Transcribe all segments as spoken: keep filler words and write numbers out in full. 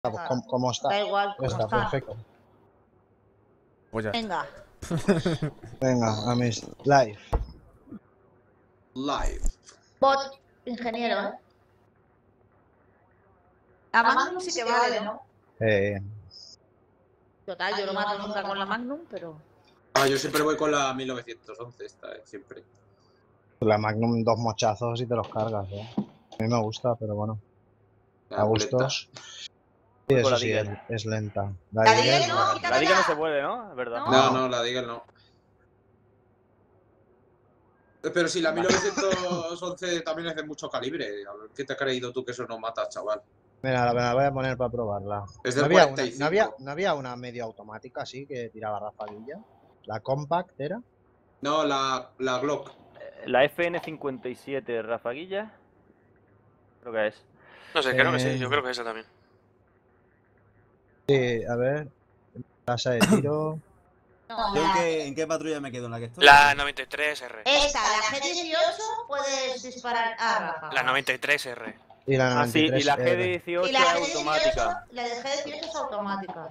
Pues, ¿cómo, ¿Cómo está? Da igual, Ya está, está. perfecto. Pues ya Venga. Venga, a mis live. Live. Bot, ingeniero, ¿eh? La Magnum sí que vale, ¿no? Eh, Total, yo no mato nunca con la Magnum, pero... Ah, yo siempre voy con la mil novecientos once, esta, eh, siempre. la Magnum, dos mochazos y te los cargas, ¿eh? A mí me gusta, pero bueno. La A boleta. gustos. Sí, Voy con eso la sí, Deagle. es, es lenta. La Deagle, Deagle no, bueno. quítala La Deagle no ya. se puede, ¿no? Es verdad. No. No, no, la Deagle no. Eh, Pero si la mil novecientos once también es de mucho calibre. A ver, ¿qué te has creído tú que eso no mata, chaval? Mira, me la voy a poner para probarla. Es ¿No del había, cuarenta y una, cinco. ¿no, había, ¿No había una medio automática así que tiraba rafaguilla? ¿La Compact era? No, la, la Glock. La F N cincuenta y siete Rafaguilla. Creo que es. No sé, creo que sí, Eh, yo creo que esa también. Sí, a ver. Tasa de tiro. No, ¿Yo en la- qué, en qué patrulla me quedo? ¿En la que estoy? La noventa y tres R. Esta, la G dieciocho, puedes disparar a ráfaga. La noventa y tres R. Y la Ah, sí, y la G R. dieciocho Y la es G dieciocho, automática. la de G dieciocho es automática.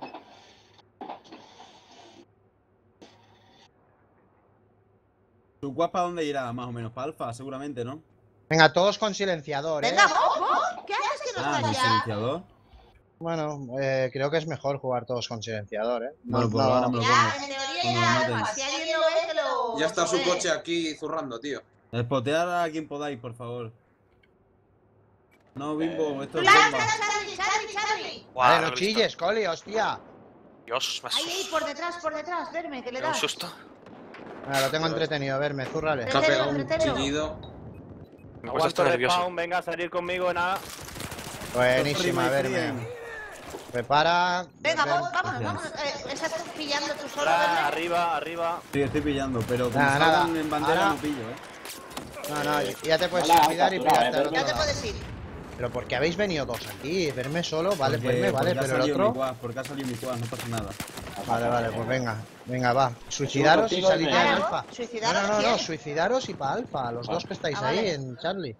¿Tu cuas para dónde irá? Más o menos, para Alfa, seguramente, ¿no? Venga, todos con silenciador, ¿eh? Venga, vos, vos, ¿qué haces que no Ah, estás ¿el ya? silenciador? Bueno, eh, creo que es mejor jugar todos con silenciador, ¿eh? No, Bueno, pues no- ahora me lo Ya, pongo. en teoría Cuando me ya, maten. Alfa, si alguien lo ve, que lo... Ya está su ve. coche aquí zurrando, tío. Espotear a quien podáis, por favor. No, Bimbo, esto es Plan, bomba. plan, Charlie, Charlie, Charlie. Guau, Vale, lo no he visto. chilles, Coli, hostia. Dios, más. Ahí, ahí, por detrás, por detrás, verme, que le Me da un das. susto. Ah, lo tengo entretenido, a verme, zúrrale. Se ha Entretenido, pegado un entretenido. chillido. Me he puesto Aguanto hasta nervioso. respawn, venga a salir conmigo, nada. Buenísima, a verme. Prepara. Venga, ver- vos, vámonos, vámonos. Eh, estás pillando tú solo, Hola, verme. arriba, arriba. Sí, estoy pillando, pero como Nada, salgan nada. en bandera Ahora- no pillo, ¿eh? No, no, ya te puedes Hola, suicidar y captura, pillarte al eh, otro Ya te lado. puedes ir. Pero ¿por qué habéis venido dos aquí? Verme solo, vale, Porque- verme, vale, porque ha pero el salido mi otro. quad, porque ha salido mi quad, no pasa nada. Vale, vale, pues venga, venga, va. Suicidaros y contigo, salid ya en Claro, alfa. suicidaros, No, no, no, no, ¿quién? suicidaros y para alfa, los dos que estáis Ah, ahí vale. en Charlie.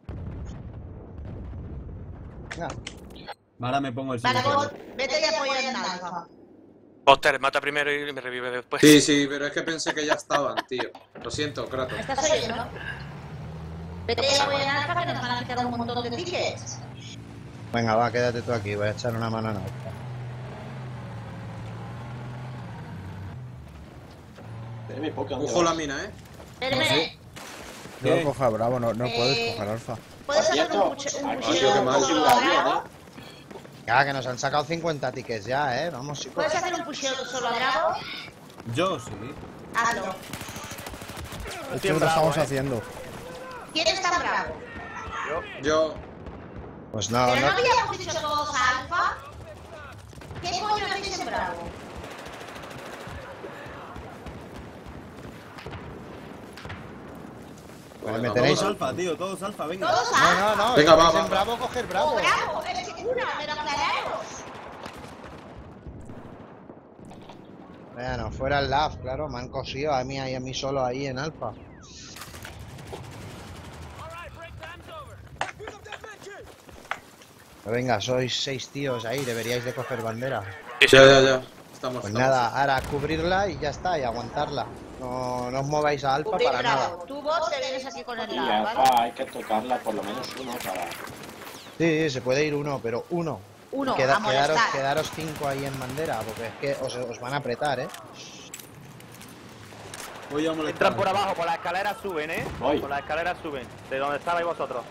Venga. Ahora me pongo el Vale, silenciador. vos, vete y apoya en alfa. Potter, mata primero y me revive después. Sí, sí, pero es que pensé que ya estaban, tío. Lo siento, Kratos. ¿Me estás oyendo? Vete y apoya en alfa, que nos van a quitar un montón de tickets. Venga, va, quédate tú aquí, voy a echar una mano en alfa. Verme, Poké, ¿dónde Ojo la vas? mina, eh. Verme, ¿Qué? No coja Bravo, no, no Eh, puedes coger Alfa. ¿puedes Por hacer un cierto, puche- un aquí tío, pucheo qué mal. solo figura a bien, Bravo? Ya, que nos han sacado cincuenta tickets ya, eh. Vamos, chicos. ¿Puedes hacer un pusheo solo a Bravo? Yo sí. Hazlo. Esto Estoy lo bravo, estamos eh. haciendo. ¿Quién está bravo? Yo. Pues no, ¿Pero no no. habíamos dicho todos a alfa? ¿Qué coño hacéis en bravo? Pues Venga, me tenéis. Todos alfa, tío, todos alfa, venga. ¿Todos No, a no, no. Venga, si va, estáis va, en va. bravo, coger bravo. bravo? Es que una, pero aclararos. Bueno, fuera el lab, claro, me han cosido a mí y a mí solo ahí en alfa. Pero venga, sois seis tíos ahí, deberíais de coger bandera. Sí, sí. Ya, ya, ya. Estamos, Pues estamos. nada, ahora cubrirla y ya está, y aguantarla. No, no os mováis a alfa Cubrir para nada. bravo. Tú vos te vienes aquí con el Y lado, ¿vale? Alfa hay que tocarla por lo menos uno para... Sí, sí, se puede ir uno, pero uno. Uno, Queda- a molestar. quedaros, quedaros cinco ahí en bandera, porque es que os, os van a apretar, ¿eh? Voy a molestar. Entran por abajo, por las escaleras suben, eh. Voy. Por las escaleras suben. De donde estabais vosotros.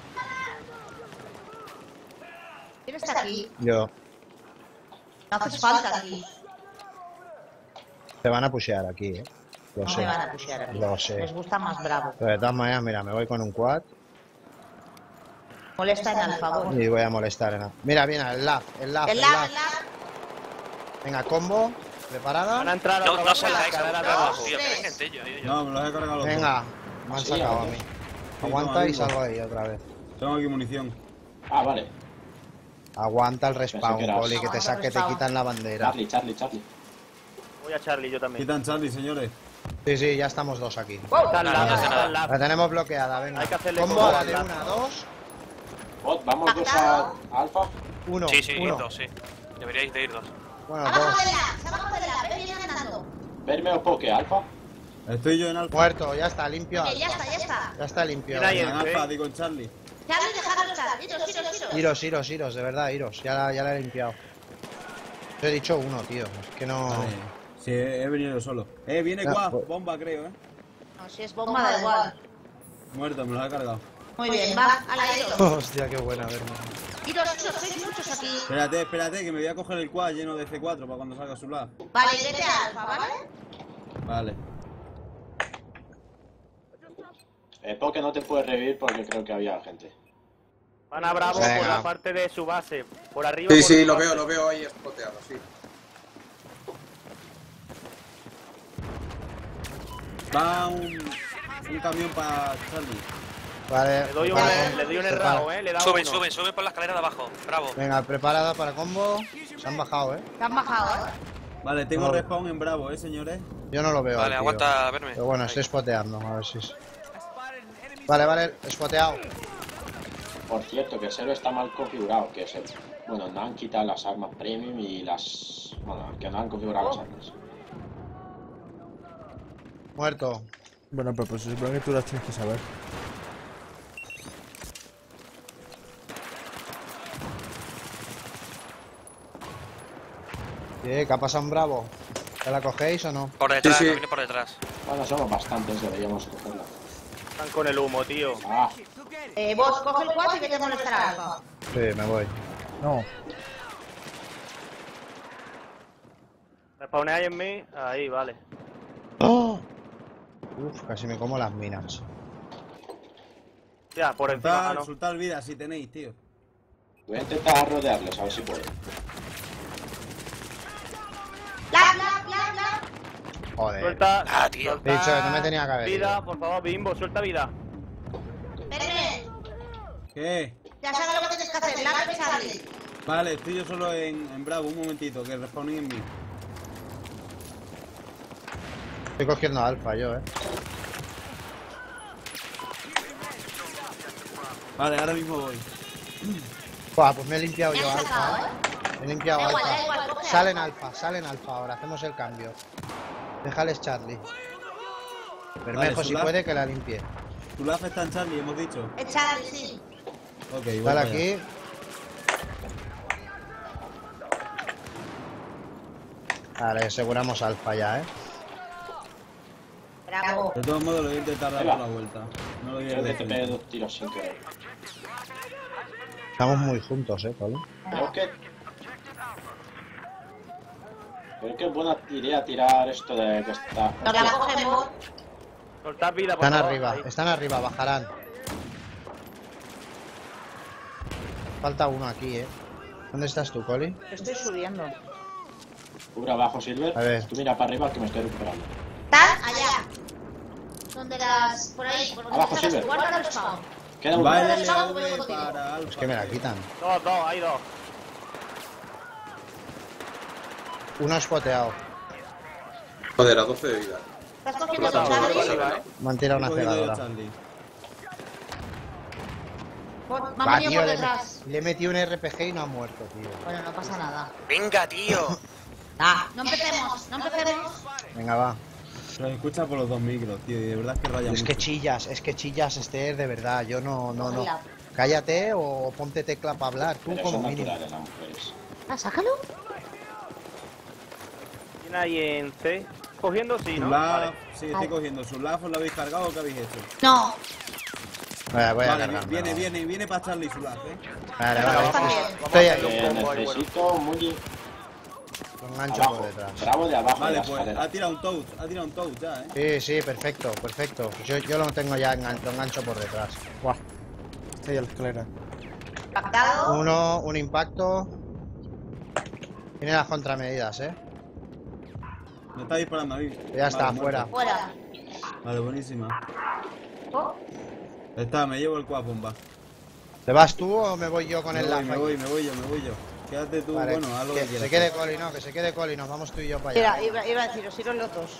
¿Quién está aquí? Yo. No haces falta aquí. Te van a pushear aquí, ¿eh? Lo No sé. me van a pushear aquí. Lo sé. Les gusta más bravo. Pero de todas maneras, mira, me voy con un quad Molesta en alfa, vos. y voy a molestar en... Mira, mira, el lab, el lab, El el lab, lab. el lab. Venga, combo, Van a preparada. entrar a No, por no las salgáis escaleras de aún. abajo. Tío, que Tres. vengan ellos. ellos. No, me los he cargado los dos. Venga, me han Sí, sacado a a mí. ver. Aguanta toma, y Bingo. salgo ahí otra vez. Tengo aquí munición. Ah, vale. Aguanta el Pensé respawn, que eras- Poli, que te, Aguanta sa- el que te respawn. quitan la bandera. Charlie, Charlie, Charlie. Voy a Charlie, yo también. Quitan Charlie, señores. Sí, sí, ya estamos dos aquí. Está al lado, no hace está nada. al lado. La tenemos bloqueada, venga. Hay que hacerle Combo como a la al de lado. una, dos, Bot, vamos dos a Alfa. uno. Sí, sí, uno. dos, sí. Deberíais de ir dos. Bueno, Abajo dos. de la, abajo de la, ven, viene andando. Verme un poco, Alfa. Estoy yo en alfa. Muerto, ya está, limpio. Que ya está, ya está. Ya está limpio. Mira ahí, En ¿eh? alfa, digo en Charlie. Charlie, dejadlo estar. Iros, iros, iros. Iros, iros, iros, de verdad, iros. Ya la, ya la he limpiado. Yo he dicho uno, tío. Es que no. Vale. Sí, he venido yo solo. Eh, viene Ah, Guap, pues- bomba creo, eh. No, si es bomba, da igual. Muerto, me lo ha cargado. Muy bien, va, a la iros. Hostia, qué buena, verme. Iros, iros, sois muchos aquí. Espérate, espérate, que me voy a coger el quad lleno de C cuatro para cuando salga su lab. Vale, vete a Alfa, ¿vale? Vale. Eh, porque no te puedes revivir porque creo que había gente. Van a Bravo Venga. por la parte de su base. Por arriba. Sí, por sí, su lo base. veo, lo veo ahí espoteado, sí. Va un, un camión para Charlie. Vale. Le doy un, prepara- le doy un prepara- errado, eh. Le da Suben, uno. suben, suben por la escalera de abajo. Bravo. Venga, preparada para combo. Se han bajado, eh. Te han bajado, ¿eh? Vale, tengo No. respawn en Bravo, eh, señores. Yo no lo veo. Vale, tío. aguanta, verme. Pero bueno, estoy spoteando, a ver si es. Vale, vale, spoteado. Por cierto, que el server está mal configurado, que es el... Bueno, no han quitado las armas premium y las... Bueno, que no han configurado las armas. Muerto. Bueno, pero pues se supone que tú las tienes que saber. ¿Qué? ¿Qué ha pasado en Bravo? ¿Ya la cogéis o no? Por detrás, Sí, sí. no viene por detrás. Bueno, somos bastantes, deberíamos cogerla. Están con el humo, tío. Ah, Eh, vos, coge el cuatro y vete a molestar a Alfa. Sí, me voy. No. Respawneáis en mí. Ahí, vale. ¡Oh! Uf, casi me como las minas. Ya, por encima. Ah, Soltar, no. soltar vida si tenéis, tío. voy a intentar rodearles, a ver si puedo. ¡La, la, la, la! Joder. Suelta. Ah, tío. suelta He dicho que no me tenía que haber Vida, ido. por favor, Bimbo, suelta vida. Vete, ¿Qué? ya sabes lo que tienes que hacer. La, Charlie. Vale, estoy yo solo en, en Bravo, un momentito, que respawnen en mí. Estoy cogiendo alfa yo, eh. Vale, ahora mismo voy. Buah, pues me he limpiado Me yo han sacado, alfa. ¿eh? Me he limpiado Da igual, da alfa. igual, coge Salen alfa. alfa, salen alfa ahora. Hacemos el cambio. Déjales Charlie. Bermejo, Vale, si Sula. puede, que la limpie. Tu laf está en Charlie, hemos dicho. Es Charlie, sí. Ok, voy Dale para allá. aquí. Vale, aseguramos alfa ya, eh. Bravo. De todos modos, lo voy a intentar dar Ahí va. por la vuelta. No lo voy a Creo que te pegué decir. dos tiros sin querer. Estamos muy juntos, eh, Pablo. Creo que... Creo que es buena idea tirar esto de que está... Nos la cogemos. Soltad vida, por Están favor. arriba, Ahí. están arriba, bajarán. Falta uno aquí, eh. ¿Dónde estás tú, Coli? Estoy subiendo. Cubre abajo, Silver. A ver. Tú mira para arriba que me estoy recuperando. Están allá. Donde las... Por ahí, por donde Abajo, están las Silver. guardas del spawn. Queda uno. Va Vale. el L A V para Alfa. Es que me la quitan. Dos, dos, hay dos. Uno spoteado. Joder, a doce de vida. ¿Estás cogiendo Explotado, con por Charlie? arriba, eh. Me han tirado una He cogido yo cegadora. Charlie. Por- Me Va, han venido tío, por le, detrás. le he metido un R P G y no ha muerto, tío. Bueno, no pasa nada. Venga, tío. Ah, no empecemos, no empecemos. Venga, va. Se los escucha por los dos micros, tío, y de verdad es que raya Es mucho. que chillas, es que chillas, Esther, de verdad. Yo no, no, no. Cógela. Cállate o ponte tecla para hablar, tú Pero como son mínimo. naturales las mujeres. Ah, sácalo. ¿Tiene ahí en C? Cogiendo, sí, Su ¿no? laf, Vale. sí, estoy cogiendo. ¿Su laf os lo habéis cargado o qué habéis hecho? No. Vale, voy a Vale, cargarme, viene, va. viene, viene para Charlie su laf, eh. Vale, Pero vale, está estoy, bien. estoy ahí. Eh, combo ahí, necesito muy... Lo engancho Abajo. por detrás. Bravo de abajo de Vale, la pues escalera. ha tirado un touch, ha tirado un touch ya, eh. Sí, sí, perfecto, perfecto. Yo, yo lo tengo ya engancho, lo engancho por detrás. Buah. Estoy a la escalera. Pactado. Uno, un impacto. Tiene las contramedidas, eh. Me está disparando a mí. Ya está, Vale, fuera. muerto. Fuera. Vale, buenísima. Oh, Está, me llevo el quad bomba. ¿Te vas tú o me voy yo con Me el voy, lazo me aquí? voy, me voy yo, me voy yo. Quédate tú, Vale, bueno, haz lo que, que quieras. se quede Coli, no, que se quede Coli, nos vamos tú y yo para allá. Mira, iba, iba a deciros, iros los dos.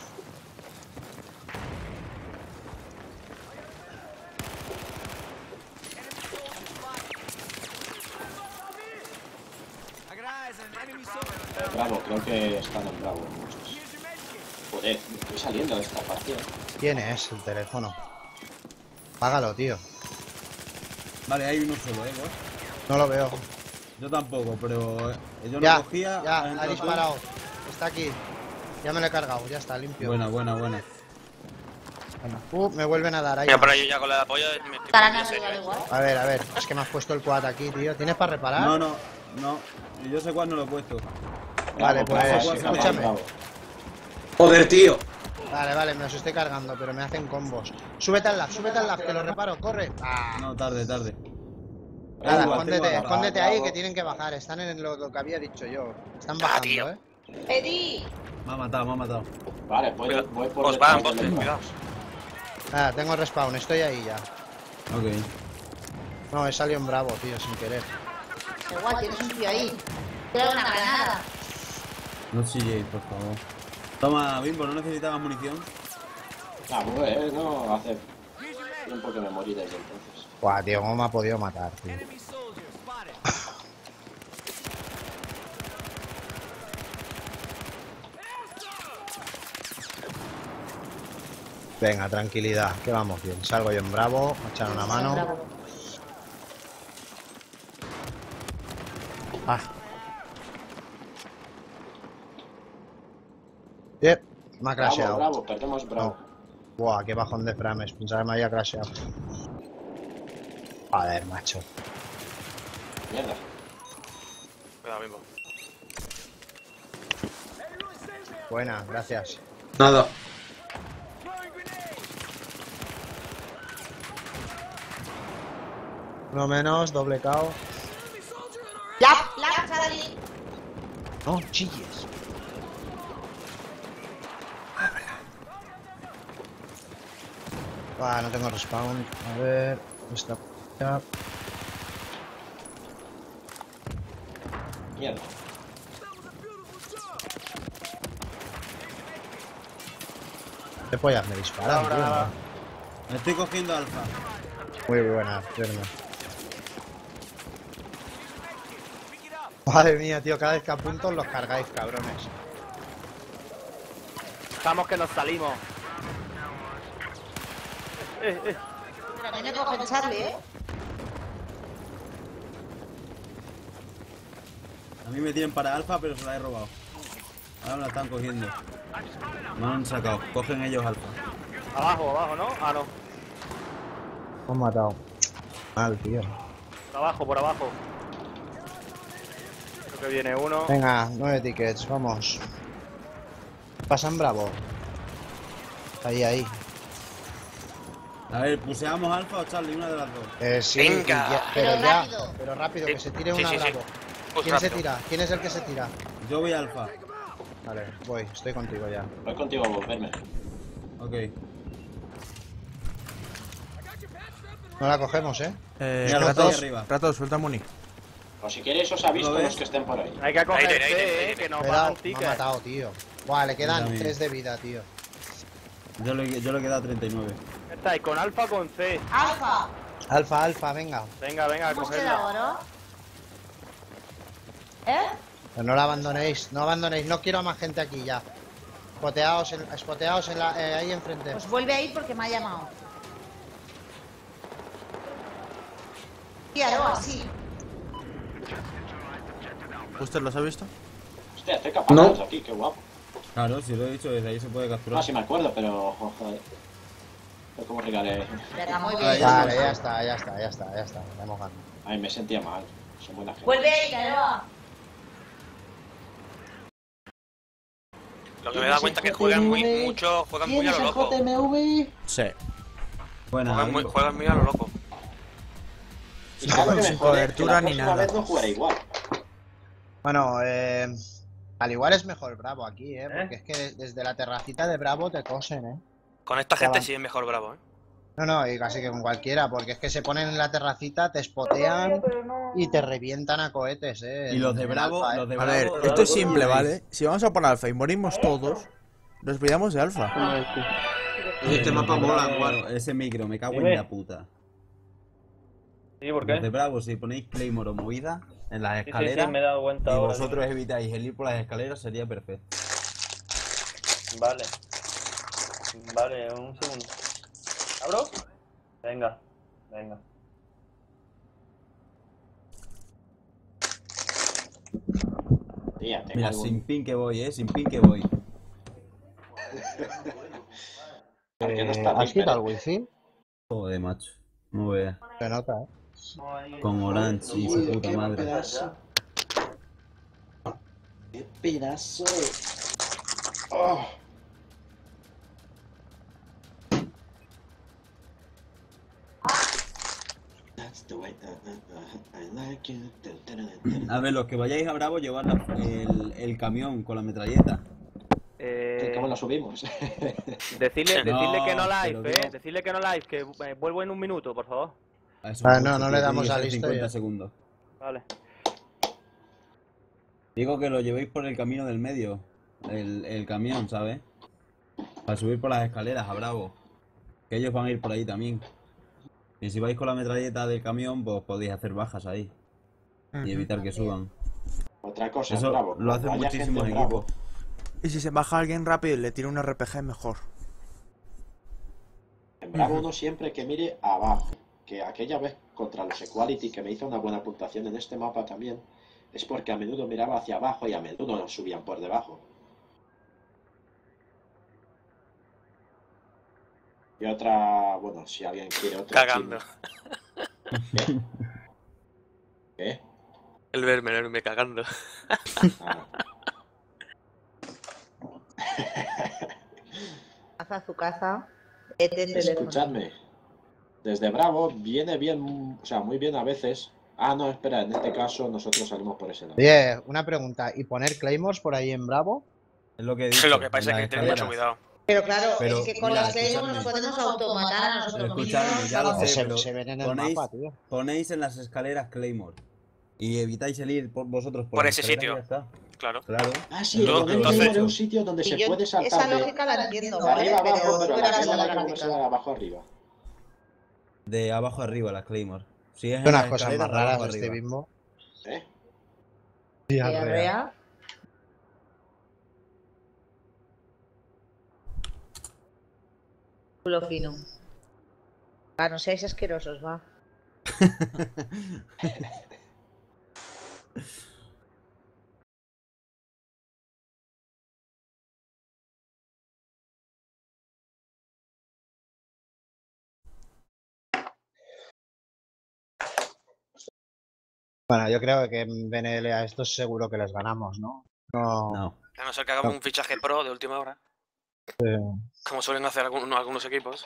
Bravo, creo que están en Bravo. Joder, estoy saliendo de esta partida. ¿Quién es el teléfono? Págalo, tío. Vale, hay uno solo, eh, vos. No lo veo. Yo tampoco, pero eh, yo Ya, lo cogía. ya, entró ha tú. disparado. Está aquí. Ya me lo he cargado, ya está, limpio. Buena, buena, buena. Uh, me vuelven a dar ahí. Mira, pero yo ya con la de apoyo me estoy Estarán poniendo arriba serio, ¿eh? igual. A ver, a ver, es que me has puesto el quad aquí, tío. ¿Tienes para reparar? No, no, no. Yo sé cuál no lo he puesto. Vale, Bravo, pues, bravo, escúchame. bravo. Joder, tío. Vale, vale, me los estoy cargando, pero me hacen combos. Súbete al lab, súbete al lab, que lo reparo, corre. Ah, No, tarde, tarde. nada, Bravo, escóndete, tengo- escóndete ahí bravo. que tienen que bajar. Están en lo, lo que había dicho yo. Están Ah, bajando, tío. eh. Eddie. Me ha matado, me ha matado. Vale, voy, Cuidado. voy por Os detrás van, del botes, Elba. cuidado. Nada, tengo respawn, estoy ahí ya. Ok. No, he salido en bravo, tío, sin querer. Igual, tienes un tío ahí. Tira una granada. No chilléis, por favor. Toma, Bimbo, ¿no necesitabas munición? Ah, pues, eh, no, hace tiempo que me morí desde entonces. Buah, tío, ¿cómo me ha podido matar, tío? Venga, tranquilidad, que vamos bien. Salgo yo en bravo, a echar una mano. Bravo. Ah. Yep, me ha Bravo, crasheado. bravo, perdemos Bravo. Buah, qué bajón de frames. Pensaba que me había crasheado. Joder, macho. Mierda. Cuidado, mismo. Buena, gracias. Nada. Uno menos, doble K O. Lap, lap, Charlie. No, chilles. Ah, no tengo respawn. A ver. Esta. Ya. Mierda. ¿Qué pollas me disparan, Ahora, tío? ahora. Me estoy cogiendo alfa. Muy buena, firme. Madre mía, tío, cada vez que apunto los cargáis, cabrones. Estamos que nos salimos. Eh, eh. Pero a mí me cogen Charlie, ¿eh? A mí me tienen para alfa, pero se la he robado. Ahora me la están cogiendo. Me han sacado. Cogen ellos alfa. Abajo, abajo, ¿no? Ah, no. Me han matado. Mal, tío. Por abajo, por abajo. Creo que viene uno. Venga, nueve tickets, vamos. Pasan bravo. Ahí, ahí. A ver, ¿puseamos alfa o Charlie? Una de las dos. Eh, sí, Venga. y ya- pero, Pero ya, rápido. pero rápido, Sí, que se tire sí, una sí, sí. bravo. Pues ¿Quién se rápido. tira? ¿Quién es el que se tira? Yo voy alfa. Vale, voy, estoy contigo ya. Voy contigo a volverme. Ok. No la cogemos, ¿eh? Eh, Mira, Kratos, ahí arriba. Kratos, suelta Muni. O si queréis os aviso ¿Lo con ves? los que estén por ahí. Hay que coger Ahí, ahí, ahí, C, ahí, eh, ahí. que nos Cuidado, pagan me ha tickets. matado, tío. Buah, le quedan también. tres de vida, tío. Yo le, yo le he quedado treinta y nueve. Estáis con alfa o con C. Alfa. Alfa, alfa, venga. Venga, venga, a Búsqueda cogerla. oro. ¿Eh? Pero no la abandonéis, no abandonéis. No quiero a más gente aquí ya. Spoteaos, en, spoteaos en la, eh, ahí enfrente. Pues vuelve ahí porque me ha llamado. Claro, así. ¿Usted los ha visto? Hostia, estoy capaz No. de aquí, qué guapo. Claro, si lo he dicho, desde ahí se puede No, capturar. si me acuerdo, pero... jo, Joder. Pero ¿cómo regalé? Venga, muy Ah, bien. ya. Vale, ya está, ya está, ya está, ya está. Ya hemos ganado. Ay, me sentía mal. Son buena gente. Vuelve ahí, Caroa. Lo que me he dado cuenta es que juegan muy mucho, juegan muy a lo loco. Sí. Buena. Juegan muy, Bimbo. juegan muy a lo loco. Y sabes lo que sin me jode, cobertura que la ni próxima nada. vez no jugaré igual. Bueno, eh, al igual es mejor Bravo aquí, ¿eh? Porque es que desde la terracita de Bravo te cosen, ¿eh? Con esta gente va. sí es mejor Bravo, ¿eh? No, no, y casi que con cualquiera, porque es que se ponen en la terracita, te spotean y te revientan a cohetes, ¿eh? Y los de En Bravo, alfa, ¿eh? los de A Bravo. ver, los esto de es Bravo simple, no ¿vale? Si vamos a por alfa y morimos todos, nos pillamos de alfa. Este mapa Los de mola, Bravo, guau. Ese micro, me cago Dime. en la puta. ¿Sí? ¿Por Los de qué? Bravo, si ponéis Claymore o movida, en las Sí, sí, escaleras, sí, me he dado cuenta y ahora. vosotros evitáis el ir por las escaleras, sería perfecto. Vale. Vale, un segundo. ¿Abro? Venga, venga. Tía, tengo Mira, algún- sin pin que voy, eh, sin pin que voy. ¿Por qué no Eh, está ¿Has Reaper, quitado el eh? wifi? Joder, macho. No veas. Se nota, ¿eh? Con Orange y su puta madre. pedazo. ¡Qué pedazo! Oh. That's the way that I like you. A ver, los que vayáis a Bravo, llevad la- el, el camión con la metralleta. Eh, ¿Cómo la subimos? decirle, No, decirle que no pero live, digo- eh. Decirle que no live, que eh, vuelvo en un minuto, por favor. Ah, eso Ah, es no, mucho, no tío, le tiene damos que a ser listo cincuenta ya. segundos. Vale. Digo que lo llevéis por el camino del medio. El, el camión, ¿sabes? Para subir por las escaleras a Bravo. Que ellos van a ir por ahí también. Y si vais con la metralleta del camión, pues podéis hacer bajas ahí. Y evitar que suban. Otra cosa, Eso Bravo. lo hacen cuando haya muchísimos gente en Bravo, equipos. Y si se baja alguien rápido y le tira un R P G, mejor. En Bravo uno siempre que mire abajo. Que aquella vez contra los Equality, que me hizo una buena puntuación en este mapa también, es porque a menudo miraba hacia abajo y a menudo nos subían por debajo. Y otra, bueno, si alguien quiere otra. Cagando. ¿Qué? ¿Qué? El verme, el verme cagando. Ah. Haz a su casa. Vete el teléfono. Escuchadme. Desde Bravo viene bien, o sea, muy bien a veces. Ah, no, espera, en este caso nosotros salimos por ese lado. Oye, una pregunta. ¿Y poner Claymores por ahí en Bravo? Es lo que he dicho. Lo que pasa en es que hay las que tener mucho escaleras. cuidado. Pero claro, Pero, es que con mira, las Claymores nos escuchadme. podemos automatar a nosotros Pero escuchadme, mismos. ya lo Vamos. sé, se, pero se ven en el ponéis, mapa, tío. ponéis en las escaleras Claymore. Y evitáis el ir por vosotros por, Por las ese escaleras sitio. y ya está. Claro. Claro. Ah, sí, Yo- poner entonces- Claymore en un sitio donde Y se yo puede saltar esa de, lógica la entiendo, de ¿vale? arriba abajo, Pero pero tú la verás en Claymore la hay que ponerse de práctica. abajo arriba. De abajo arriba las Claymore. Si es en Unas las cosas escaleras, más de abajo raras este arriba. bimbo. ¿Eh? Diarrea. Culo fino. Ah, no seáis asquerosos, va. Bueno, yo creo que en B N L a estos seguro que les ganamos, ¿no? No. No. A no ser que hagamos un fichaje pro de última hora. eh, Como suelen hacer algunos, algunos equipos.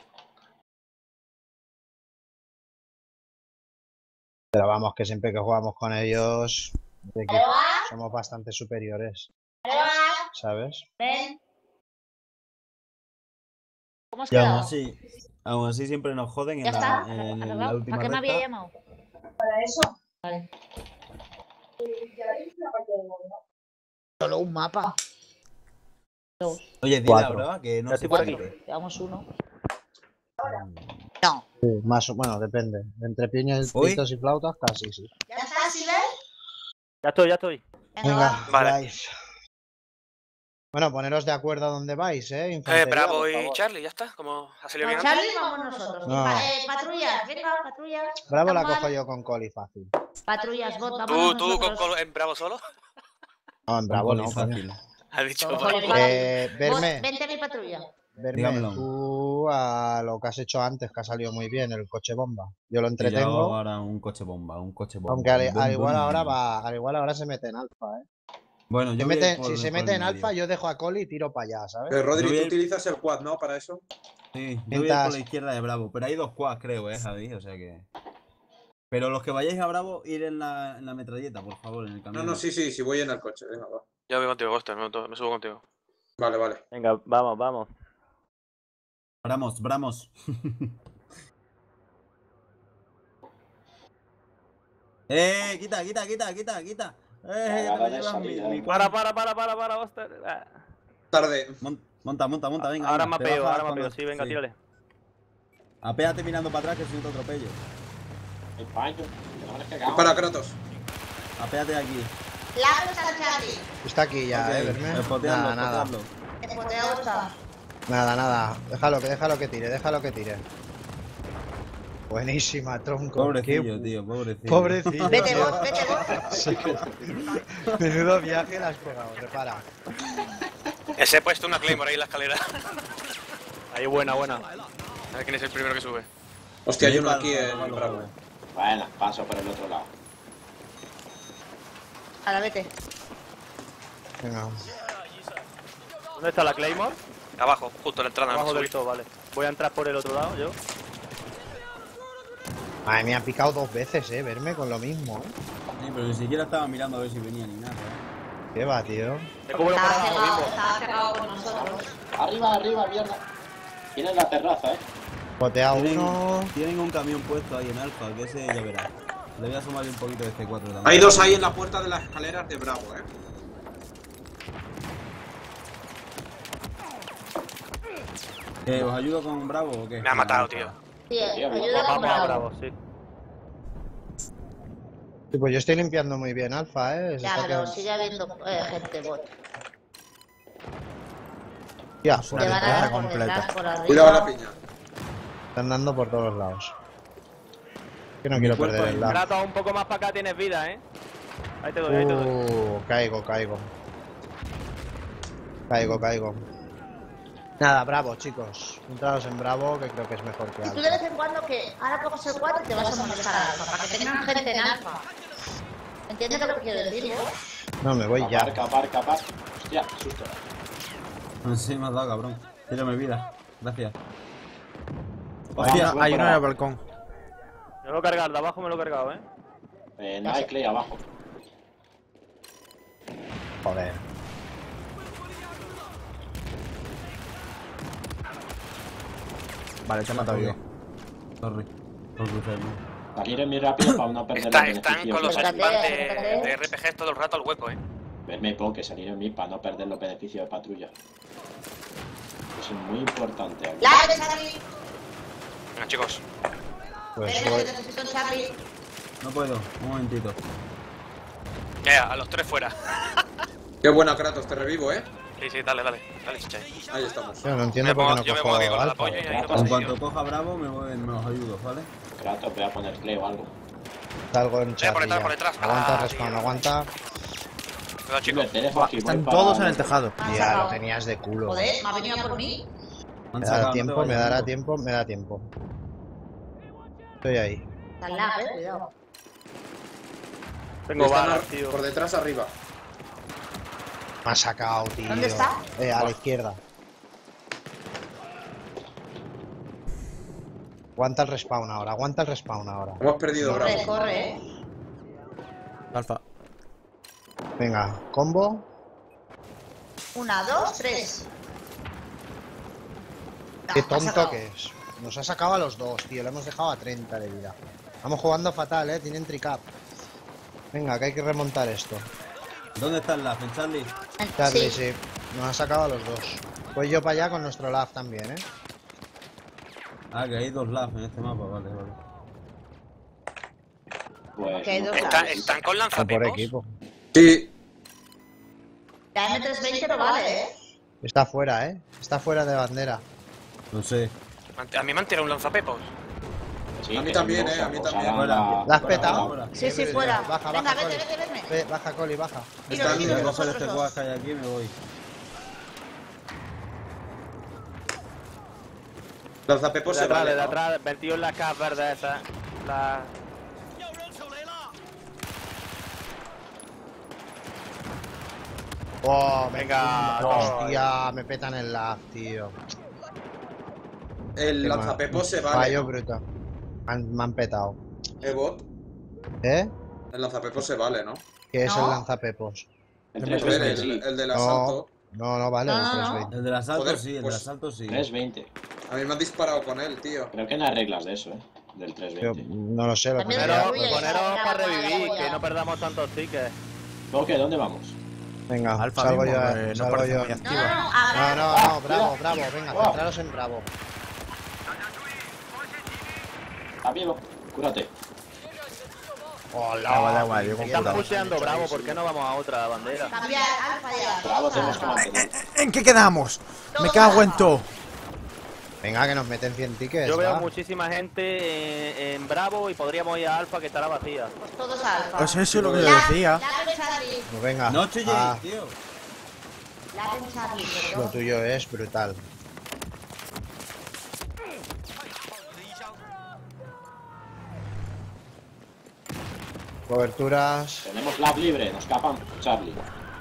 Pero vamos, que siempre que jugamos con ellos, de equipo, somos bastante superiores. ¿Sabes? Ven. ¿Cómo has Y aún quedado? así, aún así siempre nos joden en ¿Ya está? la, en la ¿Arreglado? última ¿Para qué me había recta. llamado? Para eso. Vale. Solo un mapa. Dos. Oye, dile Cuatro. a Brava que no Ya se estoy por aquí. filtre. Llevamos uno. Sí, más o bueno, depende. Entre piñas, Uy. pitos y flautas, casi sí. ¿Ya está, Silver? Ya estoy, ya estoy. Venga, va. Venga, Vale. vais. Bueno, poneros de acuerdo a dónde vais, ¿eh? Eh, Infantería, Bravo por y favor. Charlie, ya está. Como ha salido Con bien antes. Charlie vamos nosotros. No. Pa- eh, patrullas, venga, patrullas. Bravo la Vamos cojo al- yo con Coli fácil. Patrullas, bot, vamos ¿Tú, tú con, nosotros. con- en Bravo solo? No, en Bravo no, Es coño. fácil. Has dicho. Con Bravo. Coli fácil. Eh, Bot, verme, vente a mi patrulla. verme, Dígamelo. tú a lo que has hecho antes, que ha salido muy bien, el coche bomba. Yo lo Y yo entretengo, ahora un coche bomba, un coche bomba. aunque al, Bum, al igual bum. ahora va, al igual ahora se mete en alfa, ¿eh? Bueno, Se yo voy a ir mete- por- si se por mete el en medio. alfa, yo dejo a Coli y tiro para allá, ¿sabes? Pero Rodri, Yo voy a tú ir- utilizas el quad, ¿no? Para eso. Sí, yo voy a ir Mientras- por la izquierda de Bravo, pero hay dos quads, creo, eh, Javi, o sea que... Pero los que vayáis a Bravo, ir en la, en la metralleta, por favor, en el No, camión. no, sí, sí, sí, voy en el coche. Venga, va. Yo voy contigo, Costa, me, me subo contigo. Vale, vale. Venga, vamos, vamos. Bramos, bramos. ¡Eh! ¡Quita, quita, quita, quita, quita! ¡Eh! que te Cagada me de llevas mi, salida. mi Para, quad. para, para, para, para, Oster. Ah. Tarde. Mon- Monta, monta, monta, venga. Ahora venga, te mapeo, bajas ahora cuando- mapeo. Sí, venga, tírale. Apéate mirando para atrás que si no te atropello. El paño. Que no me has cagado. Dispara, Kratos. Apéate aquí. La está Charlie. Está aquí ya, Ok, eh, verme. espoteadlo, Nada, nada. espoteadlo. El poteado está. Nada, nada. Déjalo que, déjalo que tire, déjalo que tire. Buenísima, tronco. Pobrecillo, Qué- tío, pobrecillo. Pobrecillo. Vete tío. vos, vete vos. Menudo viaje le has pegado, repara. Ese he puesto una Claymore ahí en la escalera. Ahí, buena, buena. A ver quién es el primero que sube. Hostia, hay uno Palo, aquí en palo, Bravo. palo. Bueno, paso por el otro lado. Ahora vete. Venga. ¿Dónde está la Claymore? Abajo, justo en la entrada. Abajo no del todo, vale. Voy a entrar por el otro lado, yo. Madre mía, ha picado dos veces, eh, verme con lo mismo, eh. Sí, pero ni siquiera estaba mirando a ver si venía ni nada. ¿eh? ¿Qué va, tío? Te cubro Estaba para abajo cerrado, mismo. estaba cerrado con nosotros. Arriba, arriba, mierda. Tienes la terraza, eh. Botea Tienen, uno. tienen un camión puesto ahí en Alfa, que ese ya verás. Le voy a sumarle un poquito de C cuatro también. Hay dos ahí en la puerta de las escaleras de Bravo, eh. Eh, ¿Os ayudo con Bravo o qué? Me ha matado, tío. Sí, Tío, ayuda con Vamos a Bravo. Bravo, sí. Sí, pues yo estoy limpiando muy bien Alfa, eh. Se Ya, está pero quedando- sigue habiendo eh, gente bot. Ya, Una Te pues, van a ventaja dar por completa. detrás, por arriba. Cuidado a la piña. están dando por todos lados. Que no Mi quiero cuerpo perder es el lado. Trato un poco más para acá, tienes vida, ¿eh? Ahí te doy, ahí te doy. Uh, caigo, caigo. Caigo, caigo. Nada, Bravo, chicos. Entrados en Bravo, que creo que es mejor que Y tú de Alfa. vez en cuando que ahora coges el cuatro y te vas a molestar a Alfa, para que tengan gente en Alfa. ¿Entiendes lo que quiero decir, vos? No, me voy ya. Aparca, aparca, aparca. Hostia, qué susto. Sí, me has dado, cabrón. Tírame vida. Gracias. Hostia, Vamos, hay por uno en el abajo. balcón. Me lo he cargado, de abajo me lo he cargado, ¿eh? Eh, no hay clay abajo. Joder. Vale, te he matado yo. Sorry. Por cruzarme. Salir muy rápido para no perder Está- el están beneficio. con los Fíjate, spams de, fíjate. de R P Gs todo el rato al hueco, eh. Verme poco, que salir en mí para no perder los beneficios de patrulla. Es muy importante. amigo. ¡La de Charlie! Venga, chicos. Pues Ven, voy. que necesito Charlie. No puedo, un momentito. Ya, a los tres fuera. Qué buena, Kratos, te revivo, eh. Sí, sí, dale, dale. Dale, chicha. Ahí estamos. Yo no entiendo Me por qué pongo- no yo me cojo pongo aquí con el Alfa. apoyo y ahí no En En pasa cuanto tío. coja Bravo, me, voy, me los ayudo, ¿vale? Kratos, voy a poner clay o algo. Salgo en por Charlie detrás, ya. por detrás. Aguanta, Ah, respawn, tío. aguanta. Cuidado, chicos. Te dejo Buah, aquí, voy están para- todos en el tejado. Me han Ya, lo sacado. tenías de culo. Joder, me ha venido por mí. Han Me sacado, dará no te tiempo, me vayas, dará amigo. tiempo, me da tiempo. Estoy ahí. Está al lado, eh, cuidado. Tengo Están balas, ar- tío. por detrás arriba. Me ha sacado, tío. ¿Dónde está? Eh, a la izquierda. Aguanta el respawn ahora, aguanta el respawn ahora. Hemos perdido Corre, Bravo. corre, eh. Alfa. Venga, combo. Una, dos, tres. Qué Ah, ha tonto sacado. que es. Nos ha sacado a los dos, tío. Le hemos dejado a treinta de vida. Vamos jugando fatal, eh. Tienen tricap. Venga, que hay que remontar esto. ¿Dónde está el Laf? ¿En Charlie? Charlie, Sí. sí. Nos ha sacado a los dos. Voy yo para allá con nuestro Laf también, eh. Ah, que hay dos Laf en este mapa, vale, vale. Pues, Que hay dos Está- lados. ¿Están con O por lanzapepos? equipo. Sí, La M trescientos veinte no vale, eh. Está fuera, eh. Está fuera de bandera. No sé. A mí me han tirado un lanzapepos. sí, A mí que también, son eh, a mí locos, también. hagan la- ¿La has Fuera, petado? fuera. Sí, sí, Bien, fuera. bien. Baja, Venga, baja, vete, Coli. vete, vete. Ve, baja, Coli, baja. Tiro, Están- tiro, Voy a tiro, coger vosotros este dos. guas que hay aquí y me voy. lanzapepos De se atrás, vale, de ¿no? atrás, metido en la caja verde esa. La... Oh, me- Venga, hostia, me petan el Laf, tío. El Qué mal. lanzapepos se vale. Fallo ¿no? bruto. Me han, me han petado. Eh, bot. ¿Eh? El lanzapepos se vale, ¿no? ¿Qué es No. el lanzapepos? El Joder, trescientos veinte, el, sí. el del No. asalto. No, no vale, No, el no, no. trescientos veinte. El del asalto Joder, sí, el pues- del asalto sí. trescientos veinte. A mí me han disparado con él, tío. Creo que no hay reglas de eso, eh. Del Yo trescientos veinte. no lo sé, lo También pondría- lo Poneros, voy a poneros ir a para la revivir, polla. que no perdamos tantos tickets. ¿Cómo que? ¿Dónde vamos? Venga, Alfa salgo mismo, yo. que no salgo parece yo. muy No, activa. no, no, No, ahora. no, no, bravo, bravo, venga, Oh. centraros en bravo. Está vivo. Cúrate. Hola, Da igual, da igual, yo con Están puta. pusheando Bravo, ¿por qué no vamos a otra bandera? Cambiar, alfa ya. Bravo, tenemos que mantener. ¿En qué quedamos? Me cago en todo. Venga, que nos meten cien tickets. Yo veo va. muchísima gente en, en Bravo y podríamos ir a Alfa que estará vacía. Pues todos alfa. Pues eso es lo que yo La- decía. la Charlie. Pues venga. No chilléis, Ah, tío. La Charlie, lo perdón. tuyo es brutal. Coberturas. Tenemos lab libre, nos capan Charlie.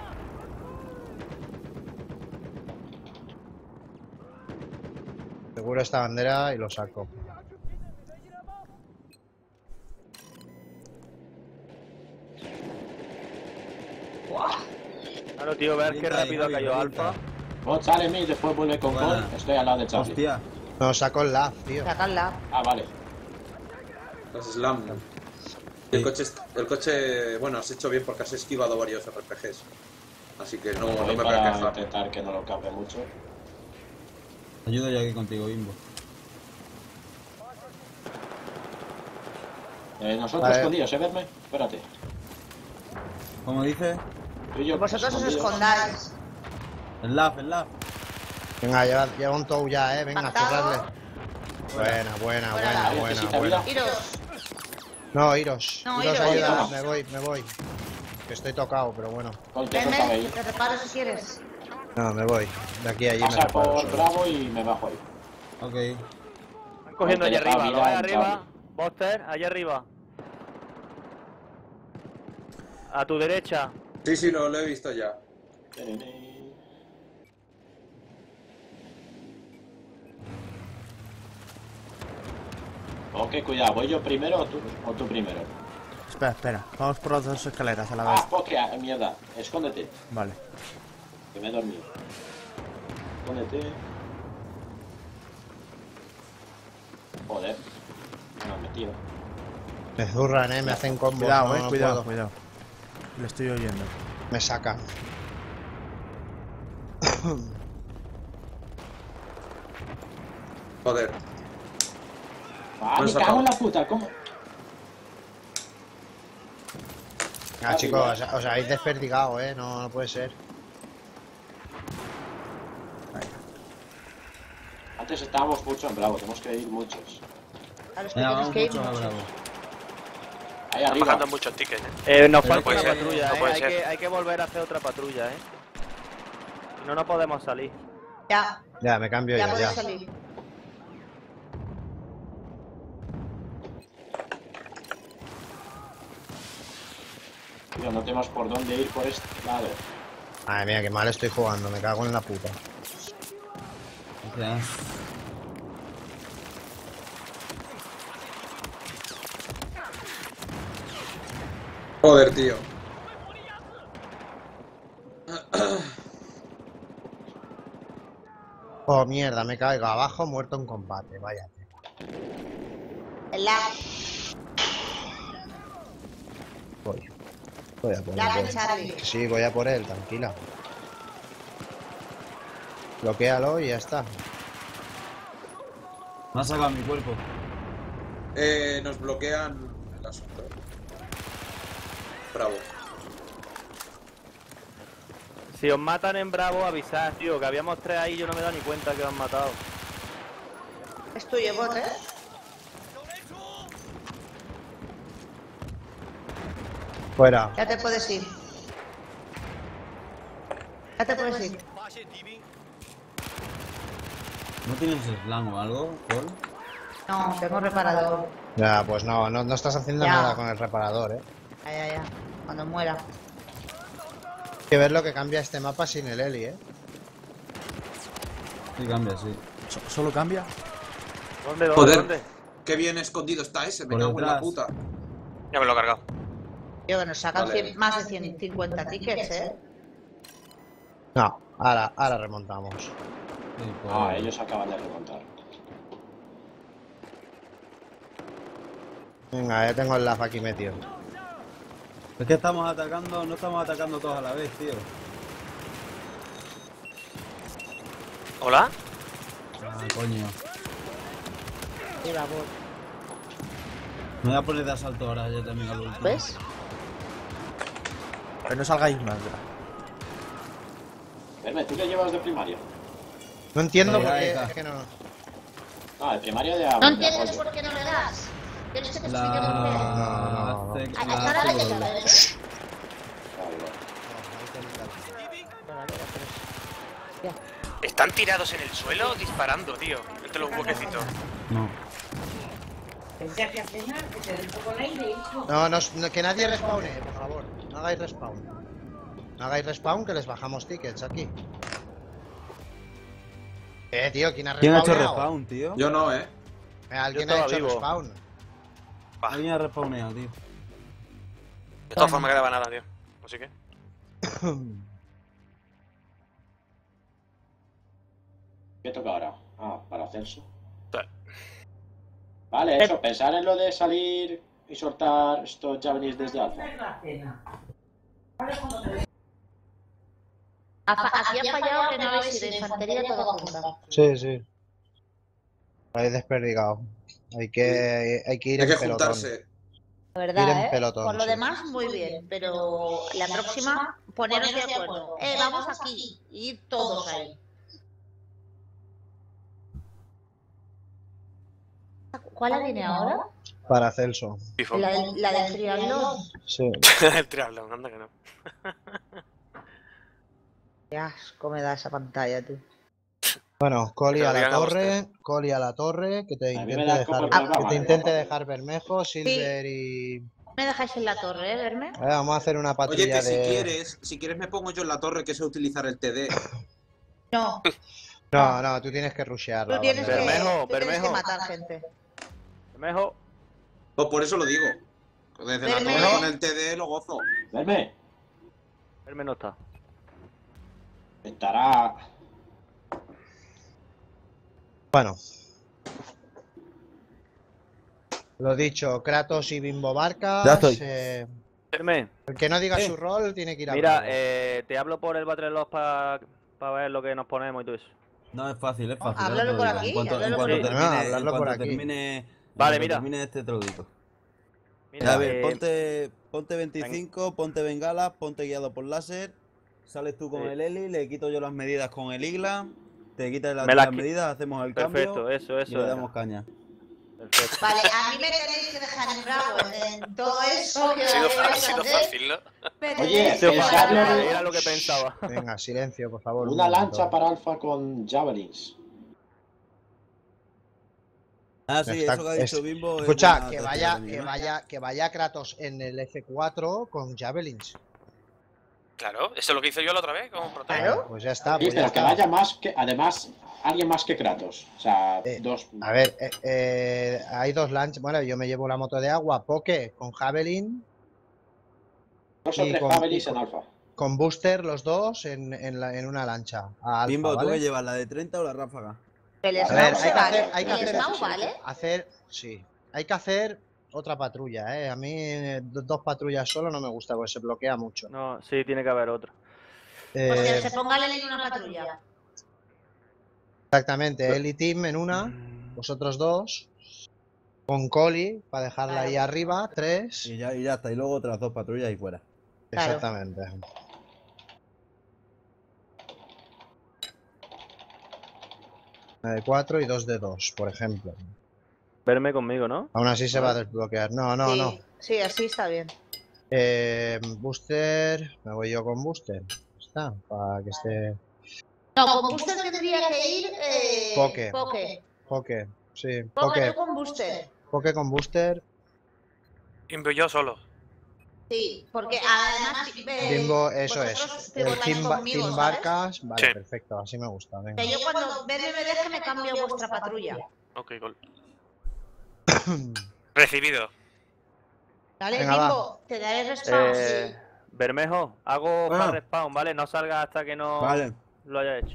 Seguro esta bandera y lo saco. Claro, tío, ver qué rápido ha caído Alfa. Bot sale mid, después vuelve con Buena. gol. Estoy al lado de Charlie. Hostia. No, saco el lab, tío. Sacarla. Ah, vale. Las slam. El coche, est- el coche, bueno, has hecho bien porque has esquivado varios R P Gs. Así que no, no Voy me voy a para quejar. intentar que no lo cape mucho. Ayudo yo aquí contigo, Bimbo. Eh, nosotros Vale. escondidos, ¿eh, verme? Espérate. ¿Cómo dices? Tú y yo Vosotros os escondidos. escondáis. El lab, el lab. Venga, lleva, lleva un tow ya, eh. Venga, Pactado. cerradle. Buena, buena, Buena. buena, buena, Necesita buena. vida. Iros. No, iros. No, iros, iros, ayuda. iros. Me voy, me voy. Que estoy tocado, pero bueno. Gol que Venme, toca que ahí. te reparo si quieres. No, me voy. De aquí a allí me Pasa reparo por solo. Bravo y me bajo ahí. Ok. Están cogiendo allá Ponte arriba, la ¿lo ves vida, arriba? Charlie. Buster, allá arriba. A tu derecha. Sí, sí, lo, lo he visto ya. Ok, cuidado, ¿voy yo primero o tú, o tú primero? Espera, espera. Vamos por las dos escaleras a la Ah, vez. ok, ah, mierda. Escóndete, Vale. que me he dormido. Escóndete. Joder. No me han metido. Me zurran, eh. Me hacen combos. Cuidado, no, eh. no Cuidado, puedo. cuidado. Le estoy oyendo. Me sacan. Joder. Ah, Me me han cago en sacado. la puta, ¿cómo? Ah, chicos, os, os habéis desperdigado, eh. No, no puede ser. Antes estábamos mucho en Bravo, tenemos que ir muchos. A los que Venga, tienes vamos que ir. mucho a muchos. Bravo. Ahí Están arriba. bajando muchos tickets, ¿eh? Eh, nos Pero falta puede una ser, patrulla, no eh. puede Hay ser. que, hay que volver a hacer otra patrulla, eh. No, no podemos salir. Ya, Ya, me cambio ya ya, podéis ya. salir. Tío, no tenemos por dónde ir por este lado. Madre mía, qué mal estoy jugando. Me cago en la puta. O sea, Joder, tío. Oh, mierda, me caigo abajo, muerto en combate. Vaya. El lag. Voy. Voy a por Lag en él. Charlie. Sí, voy a por él, tranquila. Bloquéalo y ya está. me ha sacado mi cuerpo. Eh, nos bloquean el asunto. Bravo. Si os matan en Bravo, avisad, tío, que habíamos tres ahí y yo no me he dado ni cuenta que os han matado. Es tuyo, bot, eh. Fuera. Ya te puedes ir. Ya te puedes ir. ¿No tienes slam o algo, Paul? No, tengo reparador. Ya, pues no, no, no estás haciendo Ya. nada con el reparador, eh. Ya, ya, ya. Cuando muera. Hay que ver lo que cambia este mapa sin el Eli, eh. Sí, cambia, sí. So- ¿Solo cambia? ¿Dónde, dónde, Joder. dónde? Qué bien escondido está ese, me Por cago en la detrás. puta. Ya me lo he cargado. Tío, que nos sacan Vale. cien- más de ciento cincuenta tickets, eh. No, ahora, ahora remontamos. Sí, pues- Ah, ellos acaban de remontar. Venga, ya tengo el laf aquí metido. Es que estamos atacando, no estamos atacando todos a la vez, tío. ¿Hola? Ah, coño. Iba, bot. Me voy a poner de asalto ahora yo también al último. ¿Ves? Que no salgáis más. Verme, ¿tú qué llevas de primario? No entiendo Venga, por qué. venga. Es que no. Ah, de primario de ¿No de entiendes apoyo. por qué no le das? ¿Quieres que te explique La... por qué? no, no. ce- A la cara de que célula. sabes. Vale, vale. Están tirados en el suelo disparando, tío. Entre los huequecitos. No. No, no, no, que nadie respawne, por favor. No hagáis respawn. No hagáis respawn que les bajamos tickets aquí. Eh, tío, ¿quién ha ¿Quién ha hecho respawneado? respawn, tío? Yo no, ¿eh? Eh, Alguien Yo ha estaba hecho vivo. respawn. Alguien ha respawneado, tío. De todas formas, quedaba nada, tío. Así que. ¿Qué toca ahora? Ah, para Celso. Sí. Vale, eso, pensar en lo de salir y soltar estos javelins desde alfa. Ha fa- Aquí ha fallado que no habéis ido de infantería todo junta. Sí, sí. Habéis desperdigado. Hay que, hay que ir Hay que en pelotón. juntarse. La Ir en verdad, ¿eh? pelotón, Por lo sí. demás, muy bien. Pero la próxima, poneros de acuerdo. Eh, vamos aquí. Y todos ahí. ¿Cuál la viene ahora? Para Celso. Pifo. La, del- la del triatlón. Sí. El triatlón, anda que no. Qué asco me da esa pantalla, tú. Bueno, Coli Que lo a la digan a torre, Coli a la torre, que te A mí me intente da asco dejar, porque va que te mal, intente va mal. dejar Bermejo, Silver y... ¿Me dejáis en la torre, eh, verme? A ver, vamos a hacer una Oye, patrulla que si de... quieres, si quieres me pongo yo en la torre que sé utilizar el T D. No, No, no, tú tienes que rushear. tú tienes que, Bermejo, tú tienes que Bermejo. matar gente. Bermejo. Pues por eso lo digo. Desde la Verme. torre con el T D lo gozo. Verme, Verme no está. estará. Bueno. Lo dicho, Kratos y Bimbo Barcas. Ya estoy. eh, Verme. el que no diga Eh. su rol tiene que ir a Mira, Bravo. eh, te hablo por el Battle para ver lo que nos ponemos y todo eso. No, es fácil, es fácil. Háblalo ya te lo por digo. aquí, En cuanto, en háblalo cuanto por aquí. termine, No, en hablarlo cuanto por aquí. termine, en Vale, cuanto mira. termine este te lo digo. Mira, a ver, eh, ponte, ponte veinticinco, ponte bengalas, ponte guiado por láser. Sales tú con Sí. el Eli, le quito yo las medidas con el Igla. Te quitas las, Me las las qui- medidas, hacemos el perfecto, cambio eso, y eso. le era. damos caña. Perfecto. Vale, a mí me tenéis que dejar en bravo en, en todo eso que Ha sido, vais a ha sido hacer. fácil, ¿no? Me Oye, tenéis Tío, que pensad dejar en lo de- bravo. Era lo que pensaba. Venga, silencio, por favor. un Una momento. lancha para alfa con javelins. Ah, sí, Está- eso que ha es- dicho Bimbo. es Escucha, buena que táctica vaya, también, que ¿eh? vaya, que vaya Kratos en el F cuatro con Javelins. Claro, eso es lo que hice yo la otra vez con Protect. Claro. Pues ya está. Sí, Pues ya pero que está. vaya más que. Además, alguien más que Kratos. O sea, Eh, dos. A ver, eh, eh, hay dos lanchas. Bueno, yo me llevo la moto de agua, Poke con Javelin, Dos o y tres con- javelins y con- en alfa. con Booster los dos en, en, la- en una lancha. A Alfa, Bimbo, ¿tú ¿vale? qué llevas, la de treinta o la ráfaga? El A A Smaug ver, se hay que vale. hacer, hay que El hacer, Smaug vale. hacer, sí, hay que hacer otra patrulla, ¿eh? A mí eh, do- dos patrullas solo no me gusta porque se bloquea mucho. No, sí, tiene que haber otro. Eh, Pues que se ponga Lely en una patrulla. exactamente, Eli Team en una, vosotros dos, con Coli para dejarla ahí Claro. arriba, tres, Y ya, y ya está, y luego otras dos patrullas y fuera. Claro. exactamente. Una de cuatro y dos de dos, por ejemplo. Verme conmigo, ¿no? Aún así se va a desbloquear. No, no, sí, no. Sí, así está bien. Eh, Booster, me voy yo con Booster. Está, para que esté. No, con Booster tendría que ir. Eh, Poke. Poke. Poke, sí, Poke, Poke, tú con Booster. Poke con Booster. Bimbo y yo solo. Sí, porque además. eh, Bimbo, eso vosotros es. El pivotáis Team, Ba- conmigo, team ¿sabes? Barcas. Vale, Sí. perfecto, así me gusta. Venga. Que yo cuando Verme me deje me cambio a vuestra patrulla. Ok, gol. Recibido. ¿Vale, Venga, Bimbo? Te daré respawn. Eh, Bermejo, hago Ah. fast respawn, ¿vale? No salga hasta que no Vale. lo haya hecho.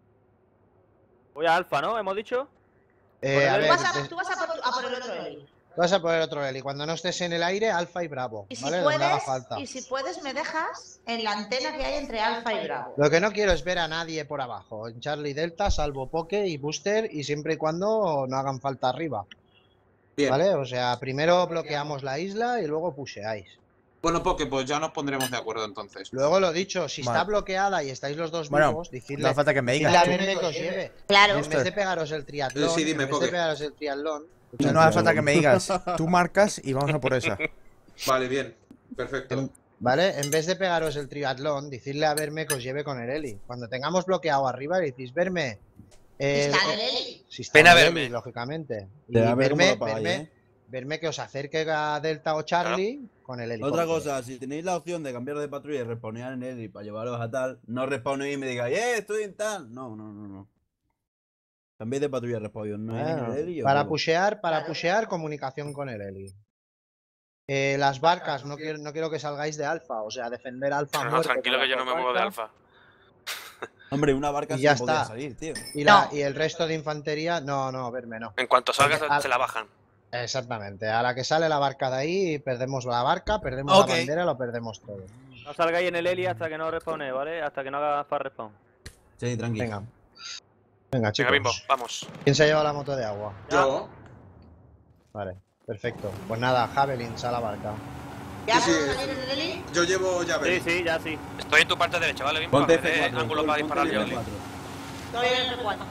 Voy a alfa, ¿no? ¿Hemos dicho? Eh, a Tú ver, vas a, des- tú vas a por, a por el otro Eli. Vas a poner otro Heli. Cuando no estés en el aire, Alfa y Bravo. Y si, ¿Vale? Donde haga puedes, falta. y si puedes, me dejas en la antena que hay entre Alfa y Bravo. Lo que no quiero es ver a nadie por abajo. En Charlie Delta, salvo Poke y Booster, y siempre y cuando no hagan falta arriba. Bien. ¿Vale? O sea, primero bloqueamos la isla y luego pusheáis. Bueno, Poke, pues ya nos pondremos de acuerdo entonces. Luego lo dicho, si Vale. está bloqueada y estáis los dos Bueno, vivos, decidle, no hace falta que me digas. decidle a tú. verme que os lleve. Claro. En vez de pegaros el triatlón, Sí, sí, dime, en vez de Poke. pegaros el triatlón, No hace falta que me digas. Tú marcas y vamos a por esa. Vale, bien. Perfecto. ¿vale? En vez de pegaros el triatlón, decidle a verme que os lleve con el Heli. Cuando tengamos bloqueado arriba, le decís verme. eh, Está en el Heli. si está Ven a en el verme. Heli, lógicamente. Y Te da a ver cómo verme, lo pagáis, verme, ¿eh? verme que os acerque a Delta o Charlie con el helicóptero. Otra cosa, si tenéis la opción de cambiar de patrulla y respawnear en Heli para llevaros a tal, no respawnéis y me digáis, ¡eh, estoy en tal! No, no, no, no. Cambiéis de patrulla, respawn, no en Bueno, el Heli. para o... pushear, para pushear, comunicación con el Heli. Eh, las barcas, no quiero, no quiero que salgáis de Alfa, o sea, defender Alfa. No, no, muerte tranquilo con que yo no las me muevo de barcas. alfa. Hombre, una barca Y sí ya podía está. salir, tío. Y, la, No. y el resto de infantería, no, no, verme no. En cuanto salgas, Porque al- se la bajan. Exactamente, a la que sale la barca de ahí, perdemos la barca, perdemos Ok. la bandera, lo perdemos todo. No salgáis en el heli hasta que no respawne, ¿vale? Hasta que no haga fast respawn. Sí, tranquilo. Venga. Venga, chicos. Venga, Bimbo, vamos. ¿Quién se ha llevado la moto de agua? Yo. Vale, perfecto. Pues nada, Javelin, sal a la barca. ¿Ya Sí, vamos sí. a salir en el Heli? Yo llevo Sí, llave. sí, ya sí. Estoy en tu parte derecha, ¿vale, Bimbo? Ponte A ver, F de cuatro. ángulo para ponte disparar F yo. cuatro. Estoy en el F cuatro.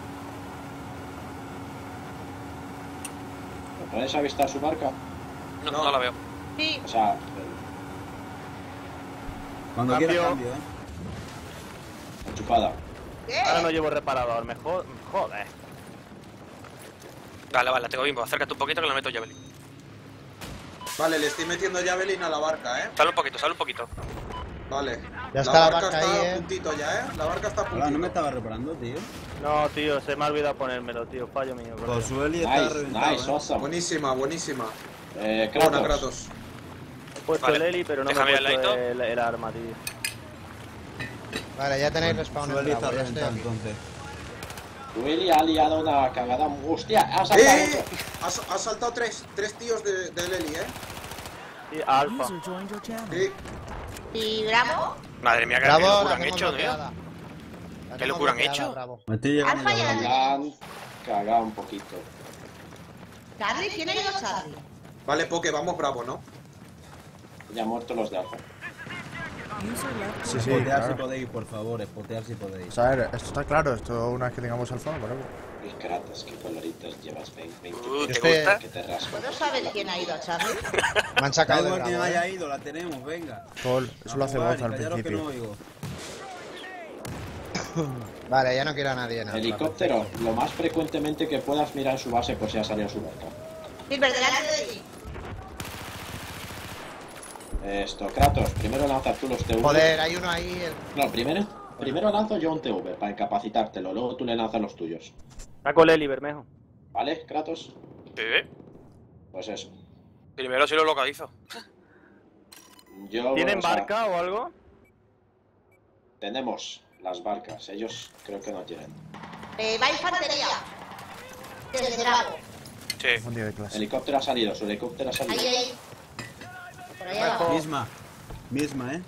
¿Me puedes avistar su barca? No, No. no la veo. Sí. O sea, Cuando Cambio. quieras cambio, eh. enchufada. ¿Qué? Ahora no llevo reparador, mejor. Joder. Vale, vale, la tengo, Bimbo. Acércate un poquito que la meto Javelin. Vale, le estoy metiendo Javelin a la barca, ¿eh? Sale un poquito, sale un poquito. Vale. Ya está la barca está ahí, a eh. puntito ya, ¿eh? La barca está a Hola, puntito. no me estaba reparando, tío. No, tío, se me ha olvidado ponérmelo, tío. Fallo mío. colega. Pues su Heli está Nice, reventado, nice, eh. awesome. Buenísima, buenísima. Eh, Buena, Kratos. Kratos. He puesto Vale, el heli, pero no me he déjame al puesto ladito. el, el arma, tío. Vale, ya tenéis respawn Su en Heli está Bravo, ya estoy reventado, aquí. entonces. Willy ha liado una cagada. ¡Hostia! ¡Ha saltado ¡Eh! otro! Ha, sa- ha saltado tres, tres tíos de, del Heli, ¿eh? Sí, alfa. Sí. ¿Y Bravo? Madre mía, qué, Bravo, qué la locura han tenemos hecho, tío. bloqueada. La ¿Qué tenemos locura han bloqueada, hecho? Bravo. Me estoy llegando Alfa ya, ya vale. La han cagado un poquito. ¿Charlie? ¿Quién ha ido a Charlie? Vale, Poke, vamos bravo, ¿no? Ya han muerto los de Alfa. Sí, sí, Spotear si claro. podéis, por favor, spotear si podéis. O sea, esto está claro, esto una vez que tengamos alfa, whatever. Y Kratos, qué coloritos llevas, veinte. Uh, ¿te Este- gusta? Que te rasco. ¿Puedo saber quién ha ido a Charlie? Me han Da sacado de igual quien Bravo, haya ¿eh? ido, la tenemos, venga. Sol, eso lo hace Vamos, voz al vale, callaros que no principio. oigo. Vale, ya no quiero a nadie en Alfa. Helicóptero, lo más frecuentemente que puedas mirar su base por si ha salido su barca. Silver, delante de ti. Esto, Kratos, primero lanzas tú los T V. Joder, hay uno ahí. el- No, primero, primero lanzo yo un T V para incapacitártelo, luego tú le lanzas los tuyos. Saco el heli, Bermejo. ¿Vale, Kratos? Sí. Pues eso. Primero sí lo localizo. Yo, ¿Tienen o sea, barca o algo? tenemos las barcas, ellos creo que no tienen. Eh, va infantería. Desde Bravo. Sí. Un día de clase. Helicóptero ha salido, su helicóptero ha salido. Ahí, ahí. Por ahí abajo. Misma. Misma, eh.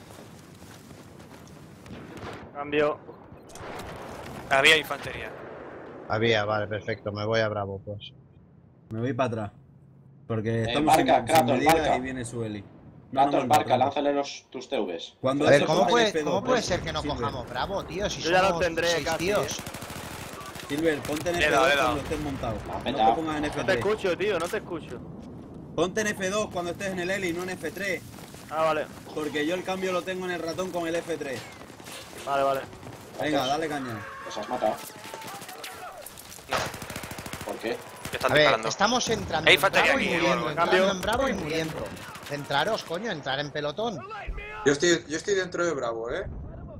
Cambio. Había infantería. Había, vale, perfecto. Me voy a Bravo, pues. Me voy para atrás. Porque Eh, estamos barca, sin, sin Kratos, medida barca. y viene su Heli. No, Kratos, no, no, barca, no, no. lánzale los, tus T Vs. Cuando A ver, eso ¿cómo coja puede, F dos, ¿cómo puede pues, ser que no Silver. cojamos Bravo, tío? Si Yo ya lo somos tendré seis casi, tíos. Silver, ponte en Le he F dado, dos le he dado. cuando estés montado. Me ha No te petado. pongas en F No te tres. escucho, tío, no te escucho. Ponte en F dos cuando estés en el Heli, no en F tres. Ah, vale. Porque yo el cambio lo tengo en el ratón con el F tres. Vale, vale. Venga, dale caña. Los has matado. No, ¿Por qué? que están A ver, disparando. estamos entrando Hay en Bravo infantería y aquí, muriendo, bueno, entrando cambio. en Bravo y muriendo. Entraros, coño, entrar en pelotón. Yo estoy, yo estoy dentro de Bravo, ¿eh?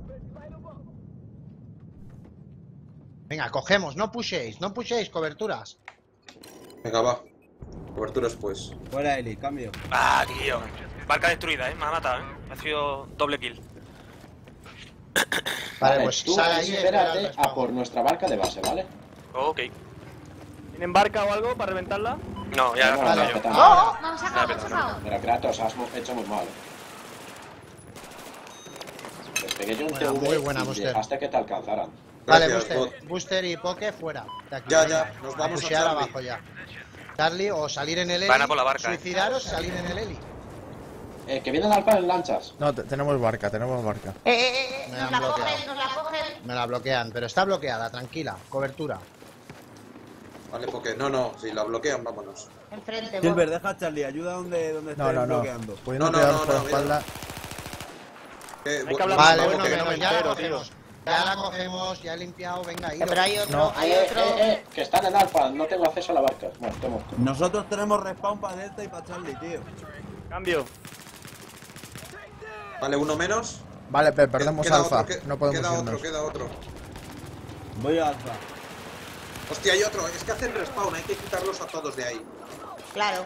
Venga, cogemos, no pushéis, no pushéis, coberturas. Venga, va. Coberturas, pues. Fuera Heli, cambio. Ah, tío. Barca destruida, eh. Me ha matado, eh. Ha sido doble kill. Vale, pues tú sal ahí y espera al espérate a respawn. por nuestra barca de base, ¿vale? Ok. ¿Tienen barca o algo para reventarla? No, ya No, lo he no, yo. que tal. ¡Oh! Me han sacado, me han Rápido, sacado. Pero Kratos, has mu- hecho muy mal. Les pegué yo un Buena, T V muy buena, y Buster. dejaste que te alcanzaran. Vale, Gracias, Booster, bot. Booster y Poke fuera. De aquí, Ya, venga. ya, nos vamos a pushear Charlie. abajo ya. Charlie o salir en el Heli. Van a por la barca, eh. Suicidaros y salir en el Heli. Eh, que vienen al par en lanchas. No, te- tenemos barca, tenemos barca. Eh, eh, eh, Me nos han la bloqueado. cogen, nos la cogen. Me la bloquean, pero está bloqueada, tranquila. Cobertura. Vale, porque no, no, si la bloquean, vámonos. Enfrente, Silver, vos. deja a Charlie, ayuda donde, donde No, estés no, no. bloqueando. Pudiendo No, no, tirar no, por la no, mira. espalda. Eh, Hay que hablar Vale, Vamos, uno que menos, no me ya la entero, tío. cogemos. Ya la cogemos, ya he limpiado, venga, Eh, iros. Pero hay otro, No. hay eh, otro. eh, eh, que están en alfa, no tengo acceso a la barca. Bueno, tengo. Nosotros tenemos respawn para Delta y para Charlie, tío. Cambio. Vale, uno menos. Vale, pero perdemos Queda alfa. otro, que- No podemos Queda irnos. otro, queda otro. Voy a Alfa. Hostia, hay otro. Es que hacen respawn, hay que quitarlos a todos de ahí. Claro.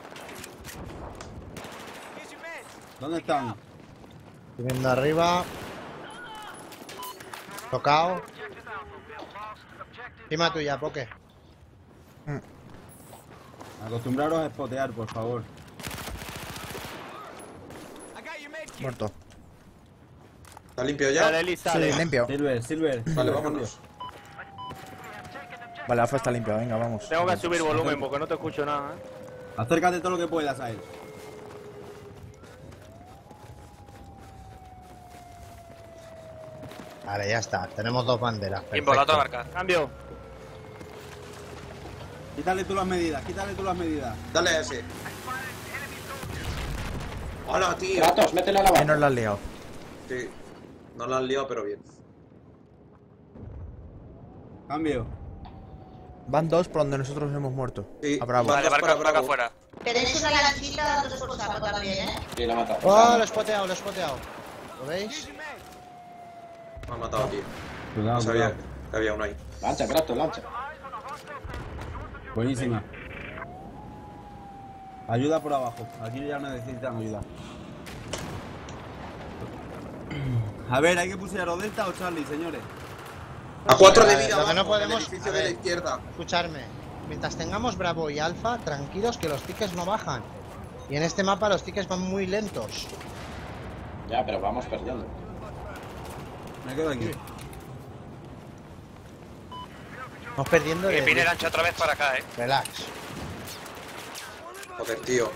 ¿Dónde están? Estoy viendo arriba. Tocado. Encima tuya, Poke. Acostumbraros a spotear, por favor. Muerto. ¿Está limpio ya? Dale, Eli, sale. Sí, limpio. Silver, Silver. Vale, Silver, vámonos. Vale, alfa está limpio, venga, vamos. Tengo que subir volumen porque no te escucho nada, ¿eh? Acércate todo lo que puedas a él. Vale, ya está. Tenemos dos banderas. Y por la otra perfecto. barca. Cambio. Quítale tú las medidas, quítale tú las medidas. Dale a ese. ¡Hola, tío! Kratos, métele a la Ahí nos barca. la has liado. Sí. No la han liado, pero bien. Cambio. Van dos por donde nosotros hemos muerto. Sí, A Bravo. vale. Vale, barca, para barca Bravo. afuera. Tenéis una lanchita dando por saco también, ¿eh? Sí, la mata. Oh, lo he spoteado, lo he spoteado. ¿Lo veis? Me han matado, tío. Cuidado, No sabía cuidado. que había uno ahí. Lancha, Kratos, lancha. Buenísima. Ayuda por abajo. Aquí ya necesitan ayuda. A ver, hay que pusear o Delta o Charlie, señores. A cuatro de Vale, vida lo que no abajo, en el podemos- edificio a de la ver. izquierda. Escucharme. Mientras tengamos Bravo y Alfa, tranquilos que los tickets no bajan. Y en este mapa los tickets van muy lentos. Ya, pero vamos perdiendo. Me quedo aquí. Vamos perdiendo Que de... viene el ancho otra vez para acá, eh. Relax. Joder, tío.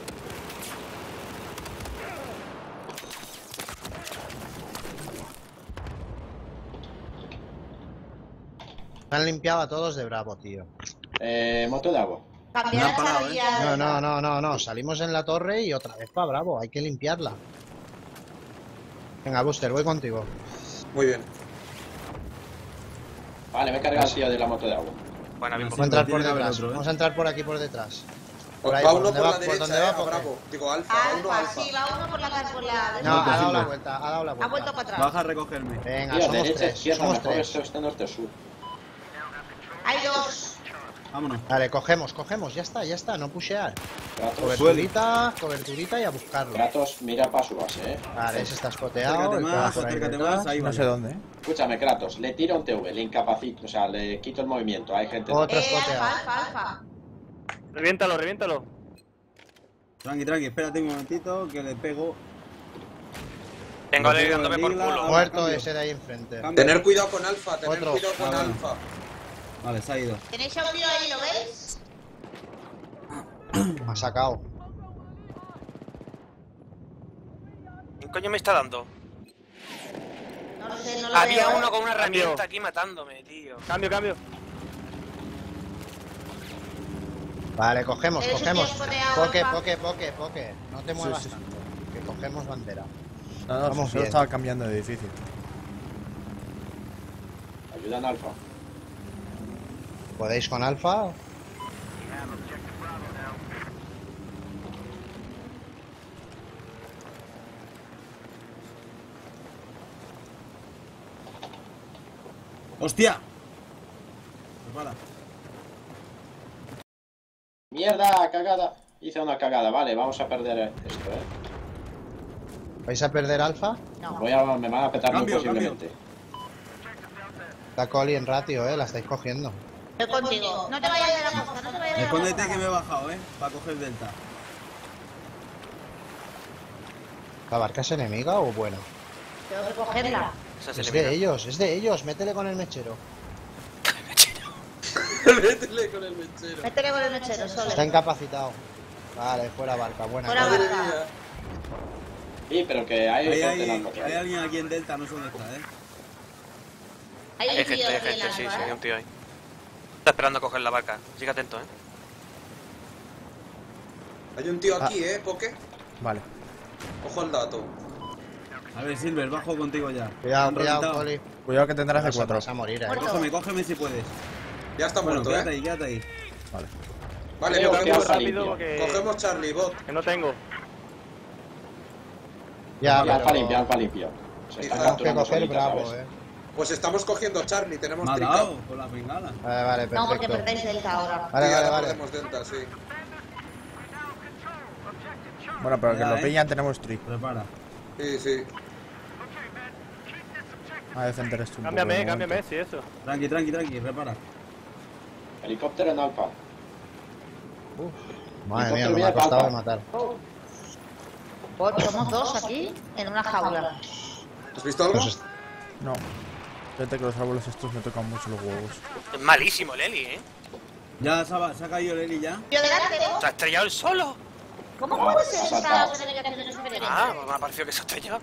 Me han limpiado a todos de Bravo, tío. Eh, moto de agua. Cambiar No ha la parado, charilla. No, no, no, no, no. Salimos en la torre y otra vez para Bravo. Hay que limpiarla. Venga, Booster, voy contigo. Muy bien. Vale, me he cargado el tío de la moto de agua. Buena, bien. Sí, Vamos a entrar tiene por que haber detrás. otro, ¿eh? Vamos a entrar por aquí por detrás. Por ahí, Va por uno donde por va- la por derecha, donde eh, va a Poke. Bravo. Digo, alfa, va uno Alfa, alfa. sí, va uno por la, por la No, ha dado la Silver. vuelta, ha dado la vuelta. Ha vuelto para atrás. Baja a recogerme. Venga, Tío, somos derecha, tres, izquierda, somos mejor tres. esto este norte o sur. Hay dos. Vámonos. Vale, cogemos, cogemos, ya está, ya está, no pushear. Kratos, Coberturita, coberturita y a buscarlo. Kratos, mira para su base, eh. Vale, ese está spoteado. Acércate el que va más, por ahí acércate detrás. más. Ahí No va. sé dónde, ¿eh? Escúchame, Kratos, le tiro un T V, le incapacito, o sea, le quito el movimiento. Hay gente. Otro Eh, spoteado. alfa, alfa, alfa. Reviéntalo, reviéntalo. Tranqui, tranqui, espérate un momentito que le pego. Tengo No a Eli tengo dándome el por Ligla. culo. Ahora Muerto cambio. ese de ahí enfrente. Cambio. Tener cuidado con alfa, tener Otro. cuidado con Ah, bueno. alfa. Vale, se ha ido. ¿Tenéis audio ahí, lo veis? Me ha sacado. ¿Quién coño me está dando? No lo sé, no lo Había veo. uno con una Cambio. herramienta aquí matándome, tío. Cambio, cambio. Vale, cogemos, Eres un cogemos. tío spoteado, Poke, alfa. poke, poke, poke. No te muevas sí, sí. tanto. Que cogemos bandera. No, no, Vamos solo bien. estaba cambiando de edificio. Ayudan alfa. ¿Podéis con Alfa? ¡Hostia! Prepara. Mierda, cagada. Hice una cagada, vale, vamos a perder esto, eh. ¿Vais a perder Alfa? No. Voy a, me van a petar muy Cambio, posiblemente. Está Coli en ratio, eh, la estáis cogiendo. Estoy contigo. No te vayas de la costa, no te vayas de la Escóndete costa. que me he bajado, eh. Para coger delta. ¿La barca es enemiga o buena? Tengo que cogerla. Esa se Es elimina. de ellos, es de ellos. Métele con el mechero. Métele con el mechero. Métele con el mechero, solo. Está incapacitado. Vale, fuera barca, buena. Fuera Madre barca. mía. Sí, pero que hay Hay, hay, helicóptero al hay alguien aquí en delta, no sé dónde está, eh. Hay Hay un tío gente, hay aquí en gente, la sí, sí, barca, hay ¿eh? un tío ahí. Está esperando a coger la barca. Sigue atento, eh. Hay un tío aquí, ¿eh, Poke? Vale. Ojo al dato. A ver, Silver, bajo contigo ya. Cuidado, Han cuidado, reventado. Poli. Cuidado que tendrás de Vas a- cuatro. vas a morir, eh. Muerto. Cógeme, cógeme si puedes. Ya está Bueno, muerto, quédate ¿eh? ahí, quédate ahí. Vale. Vale, Creo que Cambio cogemos, está rápido limpio. porque... cogemos Charlie Bot. Que no tengo. Ya, Alfa pero... limpio, alfa limpio. Se está Tenemos Tenemos que capturando coger solita, Bravo, ¿sabes? eh. Pues estamos cogiendo Charlie, tenemos Me ha tricap. dado con las bengalas. Vale, vale, No, porque perfecto. perdéis delta ahora. Vale, Sí, vale, ahora vale. perdemos Delta, sí. Bueno, pero que Ya, lo eh. pillan tenemos trick. Prepara. Sí, sí. A defender esto un poco. Cámbiame, de cámbiame, momento. sí, eso. Tranqui, tranqui, tranqui, prepara. Helicóptero en alfa. Madre mía, Helicóptero me ha viene costado palpa. de matar. Pues somos dos aquí en una jaula. ¿Has visto algo? Pues No. Fíjate que los árboles estos me tocan mucho los huevos. Es malísimo el Eli, eh. Ya se ha, se ha caído el Eli ya. Yo delante, ¿no? Se ha estrellado el solo. ¿Cómo No, puede se ser ha esta saltado. comunicaciones diferentes? Ah, me ha parecido que se ha estrellado.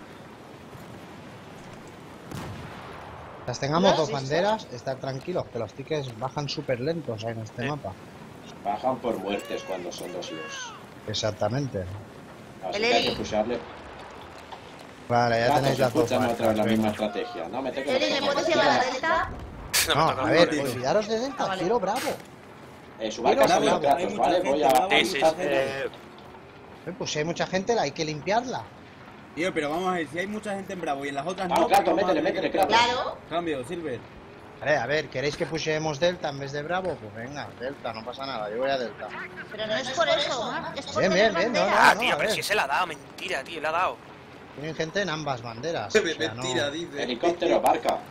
Las tengamos ¿No? dos Sí, banderas, estar tranquilos, que los tickets bajan súper lentos en este Sí. mapa. Bajan por muertes cuando son dos y dos. Exactamente. Así El que hay Eli. que pusharle. Vale, ya Gatos, tenéis las dos escúchame otra vez la barcas. misma estrategia. No me toques Eli, los ¿me ojos, puedes tira. llevar a delta? No, No, me toca a el ver, tío. olvidaros de Delta, Ah, vale. quiero Bravo. Eh, su barca Pero, salió bravo, Kratos, hay mucha ¿vale? gente, Voy a... bravo, Sí, sí, avisar. Eh, Eh, Pues si hay mucha gente, la hay que limpiarla. Tío, pero vamos a ver, si hay mucha gente en Bravo y en las otras Vamos, no... Kratos, ¿cómo vamos a métele, tener que métele, Kratos. Claro. Cambio, Silver. Vale, a ver, ¿queréis que pusiéramos Delta en vez de Bravo? Pues venga, Delta, no pasa nada, yo voy a Delta. Pero no es por eso, Omar. Es por Bien, tener bien, bien, no, bandera. Ah, no, tío, a pero ver. si se la ha dado, mentira, tío, le ha dado. Tienen gente en ambas banderas. Se o me sea, no- mentira, dice. Helicóptero, barca.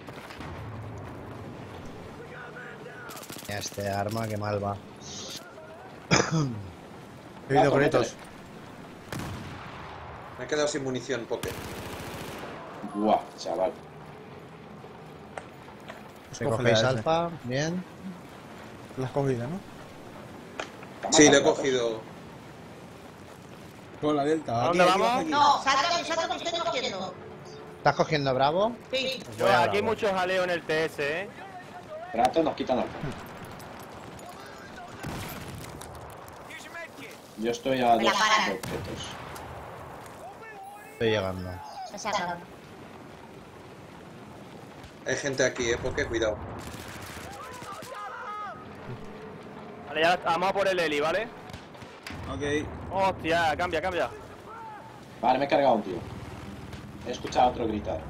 Este arma, qué mal va. He oído Kratos, gritos. métele. Me he quedado sin munición, Poke. Buah, chaval. Pues ¿Te cógele cogéis a ese. alfa? Bien. La has cogido, ¿no? Está Sí, le he matando, cogido. Con la Delta. ¿A Aquí, dónde aquí, vamos? aquí. No, salta, que salta que estoy cogiendo. ¿Estás cogiendo Bravo? Sí. Pues yo, voy a aquí hay Bravo. mucho jaleo en el T S, eh. Kratos nos quitan alfa. Yo estoy a Me dos la paran. objetos. Estoy llegando. Me sacan. Hay gente aquí, eh, Poke, cuidado. Vale, ya vamos a por el Eli, ¿vale? Ok. Hostia, cambia, cambia. Vale, me he cargado un tío. He escuchado a otro gritar.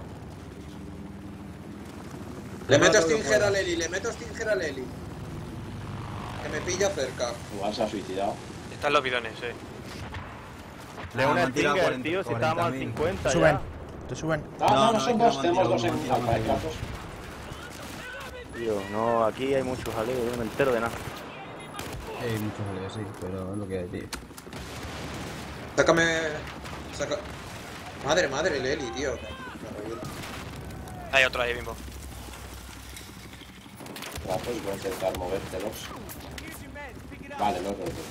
Le meto todo lo que Stinger pueda. al Eli, le meto Stinger al Eli. Que me pilla cerca. Igual se ha suicidado. Están los bidones, eh. De Ah, una me han tirado Stinger, cuarenta, tío, si cuarenta estábamos al mil. cincuenta Suben. ya. Te suben. No, No, no, no no, son aquí dos, no tenemos me han dos tirado, en no me han alfa, ¿eh, tirado. Kratos? Tío, no, aquí hay mucho jaleo, yo no me entero de nada. Hay muchos jaleos, sí, pero es lo que hay, tío. Sácame. Saca. Madre, madre, el Eli, tío. Hay otro ahí mismo. Kratos, voy a intentar movértelos. Vale, los dos.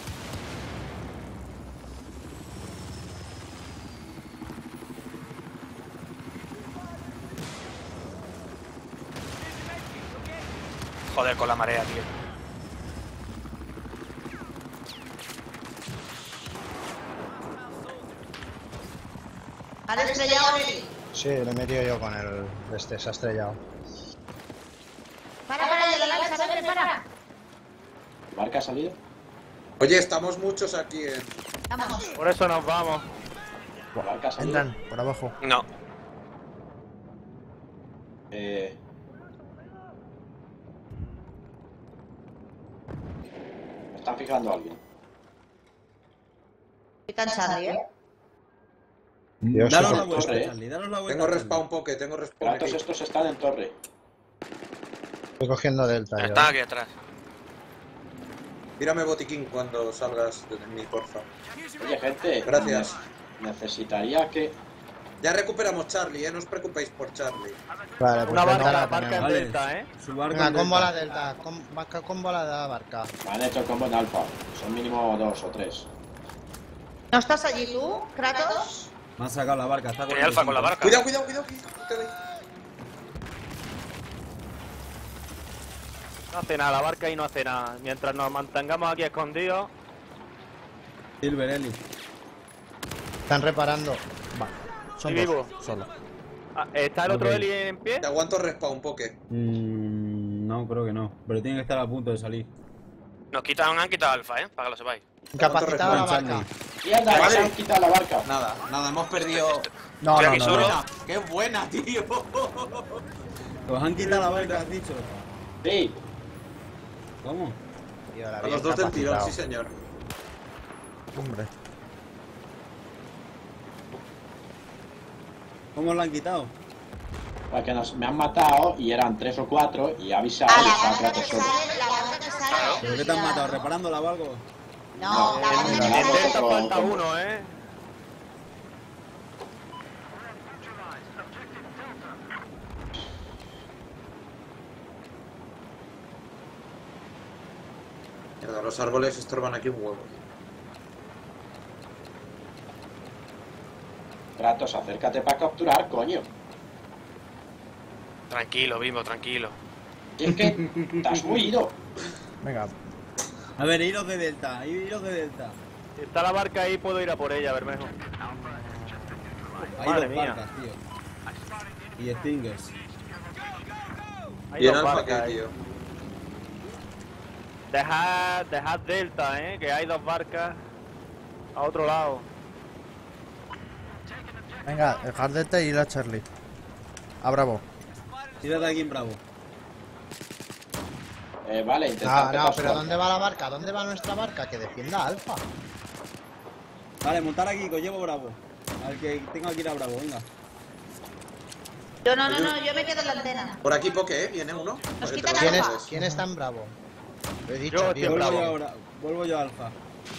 Joder, con la marea, tío. ¿Han estrellado el Eli? Sí, le he metido yo con el... Este, se ha estrellado. Para, para, de la lanza, vete, para. ¿Barca ha salido? Oye, estamos muchos aquí en. Vamos. Por eso nos vamos. ¿Barca ha salido? Entran por abajo. No. Eh... Me están fijando a alguien. Estoy cansado, ¿eh? Yo Daros soy- la vuelta, torre, eh. Charlie, daros la vuelta. Tengo Charlie. respawn, Poke, tengo respawn Kratos, aquí. estos están en torre. Estoy cogiendo Delta. yo, Está ¿eh? aquí atrás. Tírame botiquín cuando salgas de mí, porfa. Oye, gente. Gracias. ne- Necesitaría que... Ya recuperamos Charlie, eh. No os preocupéis por Charlie. Vale, pues Una Delta barca, la barca en tenemos. Vale. delta, ¿eh? Su barco Venga, en combo a la delta. Delta. Com barca combo a la barca. Me han hecho el combo en alfa. Son mínimo dos o tres. ¿No estás allí tú, Kratos? Me han sacado la barca, está Tiene alfa con la barca. Cuidado, cuidado, cuidado. que te doy. No hace nada, la barca ahí no hace nada. Mientras nos mantengamos aquí escondidos. Silver Eli. Están reparando. Vale. Son Y dos. vivo. Solo. Ah, ¿está el otro Ok. Eli en pie? Te aguanto respawn, poke. Mm, no, creo que no. Pero tiene que estar a punto de salir. Nos quitan, han quitado alfa, ¿eh? Para que lo sepáis. Incapacitado la Juan barca. ¡Mierda! que Vale. se han quitado la barca! Nada, nada, hemos perdido. No, Estoy no, aquí no, solo. no. ¡Qué buena, tío! Os han quitado la barca, has dicho. Sí. ¿Cómo? Tío, la A había los dos del tirón, incapacitado. sí, señor. Hombre. ¿Cómo lo han quitado? Porque nos, me han matado y eran tres o cuatro y he avisado A y la está barca Kratos que solo. sale, la barca que sale. ¿Pero qué te han matado? ¿Reparándola o algo? No, la barca que mira, En la sale. delta Otro falta combo. uno, ¿eh? Mierda, los árboles estorban aquí un huevo. Kratos, acércate para capturar, coño. Tranquilo, Bimbo, tranquilo. Y es que te has huido. Venga. A ver, iros de delta, iros de delta. Si está la barca ahí, puedo ir a por ella, Bermejo. Hay Madre dos mía. barcas, tío. Y Stingers. Hay ¿Y en dos alfa barcas qué, ahí. tío? Dejad, dejad delta, ¿eh? Que hay dos barcas a otro lado. Venga, dejar Delta y ir a Charlie. A Bravo. Tírate aquí en Bravo. Eh, vale, No, intentad no, pero ¿dónde va la barca? ¿Dónde va nuestra barca? Que defienda Alfa. Vale, montar aquí, que os llevo Bravo. Al que tenga que ir a Bravo, venga. Yo no, no, no, yo me quedo en la antena. Por aquí, poke, ¿eh? Viene uno. Nos Vale, quitan te lo ¿Quién, es, llevas. ¿Quién está en Bravo? Lo he dicho, Yo, tío. tío, Vuelvo Bravo. yo ahora, vuelvo yo a Alfa.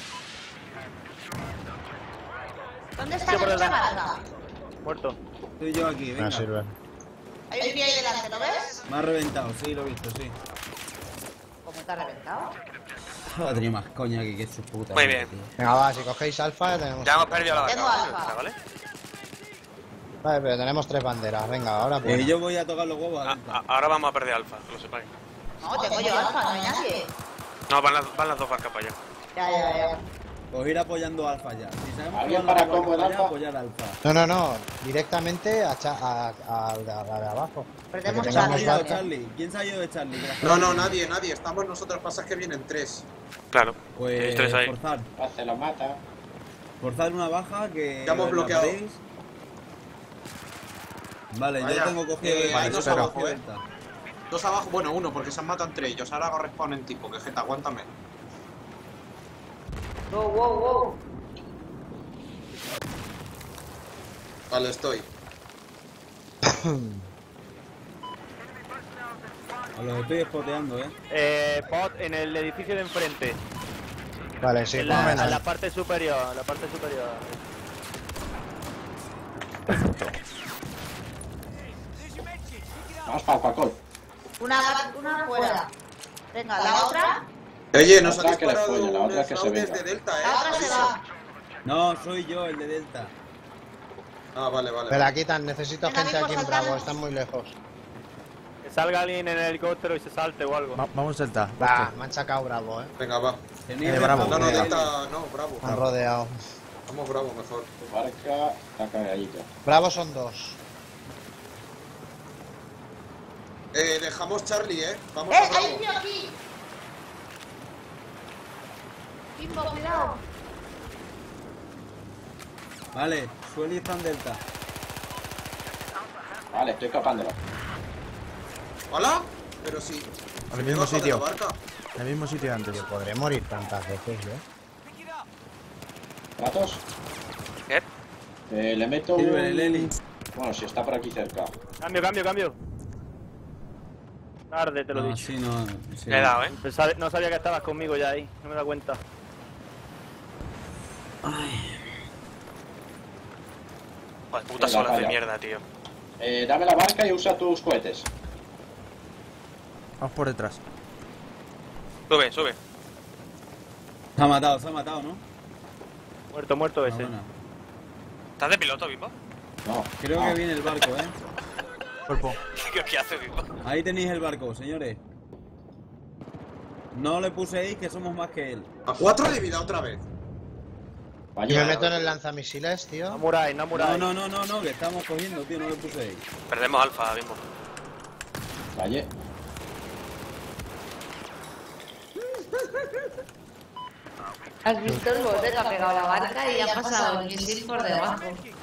¿Dónde está Yo por la otra detrás. barca? Muerto. Estoy yo aquí, No venga. sirve. Hay un tío ahí delante, ¿lo ves? Me ha reventado, sí, lo he visto, sí. ¿Cómo te ha reventado? Ha tenido más coña que que su puta. Muy madre, bien. tío. Venga, va, si cogéis Alfa ya tenemos. Ya hemos perdido la Tengo barca, alfa. ¿vale? Vale, pero tenemos tres banderas. Venga, ahora pues. Eh, yo voy a tocar los huevos a A- Delta. a- ahora vamos a perder alfa, que lo sepáis. No, tengo yo alfa, no hay nadie. No, van las, van las dos barcas para allá. Ya, ya, ya. Os ir apoyando a Alfa ya. Si sabemos que ¿Alguien van para las barcas combo en para allá, Alfa? apoyar a Alfa. No, no, no. Directamente a, cha- a, a, a la de abajo. Perdemos Porque ¿Quién se ha tengamos Charlie. ido de barca. Charlie? ¿Quién se ha ido de Charlie? Que la No, está- no, nadie, nadie. Estamos nosotros, pasa que vienen tres. Claro. Pues Tenéis tres ahí. forzar. Se lo mata. Forzar una baja que... Ya hemos la bloqueado. paréis. Vale, Vaya, yo tengo cogido... eh, vale, hay yo dos tengo abajo, cogido eh. Delta. Dos abajo, bueno, uno, porque se han matado entre ellos. Ahora hago respawn en tipo, que jeta, aguántame. Wow, wow, wow. Vale, estoy. Os los estoy spoteando, eh. Eh, bot en el edificio de enfrente. Vale, sí, en, la, fenomenal. en la parte superior, la parte superior. Vamos para Coca-Cola. Una, una fuera. Venga, la otra. Oye, nos La ha otra que le disparado follen, la otra un que se fraude venga. de Delta, eh. La otra se Aviso. va. No, soy yo el de Delta. Ah, vale, vale. Me la vale. quitan. Necesito Venga, gente Nico, aquí en saltamos. Bravo. Están muy lejos. Que salga alguien en el helicóptero y se salte o algo. Va- vamos Delta. Va, me han sacado Bravo, eh. Venga, va. Tenéis Eh, Bravo. No, no, respawn, Delta, no, bravo. Me han rodeado. Vamos bravo, mejor. Tu barca está cagadita. Bravo son dos. Eh, dejamos Charlie, eh. Vamos ¡Eh! a ¡Hay un bravo. tío aquí! Kimbo, cuidado. Vale, Sueli está en Delta. Vale, estoy escapándolo. ¿Hola? Pero sí. Al Me mismo bajo de sitio. la barca. En el mismo sitio de antes. Yo podré morir tantas veces, eh. ¿Kratos? ¿Qué? Eh, le meto Silver, el Eli. un... Bueno, si está por aquí cerca. Cambio, cambio, cambio. Tarde, te lo he No, dicho. sí, no. Sí. Le he dado, ¿eh? Pensaba- No sabía que estabas conmigo ya ahí, no me da cuenta. Joder, putas Venga, olas de vaya. mierda, tío. Eh, dame la barca y usa tus cohetes. Vamos por detrás. Sube, sube. Se ha matado, se ha matado, ¿no? Muerto, muerto ese. Buena. ¿Estás de piloto, Bimbo? No. Creo Ah, que viene el barco, ¿eh? Cuerpo. ¿Qué, qué hace, Bimbo? Ahí tenéis el barco, señores. No le puséis que somos más que él. A cuatro de vida otra vez. Yo Vaya, me meto en el lanzamisiles, No tío. muráis, no No, muráis. no, no, no, no, que estamos cogiendo, tío, no le puséis. Perdemos alfa, Bimbo. vaya. ¿Has visto el bote que ha pegado la barca y ha pasado el misil por debajo?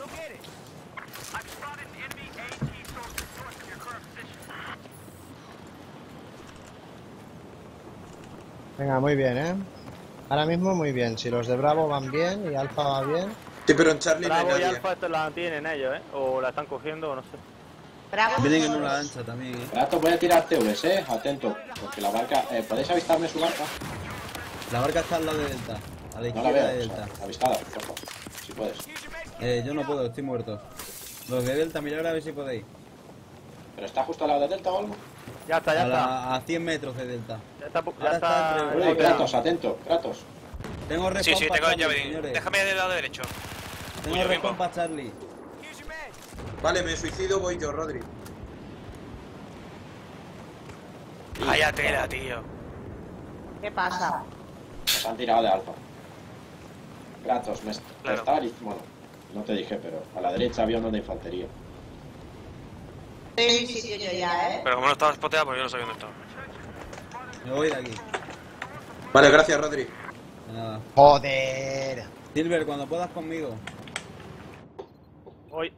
Venga, muy bien, ¿eh? Ahora mismo muy bien. Si los de Bravo van bien y Alfa va bien. Sí, pero en Charlie no hay Bravo y nadie. Alfa esto la tienen ellos, ¿eh? O la están cogiendo, o no sé. Bravo. Vienen en una lancha también, ¿eh? Rato, voy a tirar T Vs, eh. Atento. Porque la barca. Eh, ¿Podéis avistarme su barca? La barca está al lado de Delta, a la No la izquierda veo. de O Delta. sea, avistada, por favor. Si puedes. Eh, yo no puedo, estoy muerto. Los de Delta, mirad a ver si podéis. ¿Pero está justo al lado de Delta o algo? Ya está, ya A, está. la- a cien metros de Delta. Ya está, ya Ahora está está. entre- Uy, Kratos, atento. Kratos. Tengo respawn Sí, sí, para tengo el Charlie, llave. señores. Déjame del lado derecho. Tengo Uy, respawn Bimbo. para Charlie. Vale, me suicido, voy yo, Rodri. Vaya tela, tío. ¿Qué pasa? Nos han tirado de alfa. Kratos, me, me Claro. estaba dic- Bueno, no te dije, pero a la derecha había uno de infantería. Estoy en mi sitio yo ya, ¿eh? Pero como no estaba spoteado, pues yo no sabía dónde estaba. Me voy de aquí. Vale, gracias, Rodri. De nada. Joder. Silver, cuando puedas conmigo. Hoy.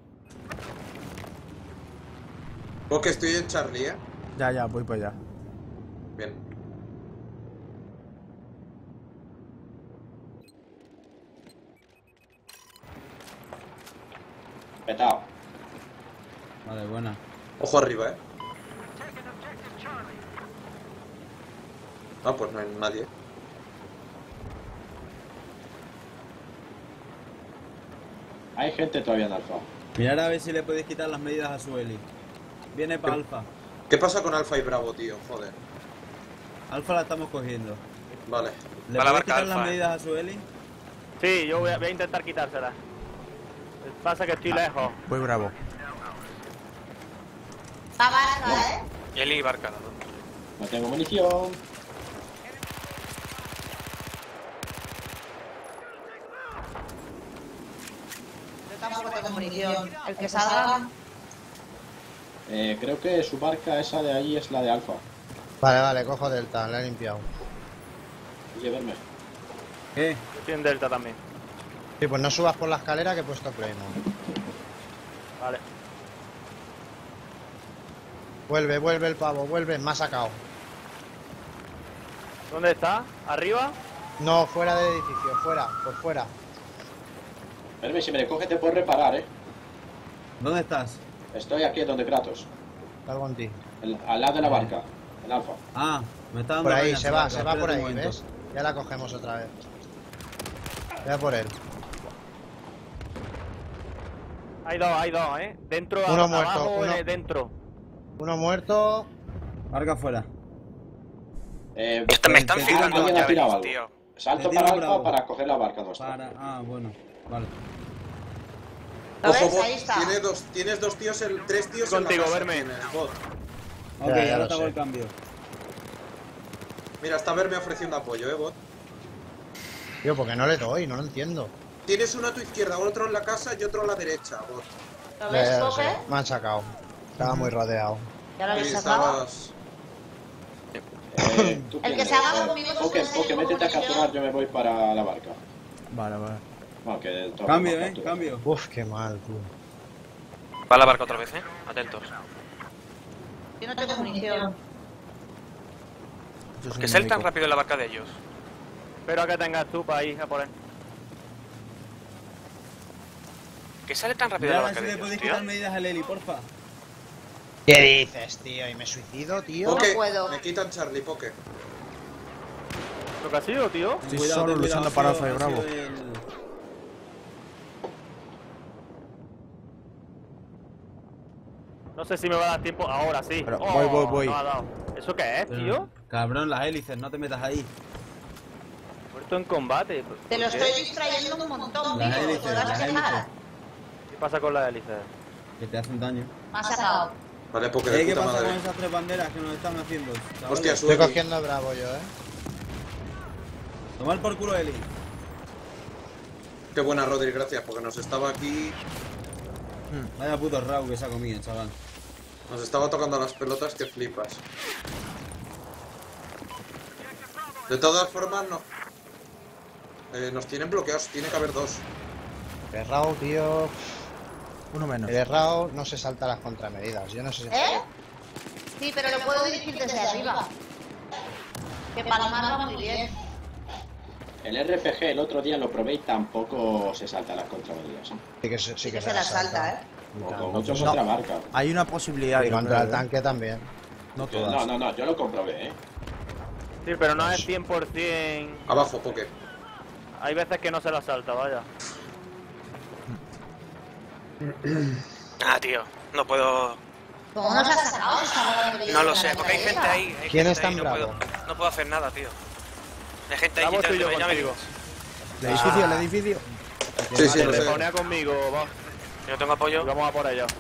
Vos que estoy en Charlie, ¿eh? Ya, ya, voy para allá. Bien. Petao. Vale, buena. Ojo arriba, ¿eh? Ah, pues no hay nadie. Hay gente todavía en alfa. Mirad a ver si le podéis quitar las medidas a su heli. Viene para ¿Qué? Alfa. ¿Qué pasa con Alfa y Bravo, tío? Joder. Alfa la estamos cogiendo. Vale. ¿Le Va la podéis barca quitar Alfa, las eh. medidas a su heli? Sí, yo voy a, voy a intentar quitársela. Pasa que estoy lejos. Voy bravo. Va barca, ¿eh? Y él y barca, las dos. No tengo munición. Yo tampoco tengo munición. El que salga. Eh, creo que su barca esa de allí es la de alfa. Vale, vale, cojo Delta, la he limpiado. Oye, verme. ¿Qué? Yo estoy en Delta también. Sí, pues no subas por la escalera que he puesto Claymore. Vale. Vuelve, vuelve el pavo, vuelve, me ha sacado. ¿Dónde está? ¿Arriba? No, fuera del edificio, fuera, por fuera. Verme, si me le coge te puedes reparar, eh. ¿Dónde estás? Estoy aquí donde Kratos. Salgo en ti. El- al lado de la barca. En alfa. Ah, me está dando Por ahí, pena se esa va, barca. se va por Espérate ahí, un momento. ¿ves? Ya la cogemos otra vez. Voy a por él. Hay dos, hay dos, ¿eh? Dentro, Uno abajo, muerto, uno- eh, dentro. Uno muerto. Barca afuera. Eh, Este- me Eh, están te fijando alguien ha ya tirado veis, algo. tío. Salto Te tiro para un alfa bravo. para coger la barca nuestra. Para... Ah, bueno. Vale. ¿Lo Ojo, ves? bot. Ahí está. Tienes dos, tienes dos tíos, en, tres tíos Contigo, en la casa. verme. Tienes, bot. Ok, Ya, ya ahora lo te hago sé. el cambio. Mira, está Verme ofreciendo apoyo, eh, bot. Tío, porque no le doy, no lo entiendo. Tienes uno a tu izquierda, otro en la casa y otro a la derecha, bot. ¿Lo Ya, ves, ya lo sé, Coque? me han sacado. Estaba muy rodeado. ¿Ya lo Y habéis sacado? estabas... Eh, tú El que tienes, se haga eh, conmigo no Poke, se Poke, enseña métete a como capturar, yo. yo me voy para la barca. Vale, vale. Bueno, que de todas Cambio, formas eh, captura. cambio. Uf, qué mal, tío. Va la barca otra vez, eh. Atentos. Yo no tengo munición. Yo soy Que un sale tan médico. rápido en la barca de ellos. Espero que tengas tú para ir a por él. Que sale tan rápido en Mira la a ver barca si de le ellos, podéis tío. quitar medidas al heli, porfa. ¿Qué dices, tío? ¿Y me suicido, tío? Poke, No puedo. me quitan Charlie, Poke. ¿Lo que ha sido, tío? Estoy Cuidado, solo ten luchando cuidado, para ha Alfa y sido- ha Bravo. sido el- No sé si me va a dar tiempo. Ahora sí. Pero Oh, voy, voy, voy. No ha dado. ¿Eso qué es, tío? Cabrón, las hélices, no te metas ahí. Muerto en combate. ¿por Te lo qué? estoy distrayendo un montón, Las tío. hélices, ¿Te vas a las quejar? hélices. ¿Qué pasa con las hélices? Que te hacen daño. Me has sacado. Vale, Poke Eh, de ¿Qué puta pasa con madre. esas tres banderas que nos están haciendo? chavales? Hostia, Estoy suerte. cogiendo a Bravo yo, eh. Tomar por culo, Eli. Qué buena, Rodri, gracias, porque nos estaba aquí. Vaya puto Raúl que se ha comido, chaval. Nos estaba tocando las pelotas que flipas. De todas formas, no. Eh, nos tienen bloqueados, tiene que haber dos. El Errao, tío. Uno menos. El Errao no se salta las contramedidas. Yo no sé si. ¿Eh? Sí, pero lo puedo dirigir desde arriba. Que Palmar va muy bien. El R P G el otro día lo probé y tampoco se salta las contramedidas. ¿eh? Sí que, se- sí Sí que que se la salta, ¿eh? Y O tanto. con muchos No. otra marca. Hay una posibilidad. Y yo contra el creo, ¿eh? tanque también. No Yo- todas. no, no, no, yo lo comprobé, ¿eh? Sí, pero no es cien por cien. Abajo, Poke. Hay veces que no se la salta, vaya. Ah, tío, no puedo. ¿Cómo nos has sacado esta bola de No lo la sé, porque hay gente metralleta? ahí. Hay ¿Quién gente está ahí, en no Bravo? puedo, no puedo hacer nada, tío. Hay gente ahí Bravo, estoy yo quitándome, ya me contigo. digo. El edificio, el edificio. Sí, sí, Vale, lo sé. respawnea conmigo, va. Yo no tengo apoyo. Y vamos a por ella.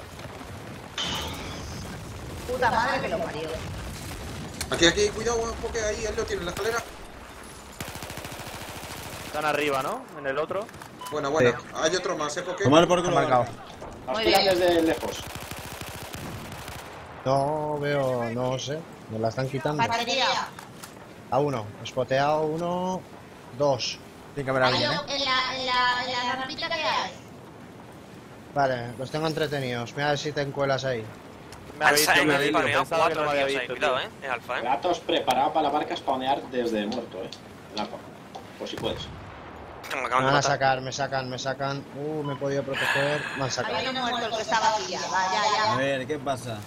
Puta madre que lo parió. Aquí, aquí, cuidado, Poke, ahí, él lo tiene en la escalera. Están arriba, ¿no? En el otro. Buena, buena. Hay otro más, ¿eh, Poke? Tomar por culo. Está marcado. Nos Muy tiran bien. desde lejos. No veo, no sé. Me la están quitando. Batería. A uno. Espoteado uno. Dos. Tiene que haber Hay alguien, en ¿eh? la, en la, en la rampita que hay. Vale, los tengo entretenidos. Mira a ver si te encuelas ahí. Me habéis Alfa, yo me me han habéis- yo spaneado pensaba que no cuatro me había tíos ahí, visto, cuidado, tío. eh. Es alfa, eh. Gatos preparado para la barca spawnear desde muerto, ¿eh? En alfa. Por si puedes. Me Me acaban de van a matar. sacar, me sacan, me sacan. Uh, me he podido proteger. Me han sacado. Hay uno muerto, el que estaba aquí ya. Va, ya, A ya. ver, ¿qué pasa?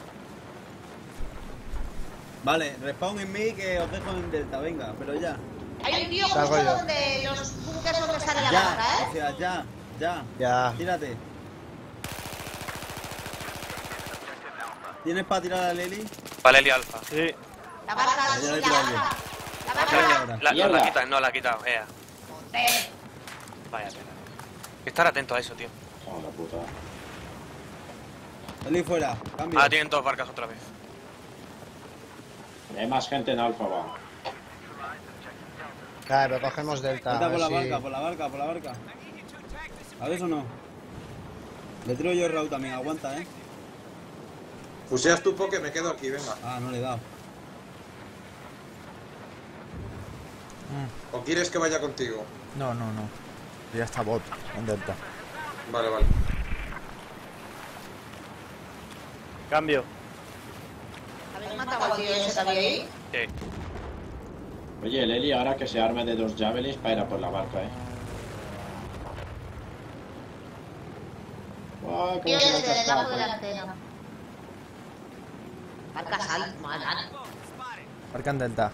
Vale, respawn en mí que os dejo en Delta, venga, pero ya. Hay un tío Salgo justo yo. donde los bunkers donde sale la Ya, barca, o ¿eh? sea, ya, ya. Ya. Tírate. ¿Tienes para tirar a Leli? Valeria alfa. Sí. La barca, Ya le he la tirado barca. La Vale, barca. ahora. La, no, Mierda. la quita, no la ha quitado, ea. Joder. Vaya pena. Hay que estar atento a eso, tío. Oh, la puta. Leli fuera, cambio. Ahora tienen dos barcas otra vez. Hay más gente en alfa, va. Vale, pero cogemos Delta. Vete a por ver la si- barca, por la barca, por la barca. ¿Sabes o no? Le tiro yo el Raúl también, aguanta, eh. Fuseas tú, Poke, me quedo aquí, venga. Ah, no le he dado. Mm, ¿O quieres que vaya contigo? No, no, no. Ya está bot en Delta. Vale, vale. Cambio. ¿Habéis matado al tío ese que había ahí? Sí. Oye, Leli, ahora que se arme de dos javelins para ir a por la barca, ¿eh? Guau, cómo Tío se me ha desde el lado atascado, de la tío. antena. Barca sal, mala. Marca en Delta.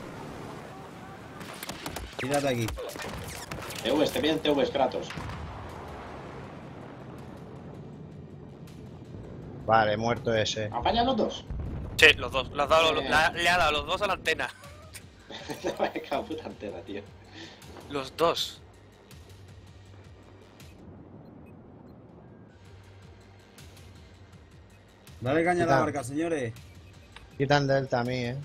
Tírate aquí. T V, esté bien, T V, Kratos. Vale, muerto ese. Apaña los dos. Sí, los dos. Le, has dado los- Eh. la- le ha dado los dos a la antena. Me cago en puta antena, tío. Los dos. Dale caña a la Quita. barca, señores. Quitan Delta a mí, eh.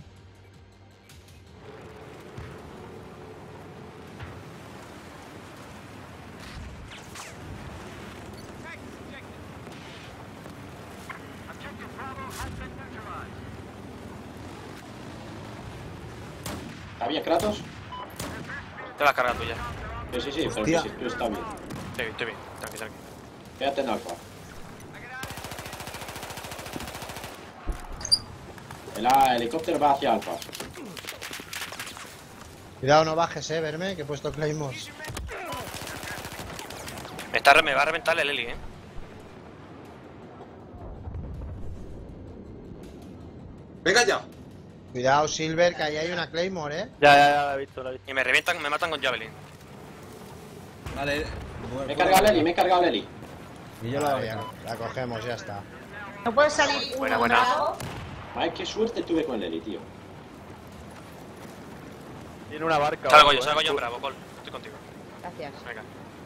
¿Está bien, Kratos? Te la has cargado tú ya. Sí, sí, sí, pero Hostia. que si tú está bien. Estoy bien, estoy bien. Tranqui, tranqui. Quédate en alfa. El ah, helicóptero va hacia alfa. Cuidado, no bajes, eh, verme, que he puesto Claymores. Me, está, me va a reventar el Eli, eh. Venga ya. Cuidado, Silver, que ahí hay una Claymore, ¿eh? Ya, ya, ya, la he visto, la he visto. Y me revientan, me matan con Javelin. Vale. Me he cargado Leli, me he cargado Leli. Y yo la Vale, hago. ya, la cogemos, ya está. No puede salir uno Buena, buena. bravo. Ay, qué suerte tuve con Leli, tío. Tiene una barca. Salgo abajo, yo, ¿eh? salgo yo en bravo, Col. Estoy contigo. Gracias. Venga.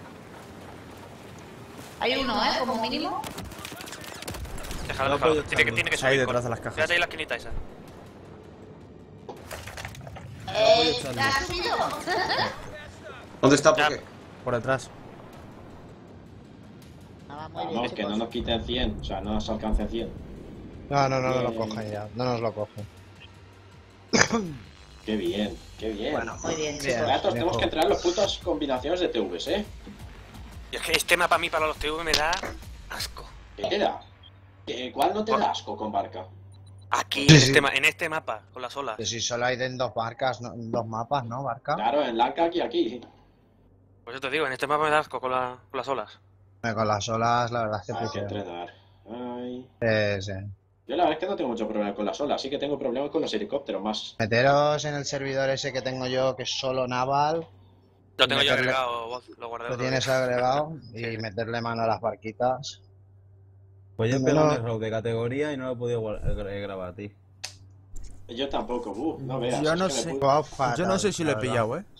Hay uno, ¿eh? Como mínimo. Déjalo, No déjalo. puedo Tiene que, echarlo. tiene que Ahí subir, detrás Col. de las cajas. Quédate ahí en la esquinita esa. Eh, echarlo. ¿la has subido? ¿Dónde está? Ya. ¿Por qué? Por detrás. Ah, muy bien, Vamos, que no chicos. nos quiten cien, o sea, no nos alcance cien. No, no, no, no lo Bien. cojan ya. No nos lo cogen. Qué bien, qué bien. Bueno, Muy bien, bien. chicos. Gatos, tenemos mejor. que entrar en las putas combinaciones de T Vs, ¿eh? Y es que este mapa a mí para los T V me da asco. ¿Qué te da? ¿Qué- ¿Cuál no te da asco con barca? Aquí, Sí, en, sí. Este, ma- en este mapa, con las olas. Que si solo hay en dos barcas, ¿no? En dos mapas, ¿no? Barca. Claro, en Lanka aquí, aquí. Pues yo te digo, en este mapa me da asco con, la- con las olas. Eh, Con las olas, la verdad es que Hay que puteo. entrenar. Ay. Sí, sí. Yo la verdad es que no tengo mucho problema con las olas, sí que tengo problemas con los helicópteros más. Meteros en el servidor ese que tengo yo, que es solo naval. Lo tengo yo Meterle- agregado, vos, lo guardé. Lo otro tienes día. agregado y Sí. meterle mano a las barquitas. Pues yo he No, pegado un no. error de categoría y no lo he podido gua- gra- grabar a ti. Yo tampoco, uh, no veas. Yo es no que me sé. pu- Jugado fatal, Yo no sé si lo he la verdad. pillado, ¿eh?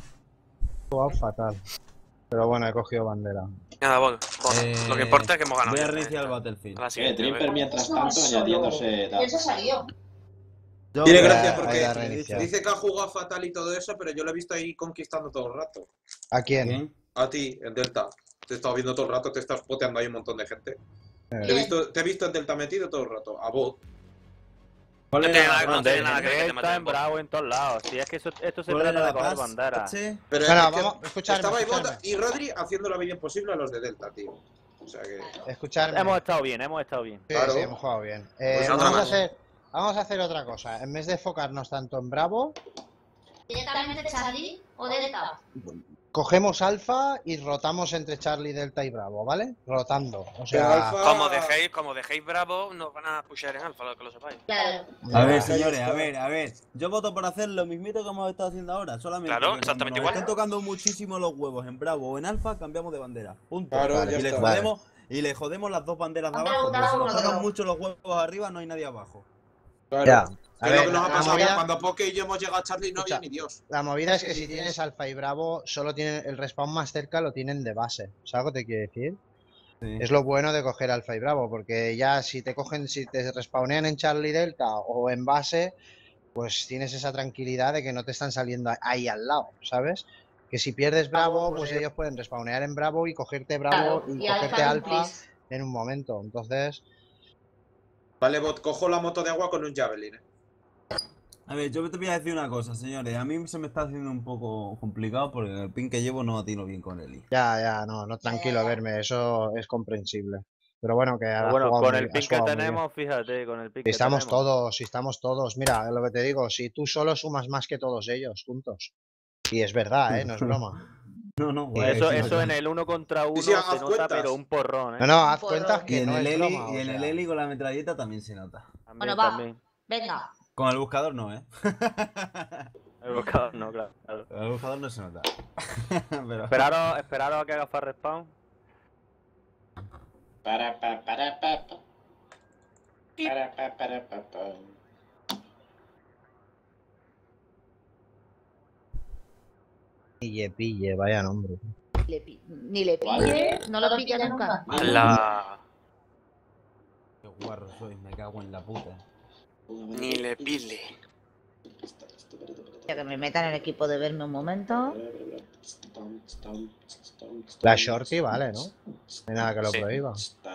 Jugado fatal. Pero bueno, he cogido bandera. Nada, Bol. Bol. Eh, Lo que importa es que hemos ganado. Voy a ya, reiniciar el eh. Battlefield. A la Eh, siguiente, Trimper venga. mientras tanto añadiéndose ¿Quién se datos. salió? Yo- Tiene Ahí gracia la- porque ahí la reiniciado. dice que ha jugado fatal y todo eso, pero yo lo he visto ahí conquistando todo el rato. ¿A quién? ¿Quién? A ti, en Delta. Te he estado viendo todo el rato, te estás poteando ahí un montón de gente. Te he Bien. visto, te he visto en Delta metido todo el rato. A vos. ¿Cuál No era tiene la nada- no clase? tiene nada que ver que te Está maten, en Bol. bravo en todos lados. Si es que eso- esto se ¿Cuál trata era de la coger clase? bandera. Che. Pero Bueno, es que vamos, escuchadme, estaba escuchadme. Ibota y Rodri haciendo la vida imposible a los de Delta, tío. O sea que... Escuchadme. Hemos estado bien, hemos estado bien. Sí, Claro. sí, hemos jugado bien. Eh, Pues otra vamos, a más. hacer, vamos a hacer otra cosa. En vez de enfocarnos tanto en Bravo, ¿Directamente Charlie o Delta? cogemos Alfa y rotamos entre Charlie, Delta y Bravo, ¿vale? Rotando. O Pero sea, Alfa- Como dejéis, como dejéis bravo, nos van a pushar en alfa, que lo sepáis. Claro. A ver, ya. señores, a ver, a ver. Yo voto por hacer lo mismito que hemos estado haciendo ahora, solamente. Claro, que exactamente cuando nos igual. estén tocando muchísimo los huevos en Bravo o en Alfa, cambiamos de bandera. Punto. Claro, Vale, ya y, le está. jodemos, y le jodemos las dos banderas de Han abajo. Porque preguntado si nos uno, tocan ¿no? mucho los huevos arriba, no hay nadie abajo. Claro. Ya. A Es lo ver, que nos ha la pasado movida- cuando Poke y yo hemos llegado a Charlie no había Escucha. ni Dios. La movida es que si tienes Alfa y Bravo, solo tienen el respawn más cerca lo tienen de base. ¿Sabes lo que te quiero decir? Sí. Es lo bueno de coger Alfa y Bravo, porque ya si te cogen, si te respawnean en Charlie Delta o en base, pues tienes esa tranquilidad de que no te están saliendo ahí al lado, ¿sabes? Que si pierdes Bravo, pues ellos pueden respawnear en Bravo y cogerte Bravo Claro, y, y cogerte Alfa Alfa cumplís. en un momento. Entonces, Vale, bot, cojo la moto de agua con un Javelin. eh. A ver, yo te voy a decir una cosa, señores. A mí se me está haciendo un poco complicado porque el pin que llevo no atino bien con Eli. ya, ya, no, no, tranquilo, verme, eso es comprensible. Pero bueno, que Pero ha bueno, jugado con muy- el has pin que jugado muy bien. tenemos, fíjate, con el pin Si que estamos tenemos. todos, si estamos todos. Mira, lo que te digo, si tú solo sumas más que todos ellos juntos. Y es verdad, ¿eh? No es broma. No, no, Y guay, Eso, sí, eso no, en el uno contra uno sí, se haz nota, cuentas. pero un porrón, ¿eh? No, no, haz Por- cuentas Y que en no el es Eli, broma. y o en el sea. Eli con la metralleta también se nota. También, Bueno, va. también. Venga. Con el buscador no, ¿eh? El buscador no, claro. claro. Con el buscador no se nota. Pero... Esperaros, esperaros a que haga fast respawn. Para, pa, para, pa, pa. Para, pa, para, pa, pa. Pille, pille, vaya nombre. Le pi- Ni le pille, no lo pilla nunca. La... Qué guarro soy, me cago en la puta. Ni le pile. Ya que me metan en el equipo de verme un momento. La Shorty vale, ¿no? No hay nada que lo Sí. prohíba.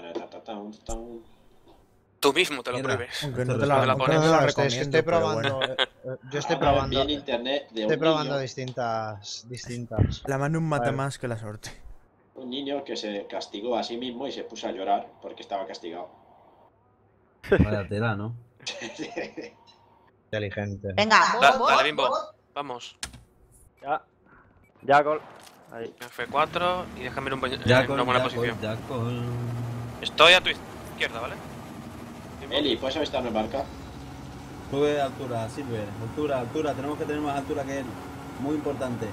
Tú mismo te lo Mierda. prohíbes. Aunque no Esto te lo la, la aunque pones. no te la No, es que recomiendo, estoy pero bueno. probando. eh, eh, yo estoy Ahora probando. envié en internet de Estoy un probando niño, distintas. distintas. La mano un mate Vale. más que la suerte. un niño que se castigó a sí mismo y se puso a llorar porque estaba castigado. Vaya tela, ¿no? Inteligente. Venga, Da- bot, bot, dale, Bimbo. bot. Vamos. Ya. Ya, gol. Ahí. F cuatro y déjame ir un buen- Ya en con, una buena ya posición. con, ya con... Estoy a tu izquierda, ¿vale? Bimbo. Eli, ¿puedes avistarme barca? Sube altura, Silver. Altura, altura. Tenemos que tener más altura que él. Muy importante.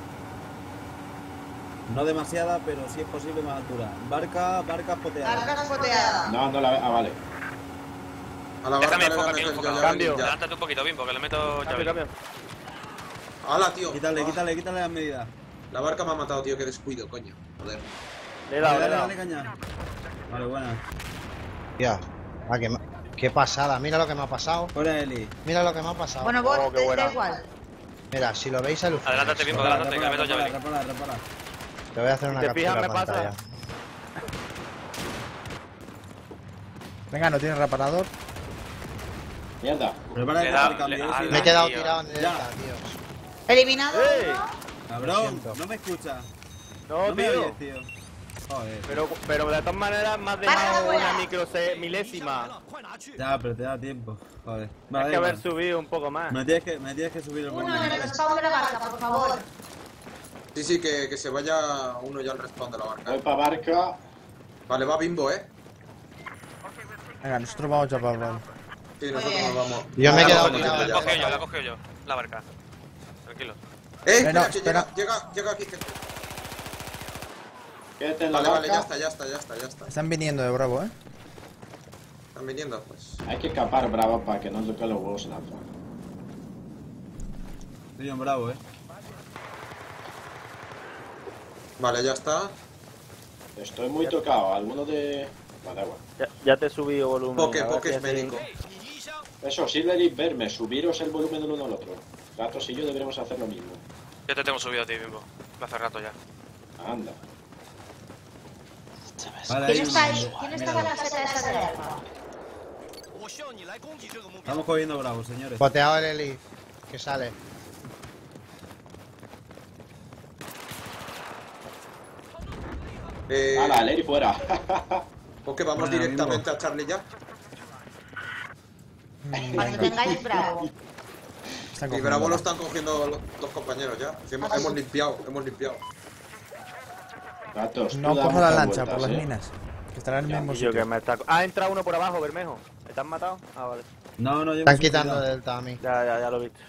No demasiada, pero si es posible más altura. Barca, barca poteada. Barcas poteadas. No, no la veo. Ah, vale. A la barca Déjame le voy a enfocar meter bien yo enfocado. ya Cambio. ninja. Adelántate un poquito, Bimbo, que le meto Cambio, llave. cambio. ¡Hala, tío! Quítale, Ah, quítale, quítale las medidas. La barca me ha matado, tío, qué descuido, coño. Joder. Le he dado, le he Dale, dado. dale, caña. Vale, buena. Ya. Ah, qué, ma- qué pasada. Mira lo que me ha pasado. Fuera Eli. Mira lo que me ha pasado. Bueno, vos, Oh, qué te buena. da igual. Mira, si lo veis alucináis. Adelántate, Bimbo, Repara, adelántate, que le meto repara, llave. repara, repara. Te voy a hacer una ¿Te captura fijas, de me pasa? pantalla. Venga, no tienes reparador. Mierda. Prepara Le el da- cambio, le- Silver. al- Me he quedado tío. tirado en el Ya. delta, tío. Eliminado. ¡Ey! uno. Cabrón, siento. no me escucha. No, No me tío. oyes, tío. Joder. Pero, pero de todas maneras me has Barca dejado fuera. una micro se- milésima. Ya, pero te da tiempo. Joder. Hay Vale, que haber vale. subido un poco más. Me tienes que, me tienes que subir el Uno en volumen. el respawn de la barca, por favor. Sí, sí, que, que se vaya uno ya al respawn de la barca. Voy para barca. Vale, va Bimbo, ¿eh? Venga, nosotros vamos ya para el lado. Sí, nosotros nos vamos. Yo me he Ah, quedado no, tirado. ya. La he cogido yo, la he cogido yo. La barca. Tranquilo. ¡Eh, Eh, espera, no, que espera. llega, llega, llega aquí. gente. Quédate en la Vale, vale, ya barca. está, ya está, ya está, ya está. Están viniendo de Bravo, ¿eh? Están viniendo, pues. Hay que escapar, bravo, para que no toque los huevos en alfa. Estoy en bravo, eh. Vale, ya está. Estoy muy tocado. Alguno de. Vale, da igual. Ya, ya te he subido volumen. Poke, a ver Poke si es así- médico. Eso, Silver y verme. Subiros el volumen del uno al otro. Gatos y yo deberíamos hacer lo mismo. Yo te tengo subido a ti, Bimbo. Hace rato ya. Anda. Vale, ahí ¿Quién está un- ahí? ¿Quién está con la seta esa de alfa? Estamos cogiendo bravo, señores. Boteado el Eli. Que sale. Eh, ¡Hala, Leri fuera! Poke, vamos Bueno, directamente a Charlie ya. Cuando tengáis bravo. Están Y cogiendo Bravo lo la- están cogiendo los dos compañeros ya. Sí, Hemos, hemos limpiado, hemos limpiado. Gatos, No tú da cojo la muchas lancha vueltas, por las ¿eh? minas. Que estarán en el Ya, mismo Y yo sitio. que me está... Ah, ha entrado uno por abajo, Bermejo. ¿Te han matado? Ah, vale. No, no, yo Están me quitando suicidado. delta a mí. Ya, ya, ya lo he visto.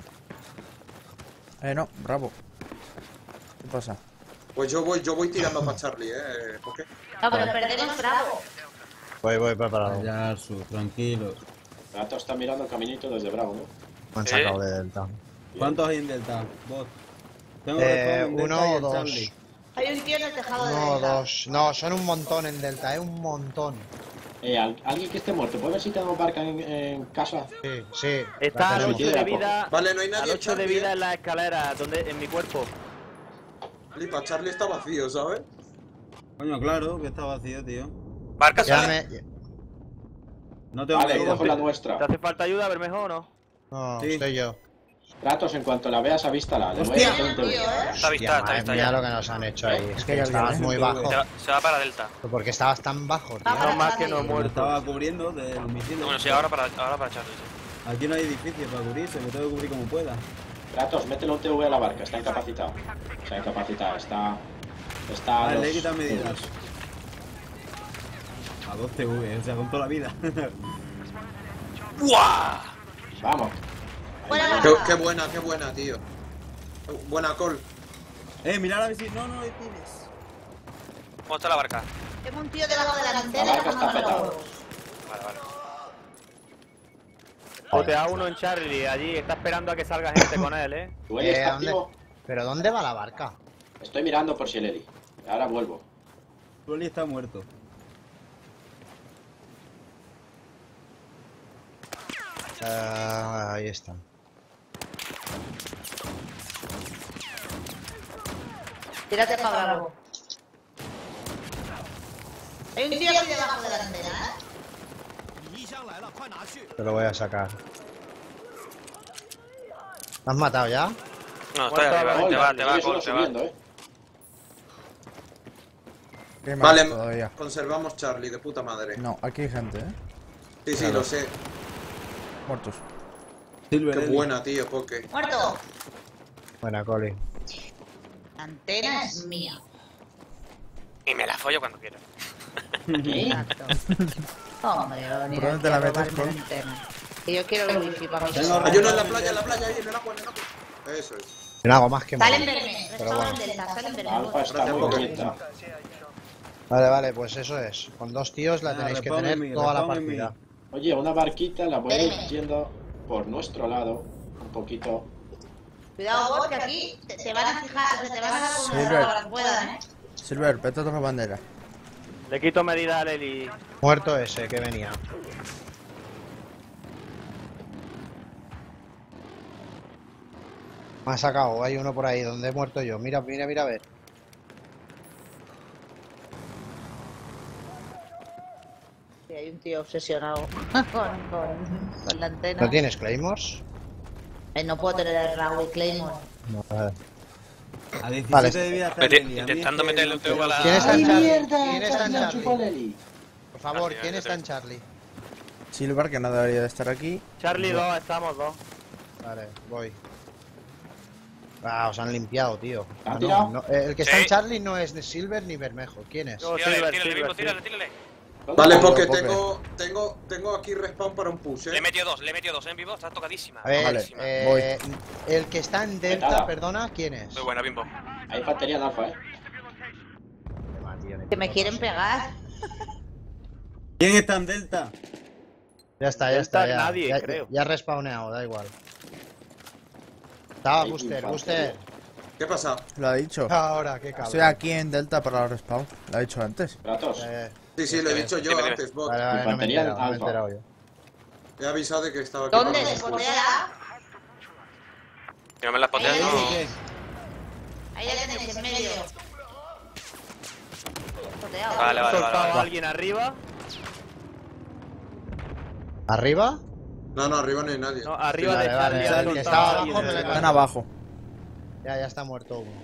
Eh, no, Bravo. ¿Qué pasa? Pues yo voy, yo voy tirando para Charlie, eh. Poke. No, pero perdemos bravo. Voy, voy preparado. Me Yarsu, tranquilo. Gatos está mirando el caminito desde bravo, ¿no? han sacado de delta. ¿Cuántos hay en Delta? Bot. Tengo Eh, respawn en Delta uno y o el dos. Charlie. Hay un tío en el tejado de Uno o delta. dos. No, son un montón en delta, eh. Un montón. Eh, al- alguien que esté muerto, ¿puede ver si tenemos barca en, en casa? Sí, sí. Está la al tenemos. ocho de vida. Vale, no hay nadie Al en ocho de Charlie, vida eh. en la escalera, donde, en mi cuerpo. Flipa, Charlie está vacío, ¿sabes? Coño, claro, que está vacío, tío. Barca Ya sale. me... No tengo Vale, que cojo la ¿Te nuestra. hace falta ayuda, Bermejo, o no? No, Sí. estoy yo. Gatos, en cuanto la veas, avístala. Le voy a Hostia. hacer un Tío, T V. ¿eh? Está Hostia, vista, está madre vista mía ya. lo que nos han hecho ahí. Es que que hay estabas alguien, muy ¿eh? bajo. Se va, se va para Delta. ¿Por qué estabas tan bajo, tío? Vamos. No más que no Charlie. Me muerto. estaba cubriendo del misil. Bueno, sí, ahora para, ahora para Charlie. sí. Aquí no hay edificio para cubrirse, me tengo que cubrir como pueda. Gatos, métele un T V a la barca. Está incapacitado. Está incapacitado. Está... Está a Vale, dos le quitan medidas. euros. A dos T V, o sea, con toda la vida. ¡Buah! Vamos. Buena Qué, barca. qué buena, qué buena, tío. Buena call. eh, mirad a ver si. No, no le tires. ¿Cómo está la barca? Tengo un tío debajo de la antena. La barca está tomando los petada. huevos. Vale, vale. Botea uno en Charlie, allí está esperando a que salga gente con él, eh. ¿Tu Eli Eh, está ¿dónde? activo? ¿Pero dónde va la barca? Estoy mirando por si el Eli. Ahora vuelvo. Rolly está muerto. Ah, ahí está. Tírate para bravo. Hay un tío aquí debajo de la antena, ¿eh? Te lo voy a sacar. ¿Me has matado ya? No, está ahí arriba. Te va, te va, Estoy solo Col, te va. subiendo, ¿eh? ¿Qué más Vale, todavía? conservamos Charlie, de puta madre. No, aquí hay gente, ¿eh? Sí, sí, Claro. lo sé. Muertos. Silver Qué Eli. buena, tío, Poke. Muerto. Buena, Coli. La antena es mía. Y me la follo cuando quiera. ¿Qué? Hombre, lo ¿Por dónde te la metes, Col? Que yo quiero el wifi para mí. Tengo Hay uno en la playa, en la playa, ahí en el agua, en el agua. Eso es. No hago más que Salen morir. verme. Pero Restauran bueno. delta, salen verme. Alfa está muy bonita. Vale, vale, pues eso es. Con dos tíos la Ah, tenéis que respawn en tener mí, toda la respawn en mí. partida. Oye, una barquita la voy a ir Espérame. yendo por nuestro lado, un poquito. Cuidado vos, que aquí te, te van a fijar, o sea, te van a dar Sí, una Bert. para que puedan, ¿eh? Silver, vete a otra bandera. Le quito medida a Leli. Muerto ese que venía. Me ha sacado, hay uno por ahí donde he muerto yo. Mira, mira, mira, a ver. Sí, hay un tío obsesionado con, con, con la antena. ¿No tienes Claymores? Eh, no puedo tener el Raúl y Claymore. No, vale. A diecisiete Vale. de vida está Meti- Leli, a mí intentando es que meterle no un teo a la- ¿Quién está en ¡Ay, Charlie? mierda! ¿Quién está en Casi la chupa Charlie? Leli. Por favor, Ah, ¿quién ya está en sé. Charlie? Silver, que no debería de estar aquí. Charlie dos, estamos dos. Vale, voy. Ah, os han limpiado, tío. ¿Han Ah, no, tirado? no, eh, el que está en Sí. Charlie no es de Silver ni Bermejo. ¿Quién es? Yo, Tírale, Silver, tírale, Silver, Bimbo, tírale, sí. tírale. Vale, ¿Dónde? porque Pope. tengo, tengo, tengo aquí respawn para un push, Le he eh. metido dos, le he metido dos en vivo, está tocadísima. A ver, Vale, tocadísima. eh, el que está en Delta, Petada. perdona, ¿quién es? Muy buena, Bimbo. Hay infantería en alfa, eh. Que me quieren pegar. ¿Quién está en Delta? Ya está, ya Delta está. Ya, nadie, ya, creo. ya ha respawneado, da igual. Estaba Hay Buster, infantería. Buster. ¿Qué pasa? Lo ha dicho. Ahora, qué cabrón. Estoy aquí en Delta para la respawn. Lo ha dicho antes. Kratos, Eh, Sí, sí, lo he dicho yo Dime, dime. antes, bot. vale, vale, no me he Infantería enterado, no me he alfa. enterado yo. He avisado de que estaba aquí. ¿Dónde? para ¿De los push. Portera? Que no me las poteas, Ahí, no. ¿Qué? Ahí la tenéis, en medio. Jodeado. Vale, He vale, soltado vale. a alguien arriba. ¿Arriba? No, no, arriba no hay nadie. No, arriba Vale, de vale, Charlie. el he que soltado estaba a abajo alguien me lo he arriba. Están abajo. Ya, ya está muerto uno.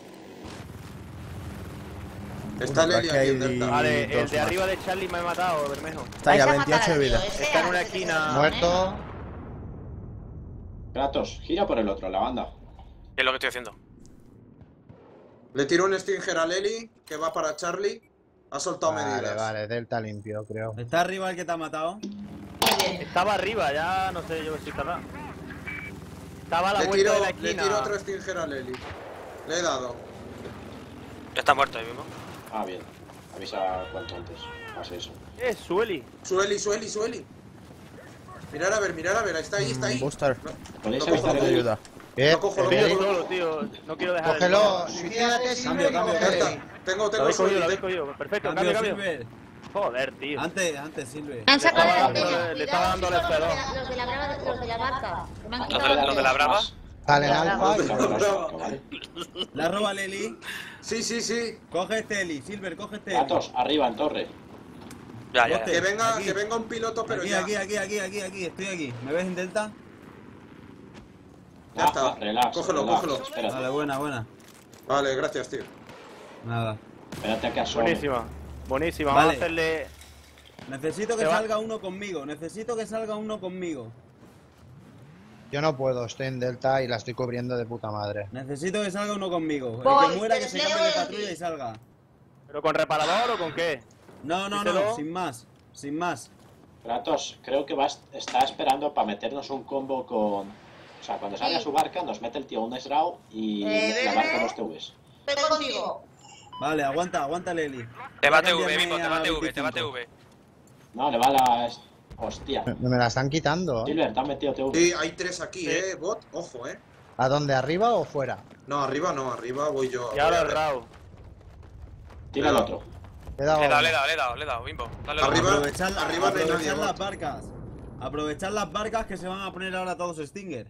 Está Bueno, Leli aquí aquí en hay- Delta. Vale, el Dos de más. arriba de Charlie me ha matado, Bermejo. Está ya Vais a matar veintiocho de al vida. tío ese Está en una antes de que se esquina. resbale. Muerto. Kratos, gira por el otro, la banda. ¿Qué es lo que estoy haciendo? Le tiro un Stinger a Leli, que va para Charlie. Ha soltado Vale, medidas. vale, Delta limpio, creo. ¿Está arriba el que te ha matado? Muy bien. Estaba arriba, ya no sé yo si estará. Estaba a la Le vuelta tiro, de la le esquina. tiro otro Stinger a Leli. Le he dado. Ya está muerto ahí mismo. Ah, bien. Avisa cuanto antes. Haz eso. Eh, Sueli. Sueli, Sueli, Sueli. Mirar a ver, mirar a ver. Está ahí, está ahí. Mm, Buster. ¿Podéis No, avisar cojo, a Te Leli? ayuda. Bien, Lo cojo, lo Estoy yo cojo. solo, tío. No quiero dejar el Cógelo, mío. suicídate, Silver, y cambio, coge. Delta. Tengo, Lo tengo habéis cogido, Sueli. lo habéis cogido. Perfecto, Cambio, cambio, cambio. Silver. Joder, tío. Antes, antes, Silver. Me han sacado estaba la dando- antena. le estaba dando Cuidado, el chicos, esperón. los de la- los de la brava- los de la barca. Que me han Los quitado de, la los de la antena. brava. Sale en Ya, ya. alfa. Los de la barca, ¿vale? La roba Leli. Sí, sí, sí. Coge este Eli, Silver, coge este Eli. Kratos, arriba en torre. Ya, ya, Bote. ya. Que venga, Aquí. que venga un piloto, pero Aquí, ya. aquí, aquí, aquí, aquí, aquí, estoy aquí. ¿Me ves en Delta? Ya está. Ah, relax, Cógelo, relax. cógelo. Espérate, Vale, buena, buena. Vale, gracias, tío. Nada. espérate a que asome. Buenísima. Buenísima. Vale. Vamos a hacerle. Necesito que Te va- salga uno conmigo. Necesito que salga uno conmigo. Yo no puedo, estoy en Delta y la estoy cubriendo de puta madre. Necesito que salga uno conmigo. El Voy, que muera que te se leo cambie de el- patrulla y salga. ¿Pero con reparador o con qué? No, no, Díselo. no, sin más. Sin más. Kratos, creo que va, está esperando para meternos un combo con... O sea, cuando salga Sí. su barca, nos mete el tío un SRAW y Eh, la bebé. barca los T Vs. Estoy contigo. Vale, aguanta, aguanta Leli. Te va Voy a T V, cambiarme Bimbo, te a va T V, te veinticinco. va T V. No, le va la... Hostia. Me, me la están quitando. ¿eh? Silver, te han metido T V. Sí, hay tres aquí, Sí. eh, bot. Ojo, eh. ¿A dónde? ¿Arriba o fuera? No, arriba no, arriba voy yo. Y voy ahora a el ver. Rao. Tira el otro. Le he dado Le he dado, uno. le he dado, le he dado, le he dado, Bimbo. Dale Arriba. Aprovechar, la- arriba no hay aprovechar nadie, las bot. barcas. Aprovechar las barcas que se van a poner ahora todos Stinger.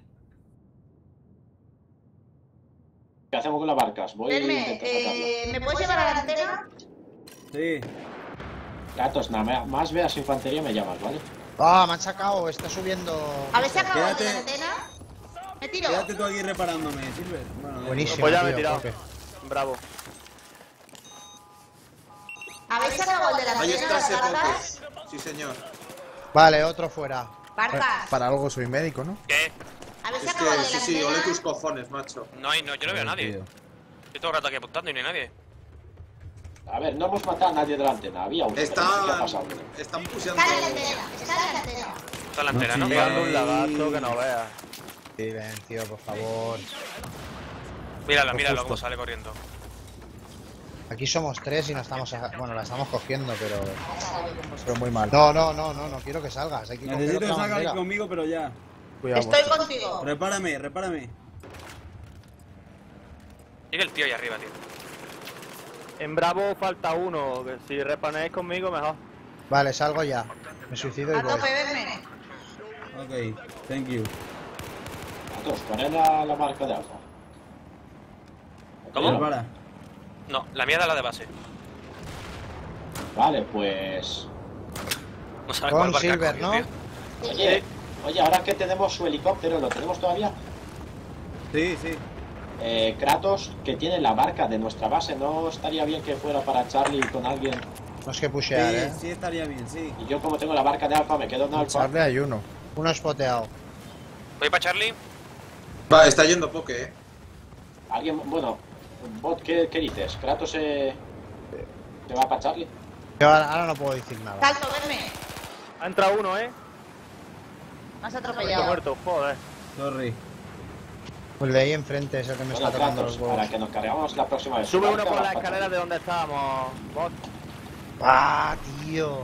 ¿Qué hacemos con las barcas? Voy a Verme, intentar sacarlo. eh, ¿me puedes llevar a la antena? Sí. Kratos, nada más veas infantería me llamas, ¿vale? Ah, me han sacado, está subiendo. ¿Habéis sacado el de la Quédate. antena? Me tiro. Quédate tú aquí reparándome, Silver. Bueno, Buenísimo. Pues ya me he tío, tirado. Coque. Bravo. ¿Habéis sacado el de la Ahí antena, está las ese barcas? poke. Sí, señor. Vale, otro fuera. Barcas. Para algo soy médico, ¿no? ¿Qué? ¿Habéis Es sacado el que de la sí, sí, ole tus antena? cojones, macho. No hay, no, yo no veo a nadie. Tío. Yo todo el rato aquí apuntando y no hay nadie. A ver, no hemos matado a nadie de la antena. Había uno. pero no sé qué ha Están. pasado. Están puseando. Está en la antena, está en la antena. Está la No antena, ¿no? chilléis. Pegando un lagazo que no veas. Silencio, por favor. Mírala, Lo míralo justo. cómo sale corriendo. Aquí somos tres y no estamos... a- Bueno, la estamos cogiendo, pero... Pero muy mal. No, no, no, no, no quiero que salgas. Hay que coger Necesito que otra salgas bandera. conmigo, pero ya. Cuidado. Estoy contigo. Repárame, repárame. Sigue el tío ahí arriba, tío. En Bravo falta uno, que si repanéis conmigo mejor. Vale, salgo ya. Me suicido y A voy. tope, verme. Ok, thank you. Gatos, poner la, la marca de alfa. ¿Cómo? Repara. No, la mía da la de base. Vale, pues... No sabe Con cuál barca Silver, cogió, ¿no? tío. Oye, oye, ahora que tenemos su helicóptero, ¿lo tenemos todavía? Sí, sí. Eh, Kratos, que tiene la marca de nuestra base, ¿no estaría bien que fuera para Charlie con alguien? No es que Sí, pushear, eh. sí estaría bien, sí. Y yo como tengo la marca de alfa, me quedo en alfa. Charlie hay uno. Uno espoteado. Voy para Charlie. Va, está yendo poke, eh. Alguien, bueno, bot, ¿qué, qué dices? ¿Kratos se... se va para Charlie? Yo ahora, ahora no puedo decir nada. Salto, verme. Ha entrado uno, eh. Me has Estoy atropellado. muerto, joder. Sorry. Pues de ahí enfrente es el que me Bueno, está tocando Kratos, los huevos. para que nos cargamos la próxima vez. Sube su uno marca, por la vas pa' escalera Charlie. de donde estábamos, bot. ¡Ah, tío!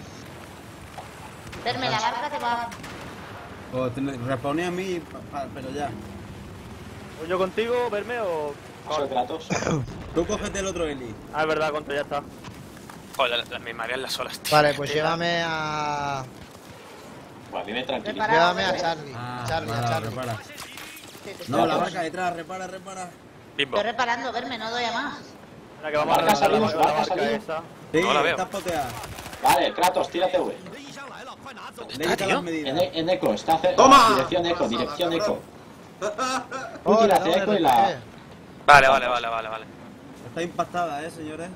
Verme, la barca te va. O te- respawnea a mí, pa- pa- pero ya. ¿Voy yo contigo, verme o...? Soy Kratos. Tú cógete el otro heli. Ah, es verdad, contra ya está. Joder, las me marean las olas, tío. Vale, pues llévame a... Pues a mí me tranquiliza. Preparado, Llévame a verme. Charlie. Ah, a Charlie, a repara, Charlie. repara. Sí, te No, estoy- la barca detrás, repara, repara. Bimbo. Estoy reparando, verme, no doy a más. Ahora que vamos a Barca reventar la, salimos, la barca barca salimos. esa. Sí, No la veo. estás poteada. Vale, Kratos, tírate V. ¿Dónde Le está, quita las tío? medidas. En, en eco, está cerca. ¡Toma! Dirección eco, Pasa, dirección cabrón. eco. Tú Ole, tira dame hacia eco y R P G. la... Vale, vale, vale, vale, vale. Está impactada, eh, señores.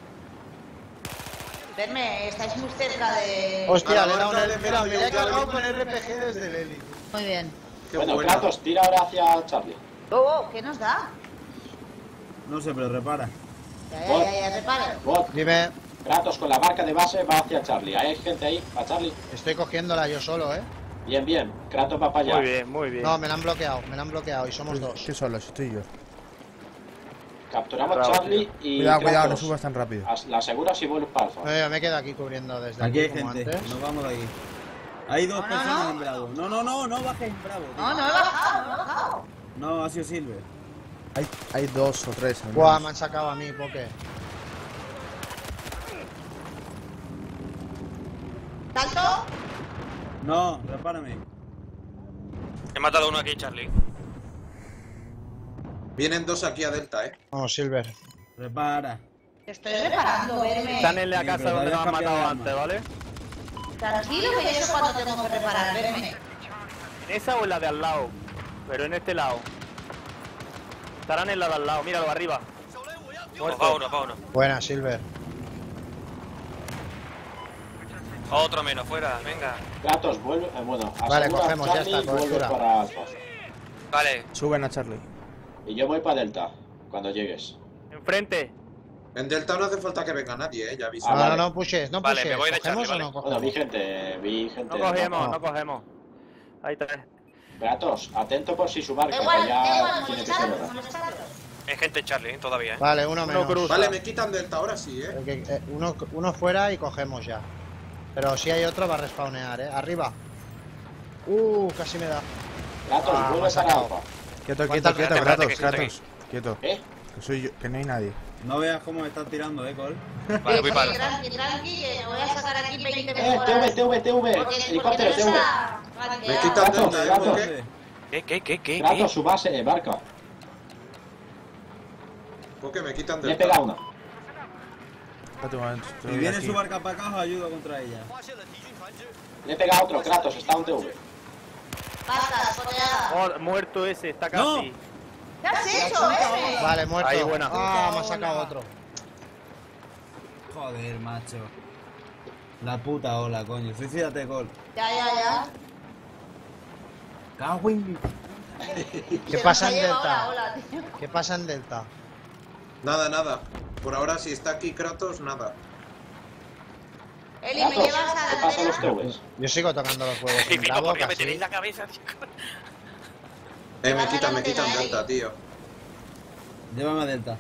Verme, estáis muy cerca de... Hostia, A la le he dado un barca le Mira, pega me yo, le he ya cargado le- con R P G desde el heli. Muy bien. Qué Bueno, buena. Kratos, tira ahora hacia Charlie. Oh, oh, ¿qué nos da? No sé, pero repara. Ya, ya, ya, ya, reparo. Bot, Dime, Kratos con la marca de base va hacia Charlie. ¿Hay gente ahí? ¿A Charlie? estoy cogiéndola yo solo, ¿eh? Bien, bien. Kratos va para allá. Muy bien, muy bien. No, me la han bloqueado, me la han bloqueado y somos dos. Estoy solo, estoy yo. Capturamos Bravo, Charlie y Cuidado, cuidado, no Kratos. subas tan rápido. As- La aseguras y vuelves para alfa. No, yo me quedo aquí cubriendo desde Aquí hay como gente. antes. Nos vamos de aquí. Hay dos No, no, personas no. en Bravo. No, no, no, no bajes en Bravo. tío. No, no he bajado, no he bajado. No, ha sido Silver. Hay, hay dos o tres. al Buah, menos. me han sacado a mí, Poke. ¿Salto? No, repárame. He matado a uno aquí, Charlie. Vienen dos aquí a Delta, eh. Vamos, Silver. Repara. Te estoy reparando, verme. Están en la Sí, casa pero donde te nos habías han cambiado matado de antes, arma. ¿vale? Tranquilo que yo sé cuándo tengo que reparar, verme. ¿En esa o en la de al lado? Pero en este lado. Estarán en la de al lado, míralo arriba. Pues va uno, va uno. Buena, Silver. Otro menos, fuera, venga. Kratos, vuelve. eh, bueno, Vale, asegura cogemos, ya Charlie está, y vuelves cobertura. para alfa. Vale. Suben a Charlie. Y yo voy para Delta cuando llegues. Enfrente. En Delta no hace falta que venga nadie, eh. Ya aviso. Ah, no, vale. no, no pushes, no Vale, pushes. me voy de ¿Cogemos Charlie, o no Bueno, cogemos? vi gente, vi gente. No cogemos, no. no cogemos. Ahí está. Kratos, atento por si su barca, Da igual, que da ya igual, tiene que ser molestarlo, hora. molestarlo. Hay gente Charlie, ¿eh? Todavía, ¿eh? Vale, uno Uno menos. cruza. Vale, me quitan Delta ahora sí, eh. El que- eh, uno, uno fuera y cogemos ya. Pero si hay otro va a respawnear, ¿eh? Arriba. Uh, casi me da. Kratos, Ah, me ha vuelve para sacado. alfa. Quieto, Cuenta- quieto, quieto, espérate, Kratos, que hay gente Kratos. Quieto. ¿Eh? Que soy yo, que no hay nadie. No veas cómo me están tirando, eh, Col. Vale, voy Sí, para sí, alfa. tranqui, tranqui, que me voy a sacar aquí veinte Eh, mejoras. T V, T V, T V. Porque, porque Helicóptero, no T V. está Me hackeado. quitan Kratos, Delta, eh. Kratos. ¿Por qué? ¿Qué, qué, qué, qué? Kratos, qué? su base, eh, barca. ¿Por qué me quitan Le he Delta? pegado una. Espérate un momento. Si estoy viene aquí. su barca para acá, os ayudo contra ella. Le he pegado otro, Kratos, está un T V. Pastas, poteada. Oh, muerto ese, está No. casi. ¿Qué has hecho, verme? Vale, muerto. Ahí, buena. Ah, me ha sacado otro. Joder, macho. La puta ola, coño. Suicídate, Col. Ya, ya, ya. Cago en... ¿Qué Se pasa nos en ha llevado Delta? la ola, tío. ¿Qué pasa en Delta? Nada, nada. Por ahora, si está aquí Kratos, nada. Eli, me Kratos, llevas a ¿qué la pasa a los aldea. Teues? Yo sigo tocando los huevos Y en pico, Bravo, ¿por qué me casi. tenéis la cabeza, tío? Eh, me Vas a quitan, me la quitan antena, delta, Eli. tío. Llévame a Delta.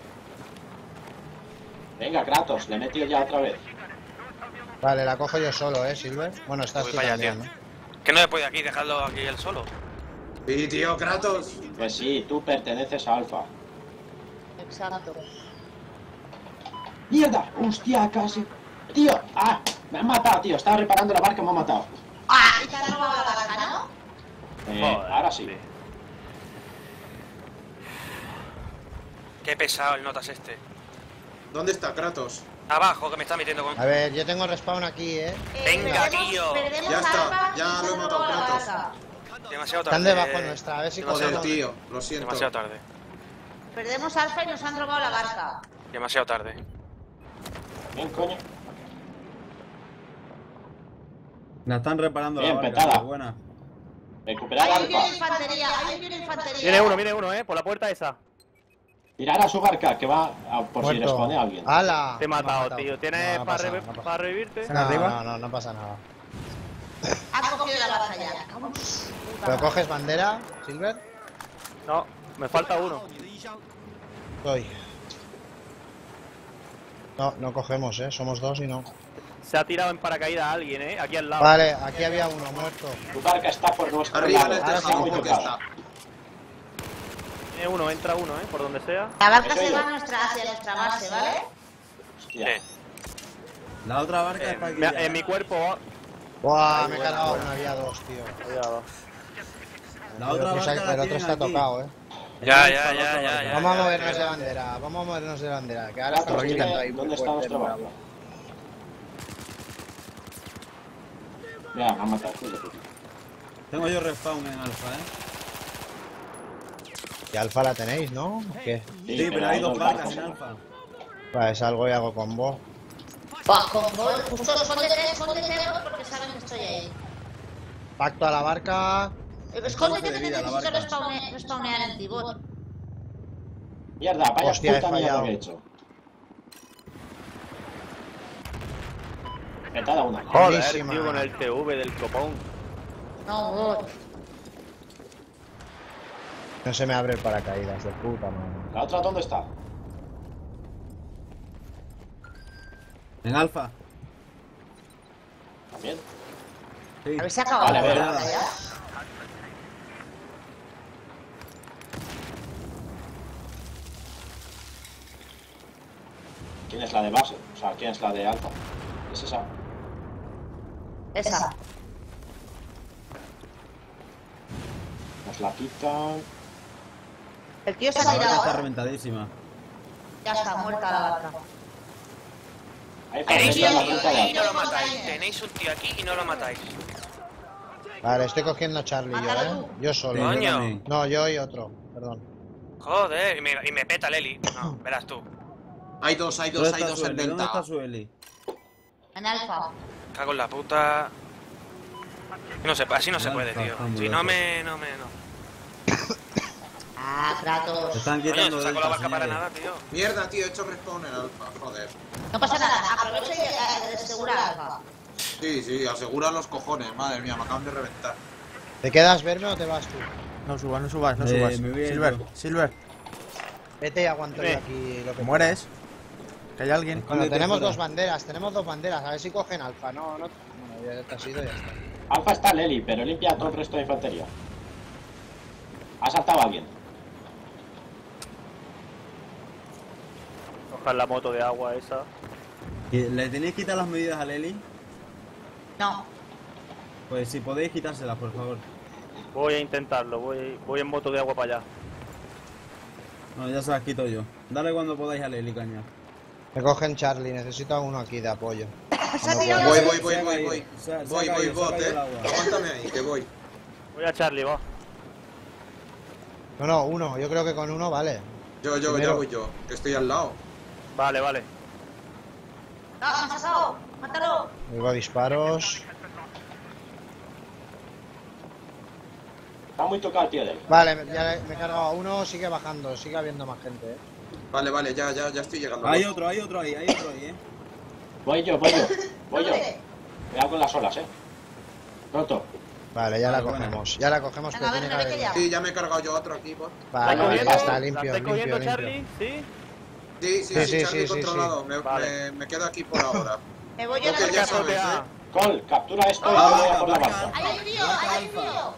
Venga, Kratos, le he metido ya otra vez. Vale, la cojo yo solo, ¿eh, Silver? Bueno, estás Voy tú para allá, también, tío. ¿no? Que no me puede aquí dejarlo aquí él solo. Sí, tío, Kratos. Que sí, tú perteneces a Alfa. Exacto. ¡Mierda! ¡Hostia, casi! ¡Tío! ¡Ah! Me han matado, tío. Estaba reparando la barca y me han matado. Ah, y te has robado la barca, ¿no? Eh, Joder, ahora sí. Qué pesado el notas este. ¿Dónde está Kratos? Abajo, que me está metiendo con... A ver, yo tengo respawn aquí, ¿eh? Eh, Venga, perdemos- tío. perdemos Ya está, Alfa y ya se lo he han matado, robado la Kratos. barca. Demasiado tarde. Están debajo nuestra, a ver si Demasiado Joder, cogemos. tío, lo siento. Demasiado tarde. Perdemos Alfa y nos han robado la barca. Demasiado tarde. Bien, coño. La están reparando Bien, la barca. petada. qué buena. Recuperar Hay un tío de Alfa. infantería, hay un tío de infantería. Viene uno, viene uno, eh, por la puerta esa. Tirar a su barca, que va a, por si Muerto. responde a alguien. ¡Hala! Te he Me ha matado, tío. ¿Tienes No, no para pasa revi- nada, no pasa para revivirte? ¿Están No, arriba? no, no, no pasa nada. Ha cogido la barca ya. Vamos. ¿Pero coges bandera, Silver? No, me falta uno. Estoy. No, no cogemos, ¿eh? Somos dos y no. Se ha tirado en paracaídas a alguien, eh, aquí al lado. Vale, aquí había uno muerto. Tu barca está por nuestro Arriba en lado. el Ahora Está sí, muy tejado que tocada. está. Viene uno, entra uno, eh, por donde sea. La barca Eso se yo. va a nuestra, hacia nuestra base, ¿vale? Hostia. Sí. La otra barca Eh, está aquí. me- ya. en mi cuerpo. Buah, me he cargado uno, había dos, tío. Cuidado. La otra Pues barca el la otro tienen está aquí. tocado, ¿eh? Ya, En ya, Alfa, la ya, otra ya, barca. ya. Vamos a movernos de bandera, vamos a movernos de bandera, que ahora Kratos, estamos dime, quitando ahí muy ¿dónde está fuerte, nuestro bravo. barco? Ya, me han matado. hijo de puta. Tengo yo respawn en Alfa, eh. Y Alfa la tenéis, ¿no? ¿O ¿Qué? Sí, pero hay dos barcas en Alfa. Pues algo y hago con vos. Buah, con gol. Justo escóndete, escóndete, porque saben que estoy ahí. Pacto a la barca. Eh, Escóndete de que vida la necesito barca. respawne- respawnear el tibot. Mierda, vaya Hostia, he puta mierda fallado. que he hecho. Petada una. Joder, Buenísima. tío, con el T V del copón. No, bot. No se me abre el paracaídas, de puta madre. ¿La otra dónde está? En Alfa. También. Sí. ¿Habéis acabado Vale, la vale. barca ya? ¿Quién es la de base? O sea, ¿quién es la de alfa? ¿Es esa? Esa. Nos la quitan. El tío se La ha barca tirado, está ¿eh? reventadísima. Ya está, muerta la barca. Ahí Tenéis está, un la tío puta aquí y barca. no lo matáis. Tenéis un tío aquí y no lo matáis. Vale, estoy cogiendo a Charlie yo, Mátalo ¿eh? tú. Yo Sí, solo. yo Coño. también. No, yo y otro, perdón. Joder, y me, y me peta Leli. No, verás tú. Hay dos, hay ¿Dónde dos, hay está dos en Sueli? ¿Dónde está delta. Sueli? En alfa. Cago en la puta. No se, así no se Alfa, puede, tío. vamos, Si no loco. me. no me. no. Ah, Se Kratos. están Coño, quitando se sacó la delta, barca para señores. nada, tío. Mierda, tío, he hecho respawn en alfa, joder. No pasa nada, aprovecha y eh, asegura alfa. Sí, sí, asegura los cojones, madre mía, me acaban de reventar. ¿Te quedas verme o te vas tú? No subas, no subas, no Eh, subas. me voy a ir Silver, yo. Silver, Vete y aguanto yo Eh. aquí lo que ¿te mueres? ¿Que hay alguien? Bueno, Escóndete tenemos fuera. dos banderas, tenemos dos banderas, a ver si cogen alfa, no, no. Bueno, ya te has ido y ya está. Alfa está Leli, pero limpia todo el resto de infantería. Ha saltado alguien. Cojan la moto de agua esa. ¿Y ¿Le tenéis que quitar las medidas a Leli? No. Pues si podéis quitárselas, por favor. Voy a intentarlo, voy, voy en moto de agua para allá. No, ya se las quito yo. Dale cuando podáis a Leli, caña. Me cogen Charlie, necesito a uno aquí de apoyo. Se ha No tirado. Voy, puedo. voy, voy, Se ha voy, caído, voy. se ha- se ha Voy, voy, caído, se ha bot, caído eh. el agua. Aguántame ahí, que voy. Voy a Charlie, va. No, no, uno, yo creo que con uno vale. Yo, yo, Primero. ya voy yo, que estoy al lado. Vale, vale. No, me has sacado. Mátalo. Luego disparos. Está muy tocado el tío de él. Vale, me- ya me he cargado a uno, sigue bajando, sigue habiendo más gente, eh. Vale, vale, ya, ya, ya estoy llegando. Hay otro, hay otro ahí, hay otro ahí, eh. Voy yo, voy yo. Voy yo. ¿Dónde? Cuidado con las olas, eh. Pronto. Vale, ya la Vale, cogemos. Ya la cogemos, Venga, pero a ver, tiene que a ver haber... que ya. Sí, ya me he cargado yo otro aquí, bot. Vale, ¿La vale, estáis ya está, cogiendo? limpio, ¿La estáis limpio, cogiendo, limpio. Charlie? ¿Sí? Sí, sí, Sí, sí, sí, Charlie sí, sí, controlado. sí. Me, Vale. me, me quedo aquí por ahora. Me voy yo a Porque la ya casa. sabes, ¿eh? Col, captura esto y Ah, me voy a por la venga, barca. ¡Ahí hay un lío! ¡Ahí hay un lío!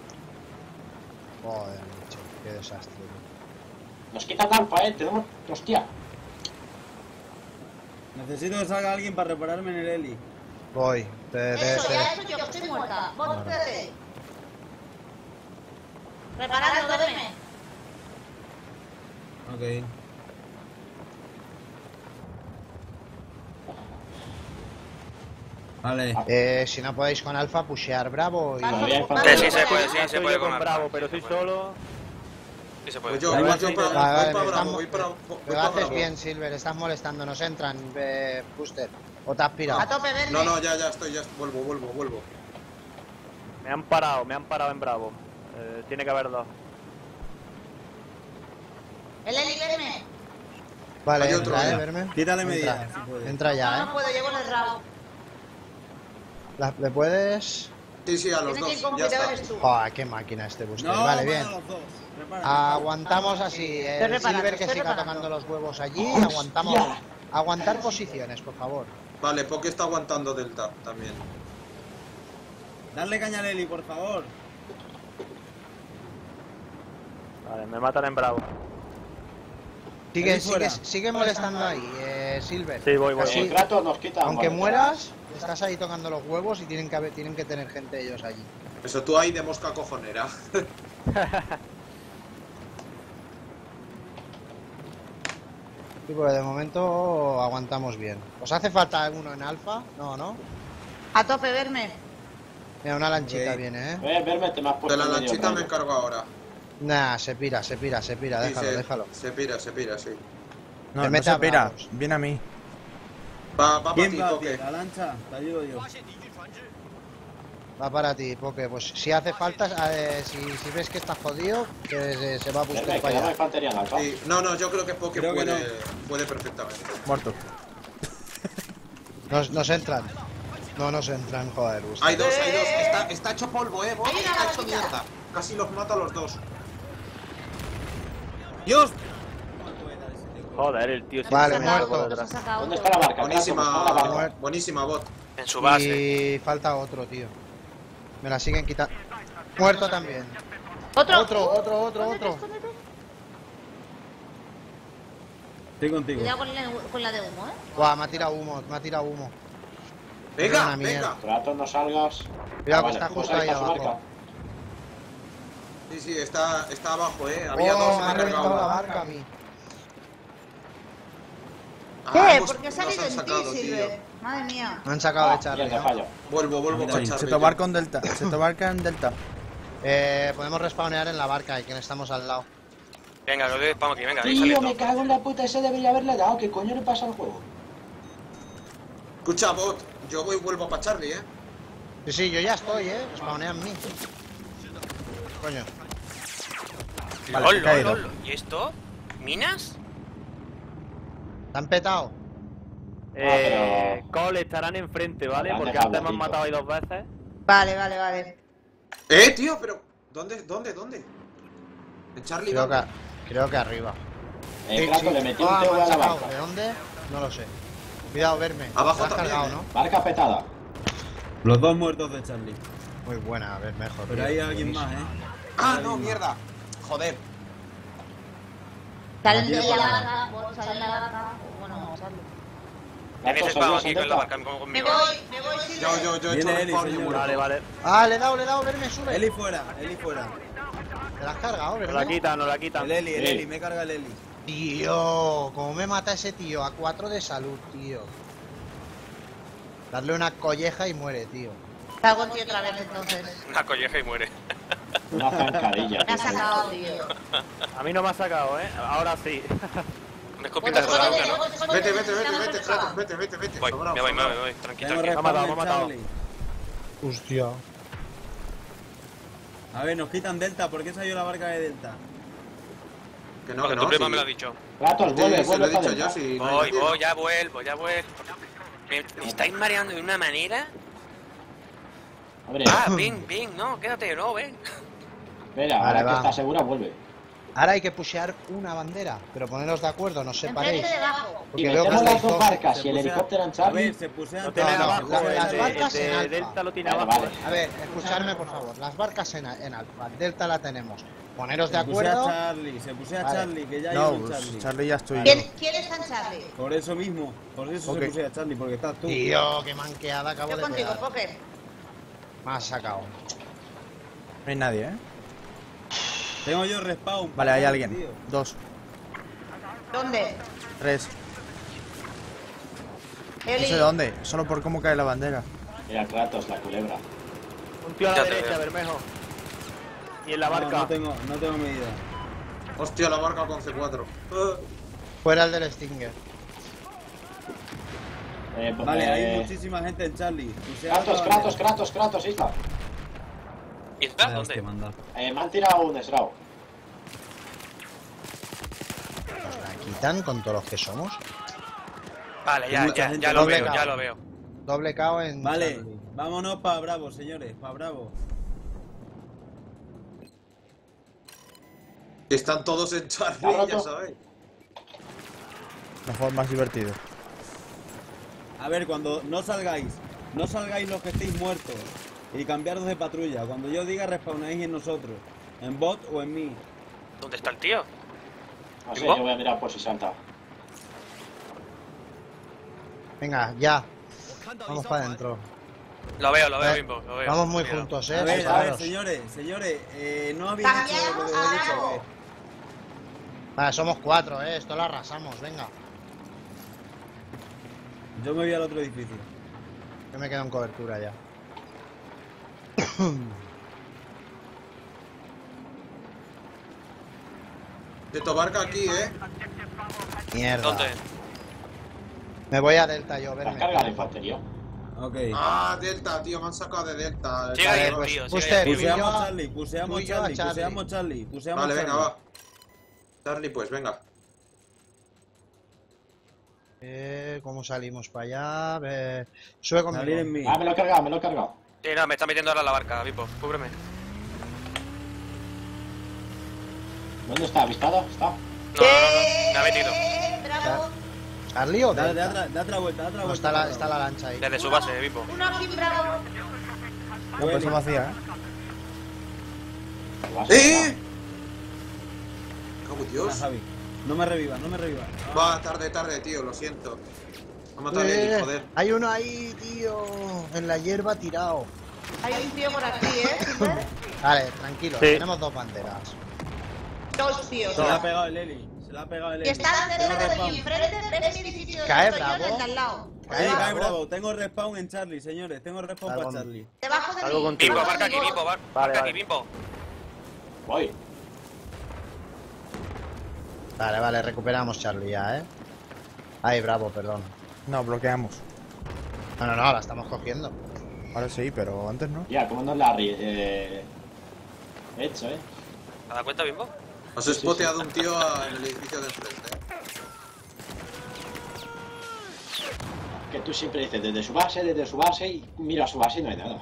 Joder, macho, qué desastre. Nos quitan alfa, eh. Tenemos. Hostia. Necesito que salga alguien para repararme en el heli. Voy, te, te, Eso, te- ya he hecho yo, que estoy muerta. Vos, espérate. Reparando, verme. Ok. Vale. Eh, si no podéis con Alfa, pushear Bravo y... Vale. Todavía hay Vale, Sí, sí, se puede, sí, Ya se estoy puede yo con con Bravo, Alfa, pero sí, soy se puede. solo. Sí se puede. Pues yo, Vale, voy vale, yo para, vale, voy vale, para me Bravo, están- voy para, voy Lo para haces Bravo. bien, Silver, estás molestando, nos entran, eh, Booster. ¿O te has pirado? A tope, verme. No, no, ya, ya estoy, ya vuelvo, vuelvo, vuelvo. Me han parado, me han parado en Bravo. Eh, tiene que haber dos. El Eli, verme. Vale, Hay otro entra, eh, ya. verme. Quítale Entra. medidas, si puedes. Entra No, ya, no eh. puedo, llevo en el rabo. La- ¿Le puedes...? Sí, sí, a los Tiene que ir dos, con ya cuidado, está. eres tú. Joder, qué máquina este Booster. No, vale, para bien. los dos. Prepárate. Aguantamos así. El reparando, Silver que estoy siga reparando. tocando los huevos allí. Aguantamos. Aguantar posiciones, por favor. Vale, Poke está aguantando Delta también. Dale caña al heli, por favor. Vale, me matan en Bravo. Sigue, Ahí fuera. sigue, sigue molestando ahí, eh, Silver. Sí, voy, voy. Así, El Kratos nos quita. aunque madre. mueras, estás ahí tocando los huevos y tienen que, haber- tienen que tener gente ellos allí. Eso tú ahí de mosca cojonera. Sí, porque de momento aguantamos bien. ¿Os hace falta alguno en alfa? No, ¿no? A tope, verme. Mira, una lanchita Ok. viene, ¿eh? Ver, verme, te me has puesto De la en medio lanchita me rollo. encargo ahora. Nah, se pira, se pira, se pira. Sí, Déjalo, se, déjalo. Se pira, se pira, sí. No, Te no mete se a pira. bravos. Viene a mí. Va, va para ¿Quién ti, va a ti? Poke. ¿La lancha? Te ayudo yo. Va para ti, porque pues si hace falta, eh, si, si ves que está jodido, que se, se va a buscar Verme, que para no hay allá. infantería en alfa. Sí, no, no, yo creo que Poke Creo que puede, no. puede perfectamente. Muerto. Nos, nos entran. No nos entran, joder, Booster. Hay dos, hay dos. Está, está hecho polvo, eh, bot. Hay una Está hecho lanchita. mierda. Casi los mata a los dos. ¡Dios! Joder, el tío. Vale, siempre me da muerto. por Nos ha detrás. sacado ¿Dónde otro. está la barca? Kratos, ¿dónde está la Buenísima, barca? buenísima bot. En su base. Y falta otro, tío. Me la siguen quitando. Muerto también. Otro. Otro, otro, otro, otro. Estoy contigo. Cuidado con la, con la de humo, ¿eh? Buah, me ha tirado humo, me ha tirado humo. Venga, Una mierda. venga. Kratos, no salgas. Cuidado, Ah, que está pues justo ahí está su abajo. barca. Sí, sí, está, está abajo, eh. Había Oh, dos me y ha me he reventado la cargado. barca a mí. Ah, ¿Qué? hemos- ¿Por qué ha nos salido han en ti, sacado, Silver? tío. Madre mía. Me han sacado de Ah, Charlie. mierda, ¿no? fallo. Vuelvo, vuelvo Mira, con se Se Charlie. te yo. barca en delta. Se te barca en delta. Eh, podemos respawnear en la barca y que estamos al lado. Venga, lo de vamos aquí, venga, ahí Tío, me saliendo. cago en la puta, ese debería haberle dado. ¿Qué coño le pasa al juego? Escucha, bot. Yo voy vuelvo para Charlie, eh. Sí, sí, yo ya estoy, eh. Respawnean en mí. Coño. Vale, Lol, he lol, caído. lol. ¿Y esto? ¿Minas? ¿Te han petado? Eh, Cole estarán enfrente, ¿vale? Habrán Porque dejado antes me han blandito. matado ahí dos veces. Vale, vale, vale. Eh, tío, pero. ¿Dónde, dónde, dónde? En Charlie, Creo que, ¿dónde? creo que arriba. Eh, Sí, Kratos, sí. le metí un Ah, T me V han a la sacado. barca. ¿De dónde? No lo sé. Cuidado, verme. Abajo Te has también, cargado, eh. ¿no? Barca petada. Los dos muertos de Charlie. Muy buena, a ver, mejor. Pero hay alguien más, ¿eh? Ah, no, mierda. Joder. Salen Aquí de por la la- barca, vos salen de la barca. Bueno, salen. Tienes Kratos, spam ¿seguías aquí en con la delta? barca con- Me conmigo. voy, me voy, Silver. Yo, yo, yo he hecho Viene Eli, respawn y he señor. muerto. Vale, vale. Ah, le he dado, le he dado, verme, sube. Eli fuera, Eli fuera. Te la has cargado, Nos la ¿verdad? quitan, nos la quitan. El Eli, el Sí. Eli, me carga el Eli. Tío, cómo me mata ese tío. A cuatro de salud, tío. Darle una colleja y muere, tío. Salgo en ti otra vez entonces. Una colleja y muere. Una zancadilla. Me ha sacado, tío. A mí no me ha sacado, ¿eh? Ahora sí. Una escopeta de Bueno, la boca, escóndete, ¿no? escóndete, Vete, vete, vete, estamos vete, preparados. Kratos, vete, vete, vete. Voy, Sobrado, me voy, me voy, sobrado. me voy. Tranqui, Tengo tranqui. Me ha matado, respawn me ha en matado. Charlie. Hostia. A ver, nos quitan Delta. ¿Por qué salió la barca de Delta? Que no, Porque que tu no. prima sí. me lo ha dicho. Kratos, Sí, vuelve, se lo vuelve he para dicho yo, dentro. sí. no hay Voy, nadie. voy, ya vuelvo, ya vuelvo. Me, me estáis mareando de una manera. Hombre, Ah, ven, ven, no, quédate, no, ven. espera, Vale, ahora que va. está segura, vuelve. Ahora hay que pushear una bandera, pero poneros de acuerdo, no os separéis. Enfrente debajo. Porque Y veo que metemos las estáis dos dos- barcas Se y el pusea- helicóptero en A Charlie. ver, se pusea Lo tiene no, abajo, las- el las de- barcas el en de alfa. Delta lo tiene Vale, abajo. vale. A ver, escuchadme por favor, las barcas en, en alfa, Delta la tenemos. Poneros de Se pusea acuerdo. Charlie, se pusea Vale. Charlie, que ya hay No, un pues, Charlie. Charlie ya estoy ¿Quién, yo. ¿Quién está en Charlie? Por eso mismo, por eso Ok. se pusea Charlie, porque estás tú. Tío, qué manqueada acabo Yo de contigo, pegar. Poker. Me has sacado. No hay nadie, ¿eh? Tengo yo respawn. Vale, hay tío. alguien. Dos, ¿Dónde? tres. No Eli. sé dónde, solo por cómo cae la bandera. Mira, Kratos, la culebra. Un tío a la Ya te derecha, veo. Bermejo. Y en la No, barca. no tengo, no tengo medida. Hostia, la barca con C cuatro. Eh, Fuera el del Stinger. Eh, pues, Vale, eh, hay muchísima gente en Charlie. Pusea Kratos, otra Kratos, bandera. Kratos, Kratos, Isla. ¿Y está? Ah, hostia, ¿Dónde? manda. Eh, me han tirado un Srao. Nos la quitan con todos los que somos. Vale, ya, Mucha ya, gente ya lo doble veo, ya cao. lo veo. Doble K O en. Vale, Charlie. vámonos para Bravo, señores, para Bravo. que están todos en Charlie, ¿Está roto? ya sabéis. Mejor, más divertido. A ver, cuando no salgáis, no salgáis los que estéis muertos y cambiaros de patrulla. Cuando yo diga, respawnáis en nosotros, en bot o en mí. ¿Dónde está el tío? No sé, ¿Igual? yo voy a mirar por si salta. Venga, ya. Vamos para adentro. Lo veo, lo veo, Eh, Bimbo, lo veo. Vamos muy Cuidado. juntos, A eh. ver, a ver, Preparaos. señores, señores, eh, no habéis dicho lo que os he Cambiamos a dicho. Bravo. ¿Qué? Vale, somos cuatro, eh. Esto lo arrasamos, venga. Yo me voy al otro edificio. Yo me quedo en cobertura ya. De tu barca aquí, eh. Mierda. ¿Dónde? Me voy a Delta yo, ¿Las verme. carga la infantería? Ok. Ah, Delta, tío, me han sacado de Delta. Sigue Vale, ahí, pues, tío, sigue Buster, ahí. tú y yo- Puseamos Charlie, puseamos tú y yo a Charlie, Charlie. puseamos Charlie, puseamos Vale, venga, Charlie. va. Charlie, pues, venga. Eh, ¿Cómo salimos para allá? A ver. Sube conmigo. Salir en mí. Ah, me lo he cargado, me lo he cargado. Sí, no, me está metiendo ahora en la barca, Bimbo, cúbreme. ¿Dónde está? ¿Avispado? ¿Está? No, no, no, me ha metido. Eh, Bravo. ¿Charlie o Da, da, Delta? otra, da otra vuelta, da otra No, vuelta. está la, está la lancha ahí. Desde su base, Bimbo. Uno aquí, Bravo. No, pero eso vacía, ¿eh? Vas, ¡Eh! Cago en Venga, Dios. Javi. No me revivas, no me revivas. Va, tarde, tarde, tío, lo siento. Ha matado a Eh, Lenny, joder. hay uno ahí, tío. En la hierba tirado. Hay un tío por aquí, ¿eh? Silver? Vale, tranquilo. Sí. Tenemos dos banderas. Dos tíos. Se la ha pegado el Eli, se la ha pegado el Y Eli. está Tengo cerca de respawn. mi enfrente. ¿Ves mi edificio? Cae Estoy yo Bravo. en el de al lado. Cae Sí, cae Bravo. bravo, tengo respawn en Charlie, señores, tengo respawn Salgo para en- Charlie. Debajo de Algo mí. contigo. Bimbo, Debajo barca de aquí, mí. Bimbo, bar- Vale, barca vale. aquí, Bimbo. Voy. Vale, vale, recuperamos Charlie ya, eh. Ay, bravo, perdón. No, bloqueamos. No, no, no, la estamos cogiendo. Ahora sí, pero antes no. Ya, ¿cómo nos la ri- eh... he hecho, eh? ¿Te das cuenta, Bimbo? Os he spoteado un tío a- en el edificio de enfrente. eh. Que tú siempre dices desde su base, desde su base y mira su base y no hay nada.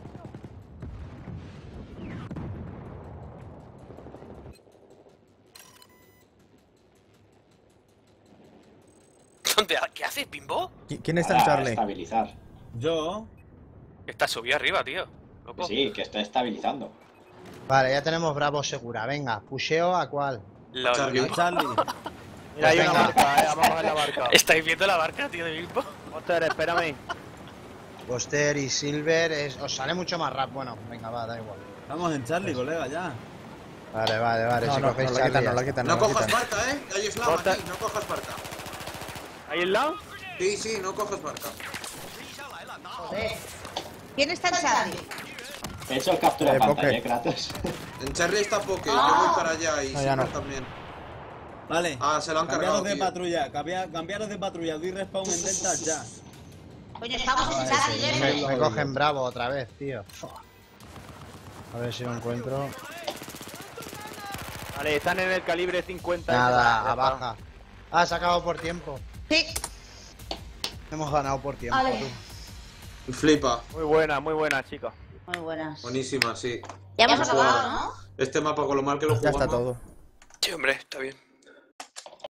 ¿Dónde? ¿Qué haces, Bimbo? ¿Qui- ¿Quién está en Para Charlie? estabilizar. Yo, Está subido arriba, tío. Loco. Que sí, que está estabilizando. Vale, ya tenemos bravo segura. Venga, pusheo a cuál. La- Charlie. a Charlie. Mira, hay una venga. barca, eh. Vamos a ver la barca. ¿Estáis viendo la barca, tío, de Bimbo? Monster, espérame. Buster y Silver es... os sale mucho más rápido. Bueno, venga, va, da igual. Estamos en Charlie, colega, ya. Vale, vale, vale. No, si no, no cogéis la Charlie quitan, no ya la está. quitan, No no la cojas quitan. barca, eh. Hay slam Bota- aquí, no cojas barca. ¿Ahí al lado? Sí, sí, no cojas barca. Joder. ¿Quién está en Charlie? He hecho el captura Eh, de pantalla, Poker. eh, Kratos. En Charlie está Poke, yo Ah. voy para allá y No, ya Silver no. también. Vale. Ah, se lo han Cambiaros cargado, de tío. patrulla, cambia- cambiaros de patrulla, doy respawn en Delta ya. Coño, estamos en Charlie, Me, ¿eh? me cogen bravo otra vez, tío. A ver si lo encuentro. Vale, están en el calibre cincuenta. Ya Nada, está. a baja. Ah, se ha acabado por tiempo. Sí. Hemos ganado por tiempo. Vale. Tú. Flipa. Muy buena, muy buena, chicos. Muy buenas. Buenísima, sí. Ya hemos Hemos acabado, jugado. ¿no? Este mapa con lo mal que lo Ya jugamos. está todo. Sí, hombre, está bien.